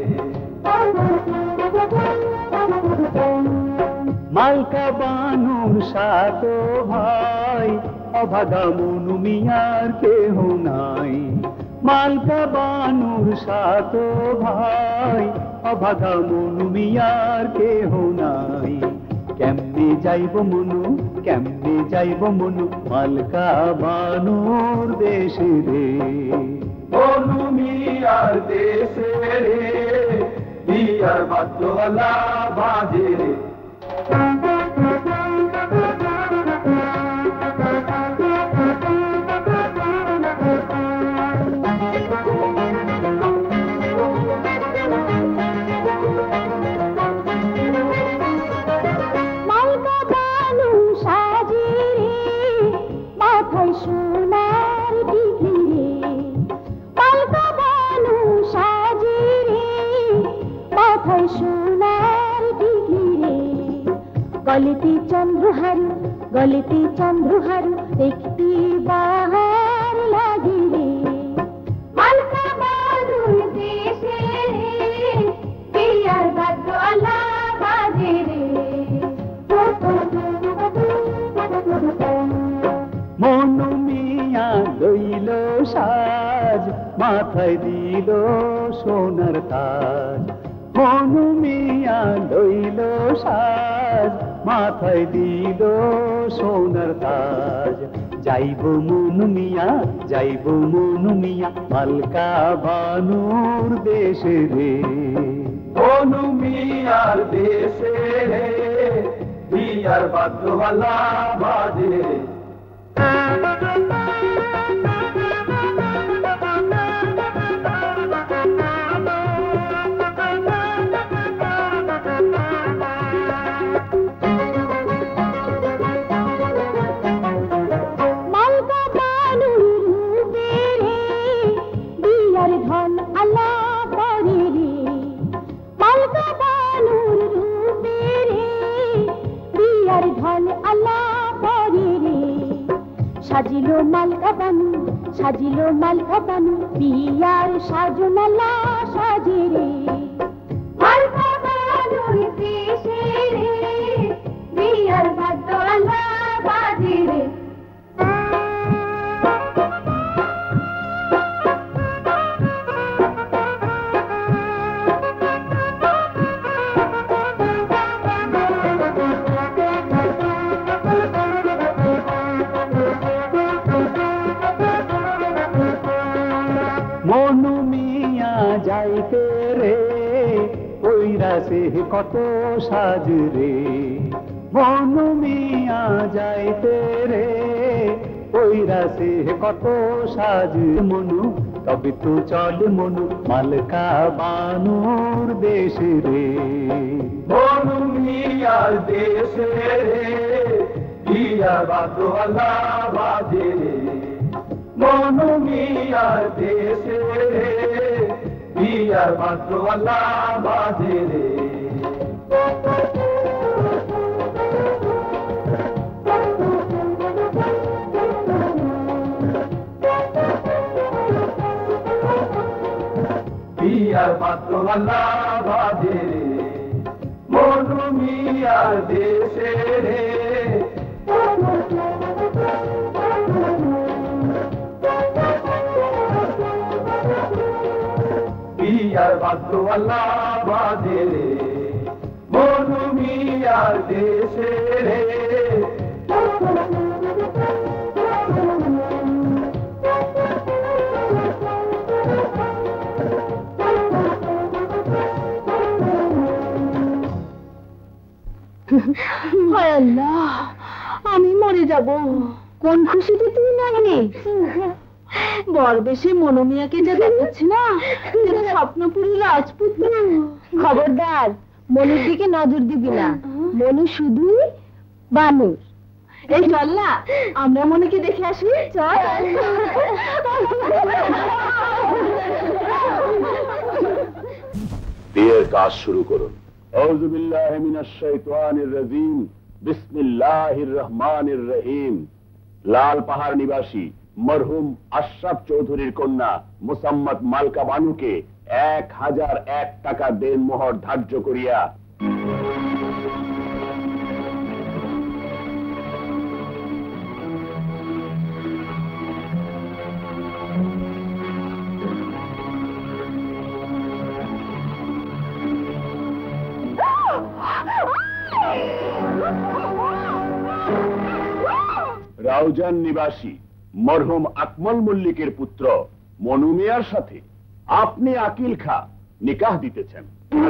মালকা বানুর সাত ভাই অভাগা মনু মিয়ার কেহ নাই মালকা বানুর সাত ভাই অভাগা মনু মিয়ার কেহ নাই কেমনে যাইব মনু মালকা বানুর দেশে রে মনু মিয়ার দেশে রে বিয়ার বাদ্যওয়ালা বাজে রে গলিতে চন্দ্রহারু দেখতে বাহার লাগে রে মালকা বানুর দেশে রে বিয়ার বাদ্যওয়ালা বাজে রে মনু মিয়া লইল সাজ মাথায় দিল সোনার তাজ মনু মিয়া লইল সাজ মাথায় দিল সোনার তাজ যাইব মনু মিয়া মালকা বানুর দেশে রে মনু মিয়ার দেশে রে বিয়ার বাদ্যওয়ালা বাজে সাজিলো মালকা বানু বিয়ার সাজনালা সাজে রে মালকা বানুর দেশে রে বিয়ার বাদ্যওয়ালা বাজে রে মনু মিয়া যাইতে রে কইরাছে কত সাজ রে মনু মিয়া যাইতে রে কইরাছে কত সাজ মনু তবে তো চল মনু মালকা বানুর দেশে রে মনু মিয়ার দেশে রে বিয়া বাদ্যওয়ালা বাজে রে মনু মিয়ার দেশে রে বিয়ার বাদ্যওয়ালা বাজে রে বিয়ার বাদ্যওয়ালা বাজে রে মনু মিয়ার দেশে রে বিয়ার বাদ্যওয়ালা বাজে রে মনু মিয়ার দেশে রে হায় আল্লাহ আমি মরে যাব কোন খুশিতে তুই নাইনি বর বেশি মনু মিয়াকে যা দেখাচ্ছে না স্বপ্নপুরী রাজপুত্র খবরদার মনুর দিকে নজর দিবি না মনু শুধুই বানর। এই চল না, আমরা মনেকে দেখে আসি। চল। বিয়ের কাজ শুরু করুন। আউযু বিল্লাহি মিনাশ শাইতানির রাজিম। বিসমিল্লাহির রহমানির রহিম। লাল পাহাড় নিবাসী মরহুম আশরাফ চৌধুরীর কন্যা মুসাম্মত মালকা বানুকে 1001 টাকা দেনমোহর ধার্য করিয়া রাউজান নিবাসী মরহুম আকমল মল্লিকের পুত্র মনু মিয়ার সাথে আপনি আকিল খা নিকাহ দিতেছেন।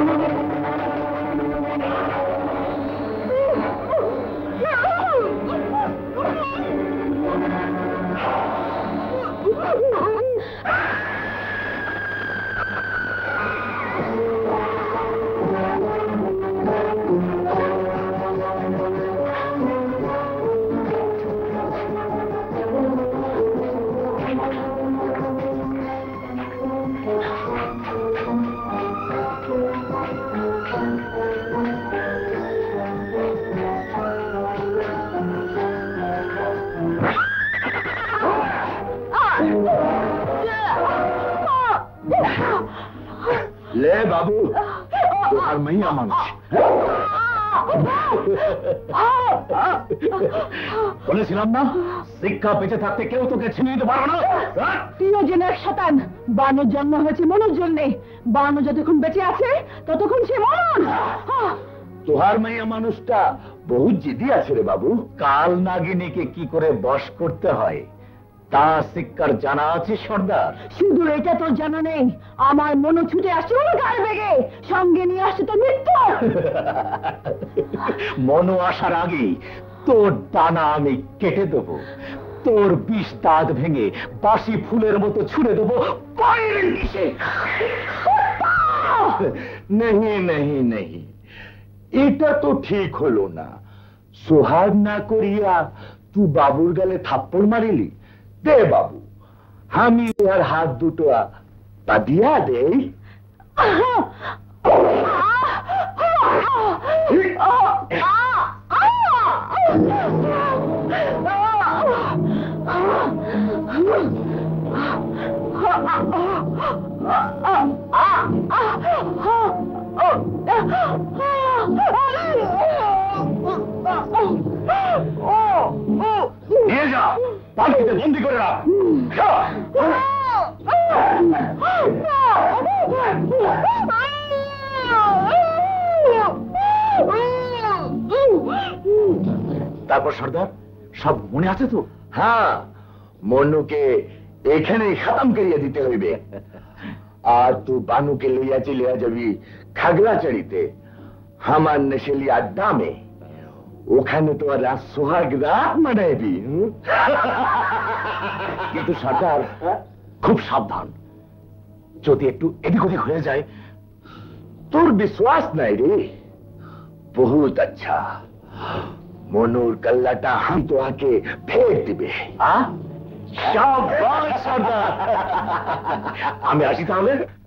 ले बाबू তোমার মাইয়া মানুষ বলেছিলাম না শিক্ষা বেঁচে থাকতে কেউ তোকে ছিনিয়ে দিতে পারবে না। তুইও যেন এক শতান। বানর জন্ম হয়েছে মনুর জন্যে। বানর যতক্ষণ বেঁচে আছে ততক্ষণ সে মরণ। তোহার মাইয়া মানুষটা বহু জিদি আছে রে বাবু। কাল নাগিনীকে কি করে বশ করতে হয় তা শিক্ষার জানা আছে সর্দার। শুধু এটা তোর জানা নেই, আমার মনে ছুটে আসছে ওর গায়ে বেগে, সঙ্গে নিয়ে আসছে তোর মৃত্যু। মনো আসার আগে তোর ডানা আমি কেটে দেবো, তোর বিষ দাঁত ভেঙে বাসি ফুলের মতো ছুড়ে দেবো পায়ের নিচে। नहीं नहीं नहीं, এটা তো ঠিক হলো না। সোহাগ না করিয়া তুই বাবুর গালে থাপ্পড় মারিলি। দে বাবু, আমি ওর হাত দুটো তা দিয়া দেই। নিয়ে যা, পালকিতে বন্দি করে রাখ। তারপর সর্দার সব মনে আছে তো? হ্যাঁ, মনুকে এখানেই খতম করিয়া দিতে হইবে। আর তুই বানুকে লইয়া চলিয়া যাবি খাগড়াছড়িতে আমার নেশালি আড্ডা মে। ওখানে তো আর সোহাগ রাত মানাইবি। কিন্তু সরকার খুব সাবধান, যদি একটু এদিক ওদিক হয়ে যায়। তোর বিশ্বাস নাই রে? বহুত আচ্ছা, মনুর কল্লাটা হাম তোহাকে ফের দিবে। শাবাশ সরদার, আমি আসি তাহলে।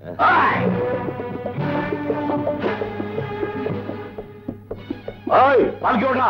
ওই পালকি ওঠা।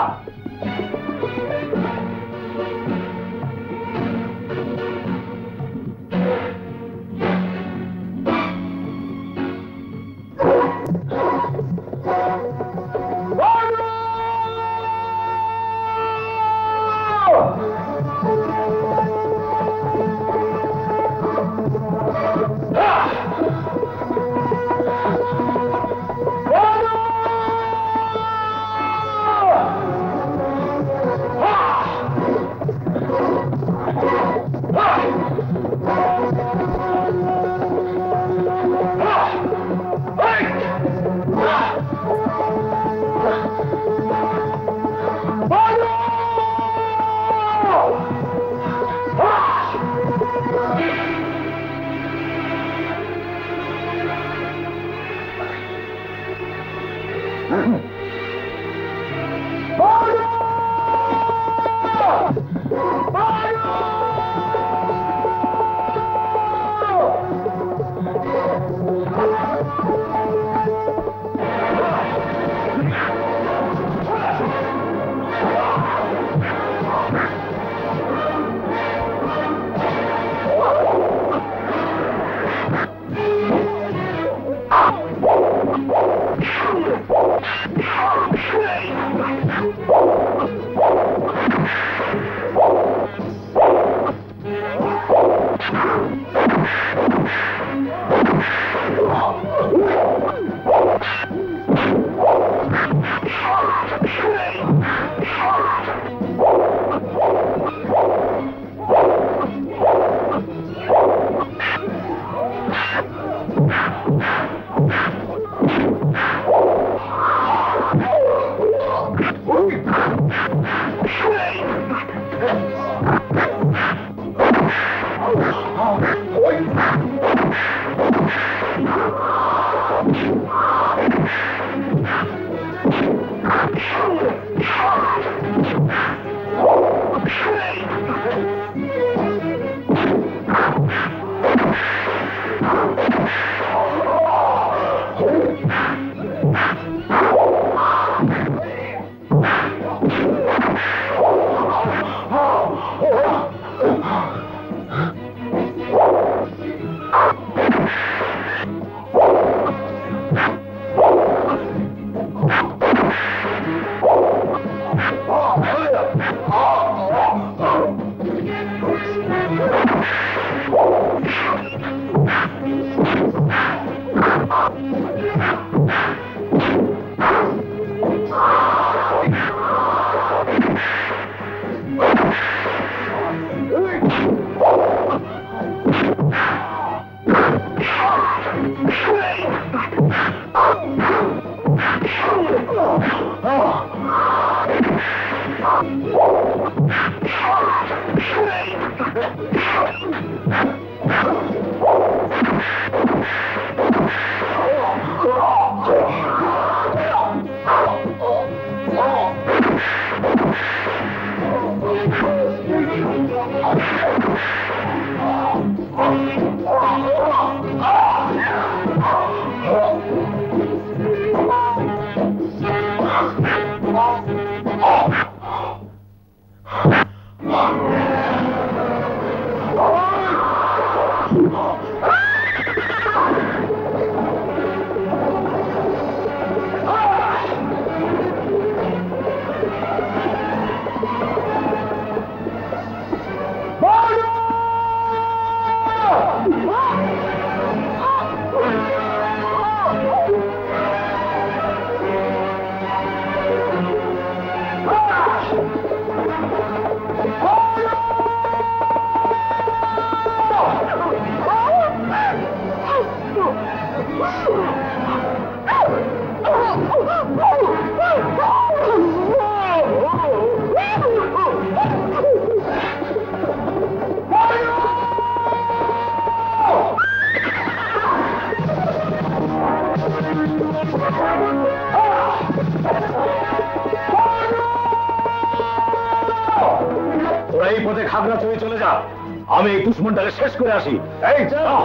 তোরা এই পথে খাগড়াছড়ি চলে যা, আমি এই দুশ্মনটাকে শেষ করে আসি। এই যাও।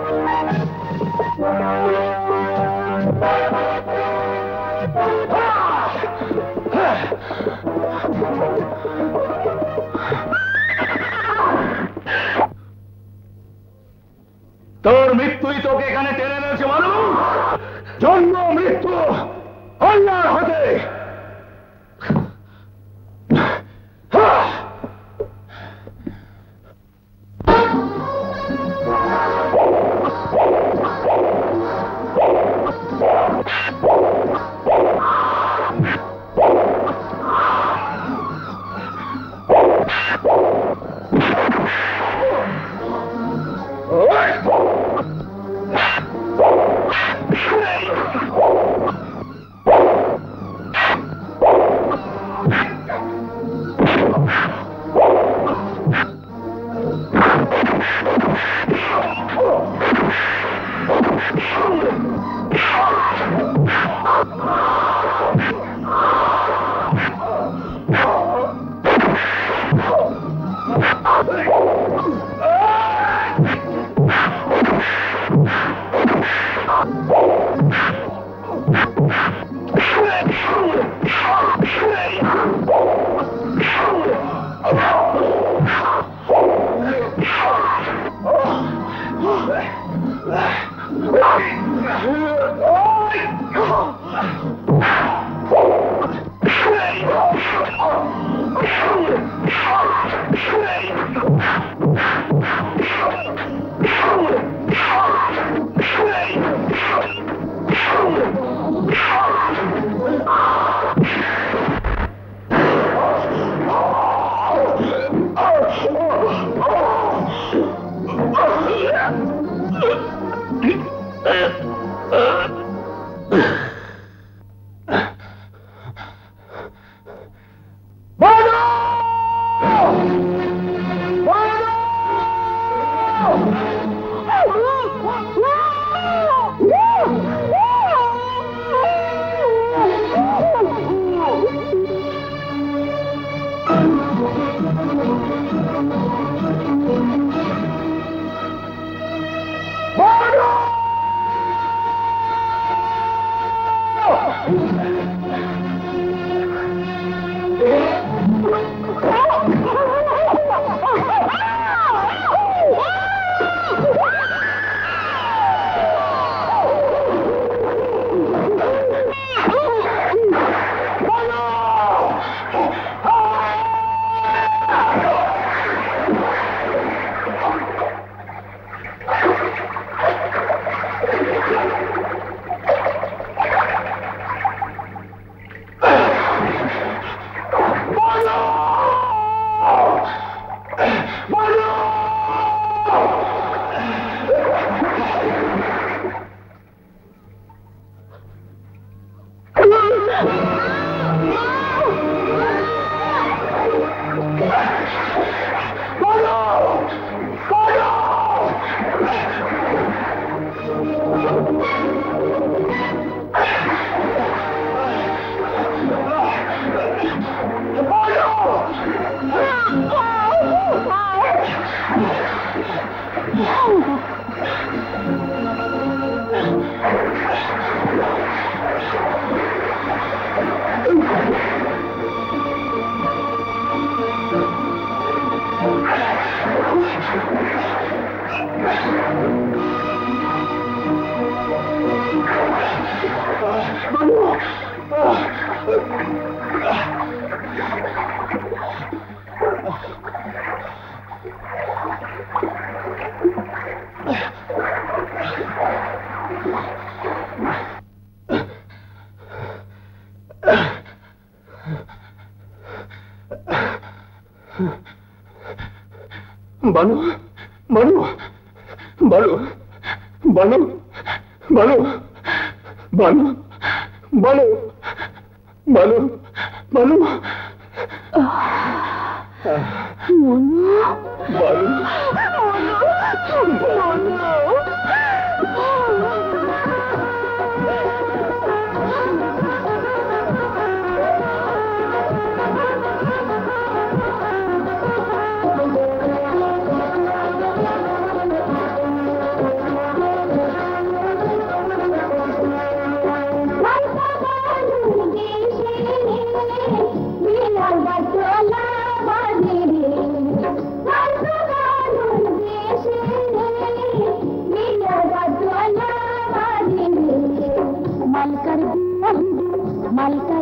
তোর মৃত্যুই তোকে এখানে টেনে এনেছে মানুষ। জন্ম মৃত্যু আল্লাহর হাতে। বানু বানু বানু বানু বানু বানু বানু বানু বানু বানু मलकर